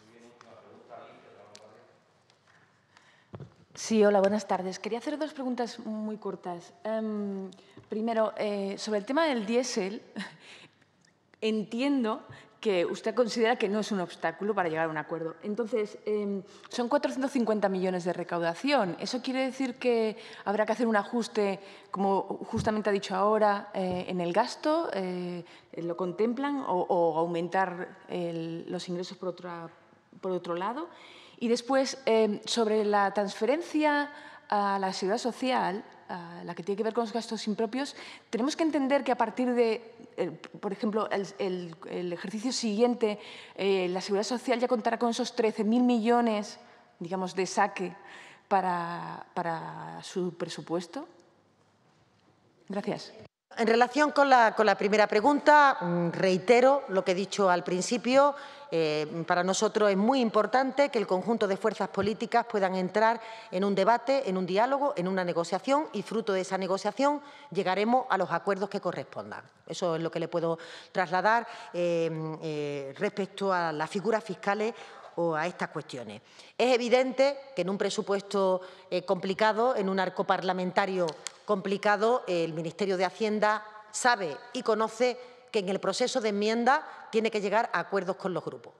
Sí, hola, buenas tardes. Quería hacer dos preguntas muy cortas. Primero, sobre el tema del diésel, entiendo que usted considera que no es un obstáculo para llegar a un acuerdo. Entonces, son 450 millones de recaudación. ¿Eso quiere decir que habrá que hacer un ajuste, como justamente ha dicho ahora, en el gasto? ¿Lo contemplan? ¿O aumentar los ingresos por otro lado? Y después, sobre la transferencia a la Seguridad Social, la que tiene que ver con los gastos impropios, tenemos que entender que a partir de, por ejemplo, el ejercicio siguiente, la Seguridad Social ya contará con esos 13.000 millones, digamos, de saque para su presupuesto. Gracias. En relación con la primera pregunta, reitero lo que he dicho al principio. Para nosotros es muy importante que el conjunto de fuerzas políticas puedan entrar en un debate, en un diálogo, en una negociación y, fruto de esa negociación, llegaremos a los acuerdos que correspondan. Eso es lo que le puedo trasladar respecto a las figuras fiscales o a estas cuestiones. Es evidente que en un presupuesto complicado, en un arco parlamentario complicado, el Ministerio de Hacienda sabe y conoce que en el proceso de enmienda tiene que llegar a acuerdos con los grupos.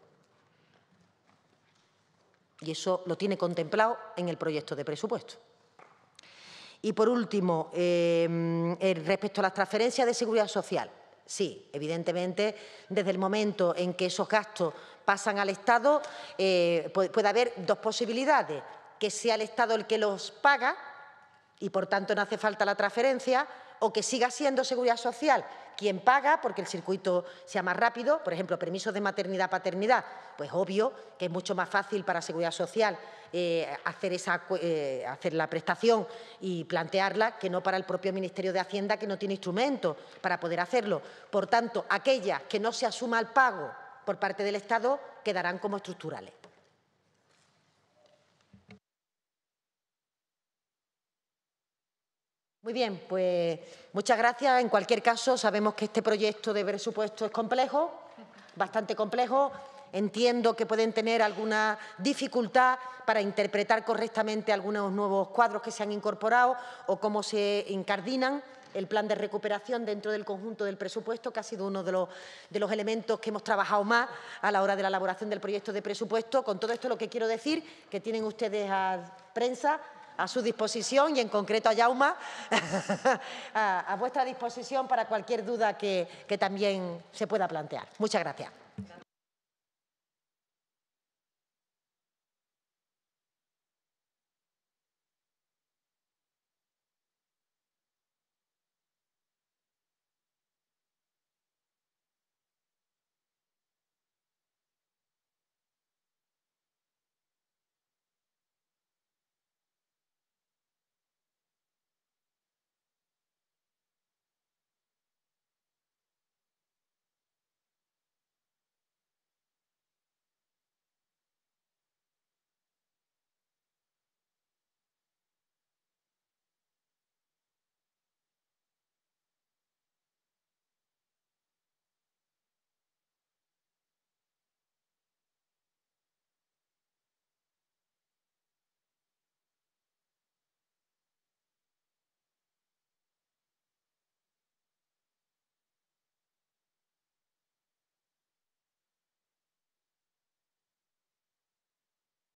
Y eso lo tiene contemplado en el proyecto de presupuesto. Y, por último, respecto a las transferencias de seguridad social, sí, evidentemente, desde el momento en que esos gastos pasan al Estado, puede haber dos posibilidades: que sea el Estado el que los paga y, por tanto, no hace falta la transferencia, o que siga siendo Seguridad Social quien paga porque el circuito sea más rápido. Por ejemplo, permisos de maternidad-paternidad, pues obvio que es mucho más fácil para Seguridad Social hacer la prestación y plantearla que no para el propio Ministerio de Hacienda, que no tiene instrumentos para poder hacerlo. Por tanto, aquellas que no se asuma el pago por parte del Estado quedarán como estructurales. Muy bien, pues muchas gracias. En cualquier caso, sabemos que este proyecto de presupuesto es complejo, bastante complejo. Entiendo que pueden tener alguna dificultad para interpretar correctamente algunos nuevos cuadros que se han incorporado o cómo se incardinan el plan de recuperación dentro del conjunto del presupuesto, que ha sido uno de los elementos que hemos trabajado más a la hora de la elaboración del proyecto de presupuesto. Con todo esto, lo que quiero decir, que tienen ustedes a prensa a su disposición y, en concreto, a Jauma, a vuestra disposición para cualquier duda que también se pueda plantear. Muchas gracias.